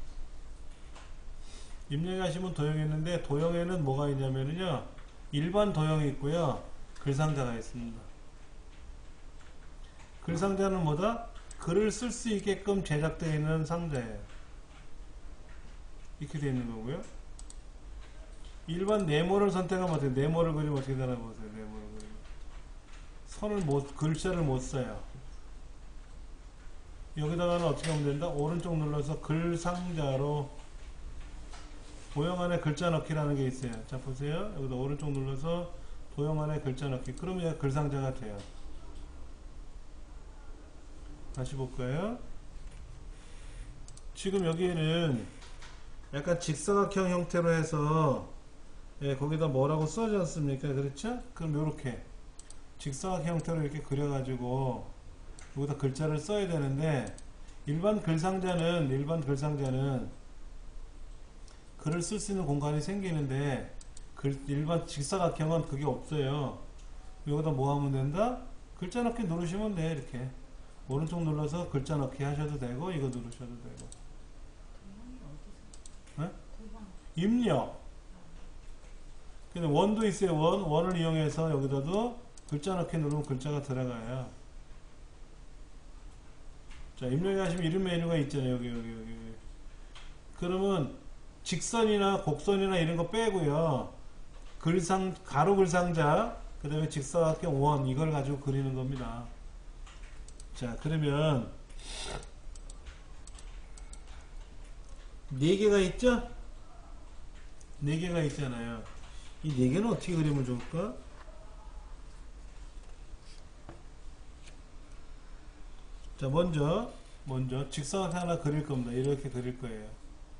입력에 가시면 도형이 있는데, 도형에는 뭐가 있냐면요, 일반 도형이 있고요, 글상자가 있습니다. 글상자는 뭐다? 글을 쓸 수 있게끔 제작되어 있는 상자예요. 이렇게 되어 있는 거고요. 일반 네모를 선택하면 어떻게, 네모를 그리면 어떻게 되나 보세요. 네모를 그리면 선을 못, 글자를 못 써요. 여기다가는 어떻게 하면 된다? 오른쪽 눌러서 글상자로 도형 안에 글자 넣기라는 게 있어요. 자, 보세요. 여기다 오른쪽 눌러서 도형 안에 글자 넣기. 그러면 얘가 글상자가 돼요. 다시 볼까요? 지금 여기에는 약간 직사각형 형태로 해서, 예, 거기다 뭐라고 써지 않습니까? 그렇죠? 그럼 요렇게 직사각 형태로 이렇게 그려가지고 여기다 글자를 써야 되는데, 일반 글상자는 일반 글상자는 글을 쓸 수 있는 공간이 생기는데, 글, 일반 직사각형은 그게 없어요. 여기다 뭐 하면 된다? 글자 넣기 누르시면 돼. 이렇게 오른쪽 눌러서 글자 넣기 하셔도 되고, 이거 누르셔도 되고. 네? 입력. 근데 원도 있어요. 원. 원을 이용해서 여기다도 글자 넣기 누르면 글자가 들어가요. 자, 입력에 하시면 이름 메뉴가 있잖아요. 여기, 여기, 여기. 그러면 직선이나 곡선이나 이런 거 빼고요. 글상, 가로 글상자, 그 다음에 직사각형 원, 이걸 가지고 그리는 겁니다. 자, 그러면 네 개가 있죠? 네 개가 있잖아요. 이 네 개는 어떻게 그리면 좋을까? 자, 먼저, 먼저 직사각형 하나 그릴 겁니다. 이렇게 그릴 거예요.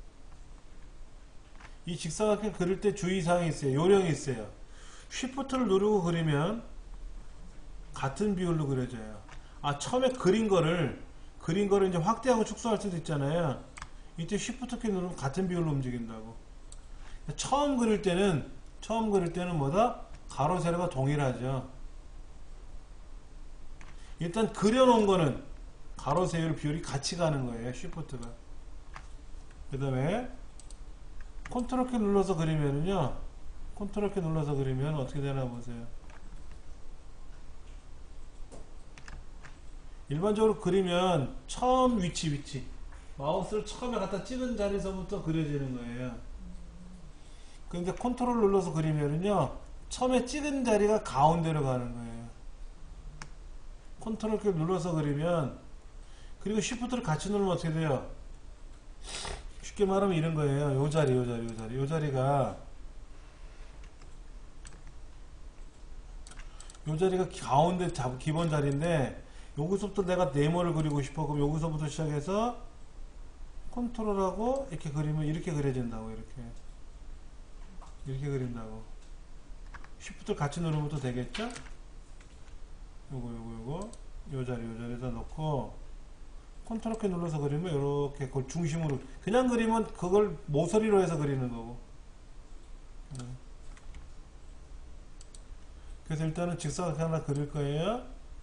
이 직사각형 그릴 때 주의사항이 있어요. 요령이 있어요. 쉬프트를 누르고 그리면 같은 비율로 그려져요. 아, 처음에 그린 거를, 그린 거를 이제 확대하고 축소할 수도 있잖아요. 이때 쉬프트 키 누르면 같은 비율로 움직인다고. 처음 그릴 때는, 처음 그릴 때는 뭐다? 가로, 세로가 동일하죠. 일단 그려놓은 거는 가로, 세로 비율이 같이 가는 거예요. 쉬프트가. 그 다음에 컨트롤 키 눌러서 그리면은요, 컨트롤 키 눌러서 그리면 어떻게 되나 보세요. 일반적으로 그리면 처음 위치 위치 마우스를 처음에 갖다 찍은 자리에서부터 그려지는 거예요. 그런데 컨트롤 눌러서 그리면은요, 처음에 찍은 자리가 가운데로 가는 거예요. 컨트롤 키 눌러서 그리면, 그리고 쉬프트를 같이 누르면 어떻게 돼요? 쉽게 말하면 이런 거예요. 요 자리, 요 자리, 요 자리. 요 자리가, 요 자리가 가운데 잡, 기본 자리인데, 여기서부터 내가 네모를 그리고 싶어. 그럼 여기서부터 시작해서 컨트롤하고 이렇게 그리면 이렇게 그려진다고. 이렇게. 이렇게 그린다고. 쉬프트를 같이 누르면 또 되겠죠? 요거, 요거, 요거. 요 자리, 요 자리에다 놓고, 컨트롤 키 눌러서 그리면 이렇게 그걸 중심으로 그냥 그리면 그걸 모서리로 해서 그리는 거고. 그래서 일단은 직사각형 하나 그릴 거예요.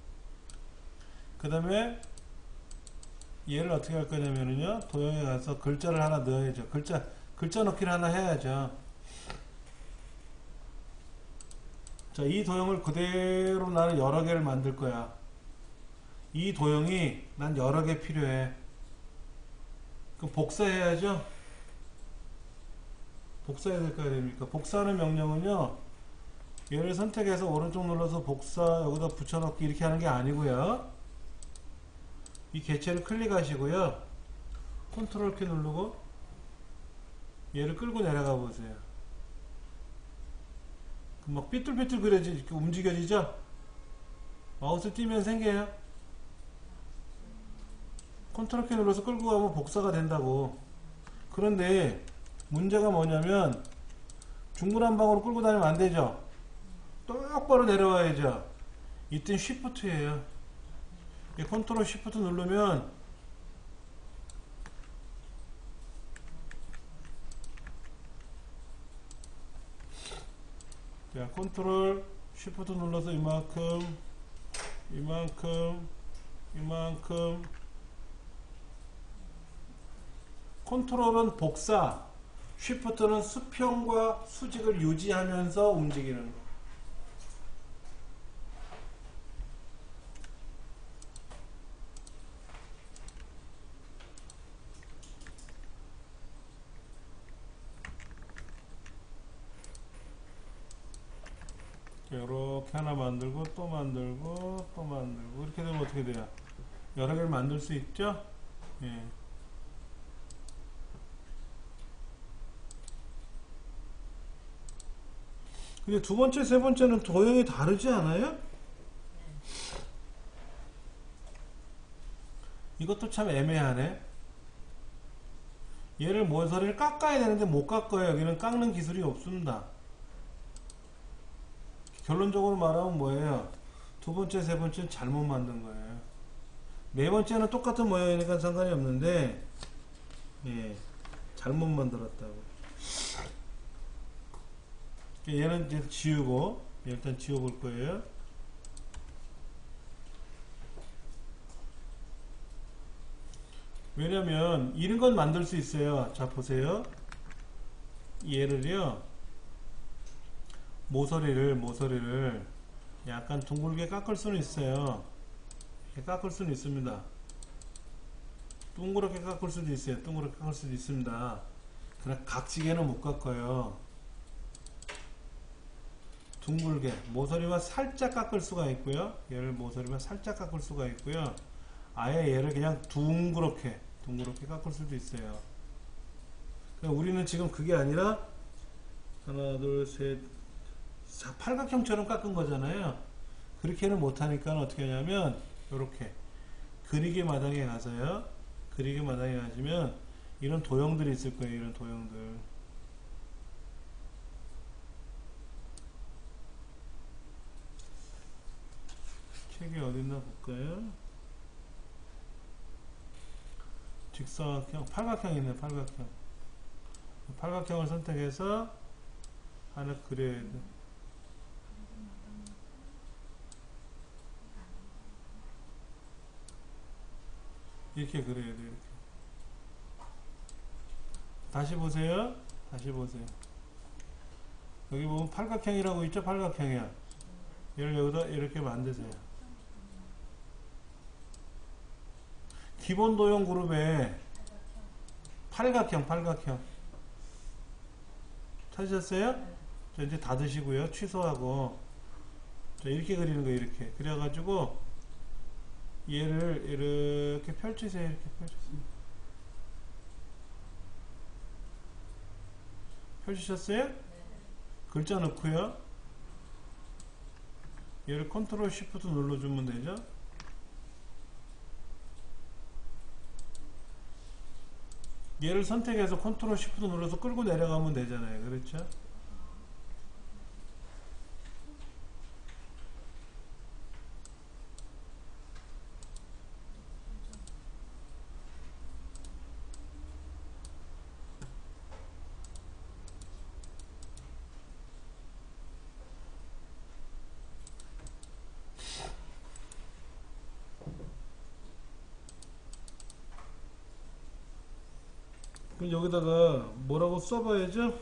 그 다음에 얘를 어떻게 할 거냐면요, 도형에 가서 글자를 하나 넣어야죠. 글자 글자 넣기를 하나 해야죠. 자, 이 도형을 그대로 나는 여러 개를 만들 거야. 이 도형이 난 여러 개 필요해. 그럼 복사해야죠. 복사해야 될까 됩니까? 복사하는 명령은요, 얘를 선택해서 오른쪽 눌러서 복사 여기다 붙여넣기 이렇게 하는 게 아니고요, 이 개체를 클릭하시고요, 컨트롤 키 누르고 얘를 끌고 내려가 보세요. 그럼 막 삐뚤삐뚤 그려지, 이렇게 움직여지죠? 마우스 띄면 생겨요. 컨트롤 키 눌러서 끌고 가면 복사가 된다고. 그런데 문제가 뭐냐면 중구 한 방으로 끌고 다니면 안 되죠. 똑바로 내려와야죠. 이땐 쉬프트예요. 컨트롤 쉬프트 누르면 자, 컨트롤 쉬프트 눌러서 이만큼 이만큼 이만큼. 컨트롤은 복사, 쉬프트는 수평과 수직을 유지하면서 움직이는 거. 이렇게 하나 만들고 또 만들고 또 만들고 이렇게 되면 어떻게 돼요? 여러 개를 만들 수 있죠? 예. 근데 두 번째, 세 번째는 도형이 다르지 않아요? 이것도 참 애매하네. 얘를 모서리를 깎아야 되는데 못 깎아요. 여기는 깎는 기술이 없습니다. 결론적으로 말하면 뭐예요? 두 번째, 세 번째는 잘못 만든 거예요. 네 번째는 똑같은 모양이니까 상관이 없는데, 예, 잘못 만들었다고. 얘는 이제 지우고, 일단 지워볼 거예요. 왜냐면 이런 건 만들 수 있어요. 자, 보세요. 얘를요, 모서리를 모서리를 약간 둥글게 깎을 수는 있어요. 이렇게 깎을 수는 있습니다. 둥그렇게 깎을 수도 있어요. 둥그렇게 깎을 수도 있습니다. 그러나 각지게는 못 깎아요. 둥글게 모서리만 살짝 깎을 수가 있고요, 얘를 모서리만 살짝 깎을 수가 있고요, 아예 얘를 그냥 둥그렇게 둥그렇게 깎을 수도 있어요. 그러니까 우리는 지금 그게 아니라 하나 둘셋 팔각형처럼 깎은 거잖아요. 그렇게는 못하니까 어떻게 하냐면 요렇게 그리기 마당에 가서요. 그리기 마당에 가시면 이런 도형들이 있을 거예요. 이런 도형들. 책이 어딨나 볼까요? 직사각형, 팔각형 있네. 팔각형. 팔각형을 선택해서 하나 그려야 돼. 이렇게 그려야 돼. 이렇게. 다시 보세요. 다시 보세요. 여기 보면 팔각형이라고 있죠? 팔각형이야. 얘를 여기다 이렇게 만드세요. 기본 도형 그룹에 팔각형, 팔각형. 찾으셨어요? 자, 이제 닫으시고요. 취소하고. 자, 이렇게 그리는 거예요. 이렇게. 그래가지고 얘를 이렇게 펼치세요. 이렇게 펼치세요. 펼치셨어요? 글자 넣고요. 얘를 컨트롤 쉬프트 눌러주면 되죠. 얘를 선택해서 컨트롤 쉬프트 눌러서 끌고 내려가면 되잖아요. 그렇죠? 그럼 여기다가 뭐라고 써봐야죠?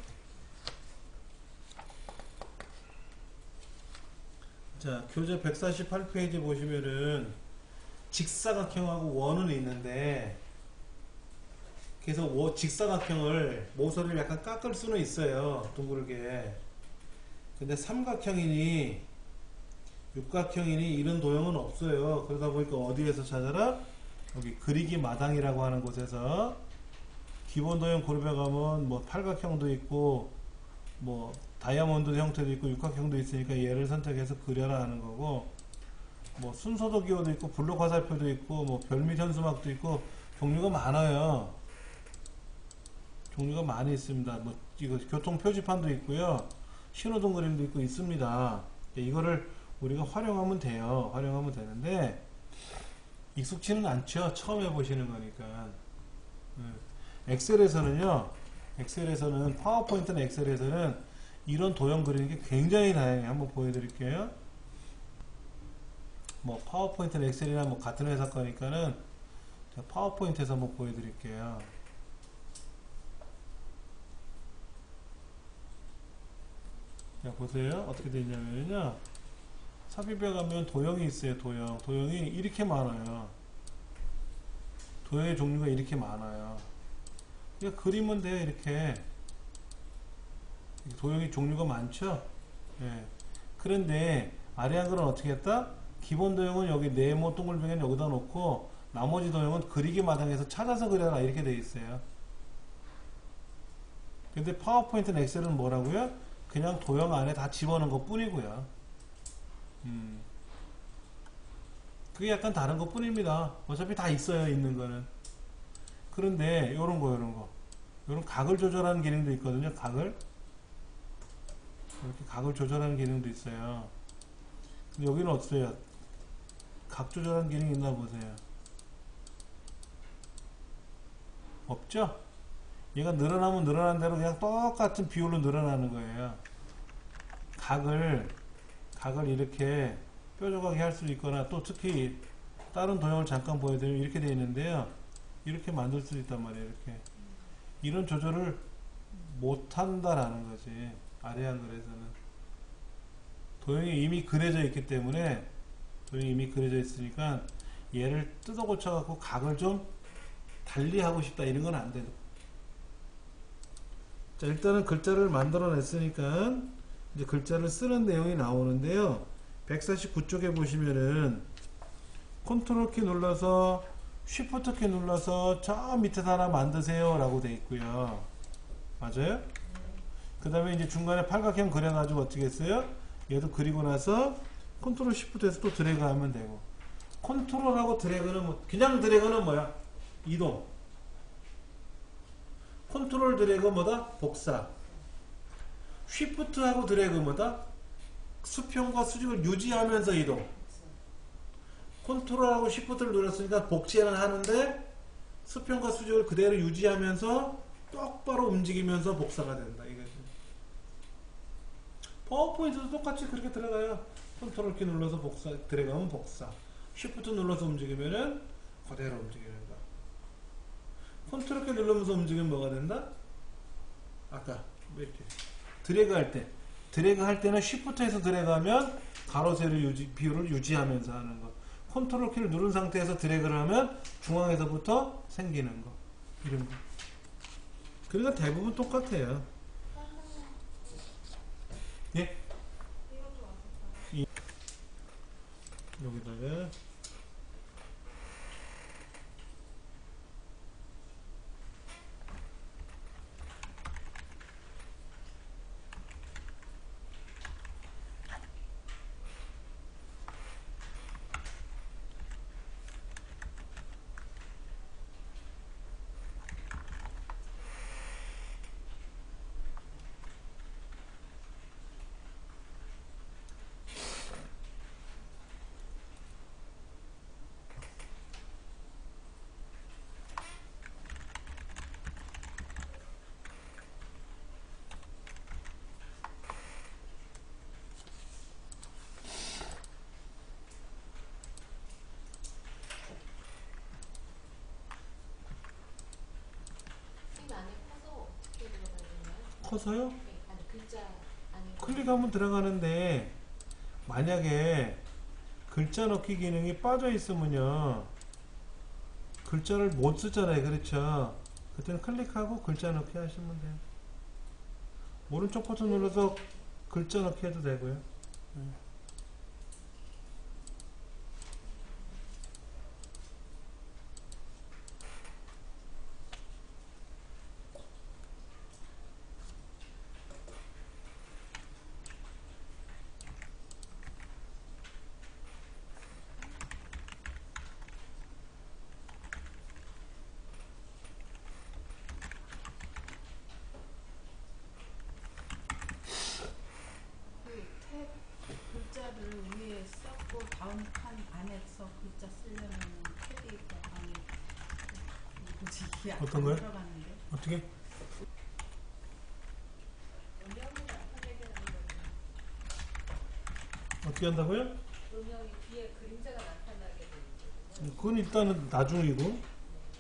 자, 교재 백사십팔 페이지 보시면은 직사각형하고 원은 있는데, 그래서 워, 직사각형을 모서리를 약간 깎을 수는 있어요. 둥글게. 근데 삼각형이니 육각형이니 이런 도형은 없어요. 그러다 보니까 어디에서 찾아라? 여기 그리기 마당이라고 하는 곳에서 기본 도형 그룹에 가면 뭐 팔각형도 있고 뭐 다이아몬드 형태도 있고 육각형도 있으니까 얘를 선택해서 그려라 하는 거고, 뭐 순서도 기호도 있고 블록 화살표도 있고 뭐 별빛 현수막도 있고 종류가 많아요. 종류가 많이 있습니다. 뭐 이거 교통 표지판도 있고요. 신호등 그림도 있고 있습니다. 이거를 우리가 활용하면 돼요. 활용하면 되는데 익숙치는 않죠. 처음 해보시는 거니까. 엑셀에서는요. 엑셀에서는 파워포인트나 엑셀에서는 이런 도형 그리는 게 굉장히 다양해요. 한번 보여드릴게요. 뭐 파워포인트나 엑셀이나 뭐 같은 회사 거니까는 제가 파워포인트에서 한번 보여드릴게요. 자, 보세요. 어떻게 되냐면요. 삽입에 가면 도형이 있어요. 도형. 도형이 이렇게 많아요. 도형의 종류가 이렇게 많아요. 그러니까 그리면 돼요. 이렇게. 도형의 종류가 많죠. 예. 그런데 아래 한글은 어떻게 했다? 기본 도형은 여기 네모 동글뱅이는 여기다 놓고 나머지 도형은 그리기 마당에서 찾아서 그려라 이렇게 되어 있어요. 근데 파워포인트는 엑셀은 뭐라고요? 그냥 도형 안에 다 집어넣은 것 뿐이고요. 음. 그게 약간 다른 것 뿐입니다. 어차피 다 있어요. 있는 거는. 그런데 요런 거 요런 거 요런 각을 조절하는 기능도 있거든요. 각을 이렇게 각을 조절하는 기능도 있어요. 근데 여기는 없어요. 각 조절하는 기능이 있나 보세요. 없죠? 얘가 늘어나면 늘어난 대로 그냥 똑같은 비율로 늘어나는 거예요. 각을 각을 이렇게 뾰족하게 할 수 있거나, 또 특히 다른 도형을 잠깐 보여드리면 이렇게 되어 있는데요. 이렇게 만들 수 있단 말이에요. 이렇게 이런 조절을 못한다라는 거지. 아래 한글에서는 도형이 이미 그려져 있기 때문에, 도형이 이미 그려져 있으니까 얘를 뜯어 고쳐 갖고 각을 좀 달리 하고 싶다 이런 건 안 돼요. 자, 일단은 글자를 만들어 냈으니까 이제 글자를 쓰는 내용이 나오는데요. 백사십구 쪽에 보시면은 컨트롤 키 눌러서 쉬프트 키 눌러서 저 밑에다 하나 만드세요 라고 되어 있고요. 맞아요? 그 다음에 이제 중간에 팔각형 그려가지고 어떻게 했어요? 얘도 그리고 나서 컨트롤 시프트에서 또 드래그 하면 되고. 컨트롤하고 드래그는 뭐, 그냥 드래그는 뭐야? 이동. 컨트롤 드래그 뭐다? 복사. 쉬프트하고 드래그 뭐다? 수평과 수직을 유지하면서 이동. 컨트롤하고 쉬프트를 눌렀으니까 복제는 하는데 수평과 수직을 그대로 유지하면서 똑바로 움직이면서 복사가 된다. 이거지. 파워포인트도 똑같이 그렇게 들어가요. 컨트롤 키 눌러서 복사, 드래그하면 복사. 쉬프트 눌러서 움직이면은 그대로 움직이는 거. 컨트롤 키 누르면서 움직이면 뭐가 된다? 아까 이렇게 드래그 할 때, 드래그 할 때는 쉬프트에서 드래그하면 가로 세로 유지, 비율을 유지하면서 하는 거. 컨트롤 키를 누른 상태에서 드래그를 하면 중앙에서부터 생기는 거. 이런 거. 그러니까 대부분 똑같아요. 예? 이것도 왔었어요. 이, 여기다가 책 안에 커서 어떻게 들어가야 되나요? 커서요? 네, 아니 글자 안에 클릭하면 들어가는데 만약에 글자 넣기 기능이 빠져 있으면요 글자를 못 쓰잖아요. 그렇죠? 그때는 클릭하고 글자 넣기 하시면 돼요. 오른쪽 버튼 눌러서 글자 넣기 해도 되고요. 네. 그탭 글자를 위에 썼고 다음 칸 안에서 글자 쓰려면 탭이 그 안에 뭐지 이게 안 어떤 거요? 들어가는데 어떻게? 음영이 나타나게 하는 거죠. 어떻게 한다고요? 음영이 뒤에 그림자가 나타나게 되는 거죠. 그건 일단은 나중이고.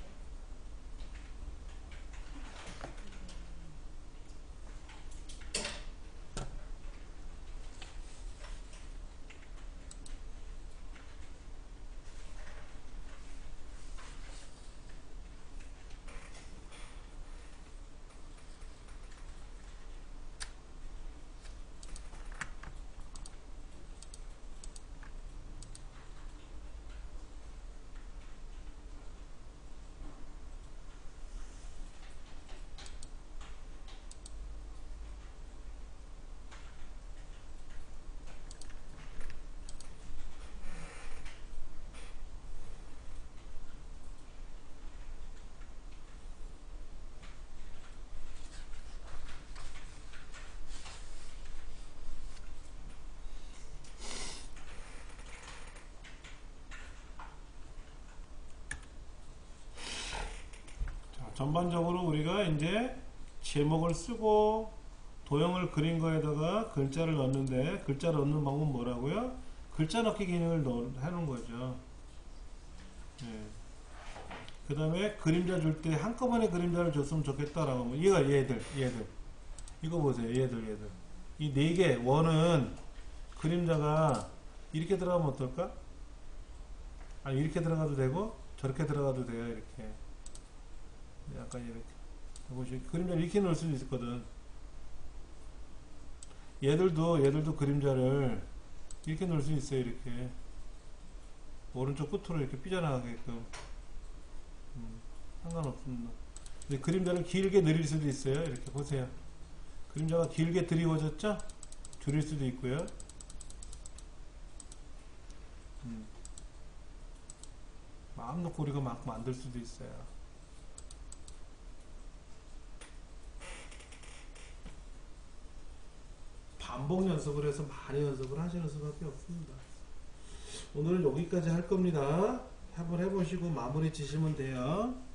전반적으로 우리가 이제 제목을 쓰고 도형을 그린 거에다가 글자를 넣는데 글자를 넣는 방법은 뭐라고요? 글자 넣기 기능을 넣, 해놓은 거죠. 예. 그 다음에 그림자 줄 때 한꺼번에 그림자를 줬으면 좋겠다라고 하면 얘가 얘들 얘들 이거 보세요. 얘들 얘들 이 네 개 원은 그림자가 이렇게 들어가면 어떨까? 아니 이렇게 들어가도 되고 저렇게 들어가도 돼요. 이렇게 약간 이렇게 보시 그림자를 이렇게 넣을 수도 있거든. 얘들도 얘들도 그림자를 이렇게 넣을 수 있어요. 이렇게 오른쪽 끝으로 이렇게 삐져나가게끔 음, 상관없습니다. 근데 그림자를 길게 늘릴 수도 있어요. 이렇게 보세요. 그림자가 길게 드리워졌죠? 줄일 수도 있고요. 음. 마음 놓고 우리가 막 만들 수도 있어요. 반복 연습을 해서 많이 연습을 하시는 수밖에 없습니다. 오늘은 여기까지 할 겁니다. 한번 해보시고 마무리 지시면 돼요.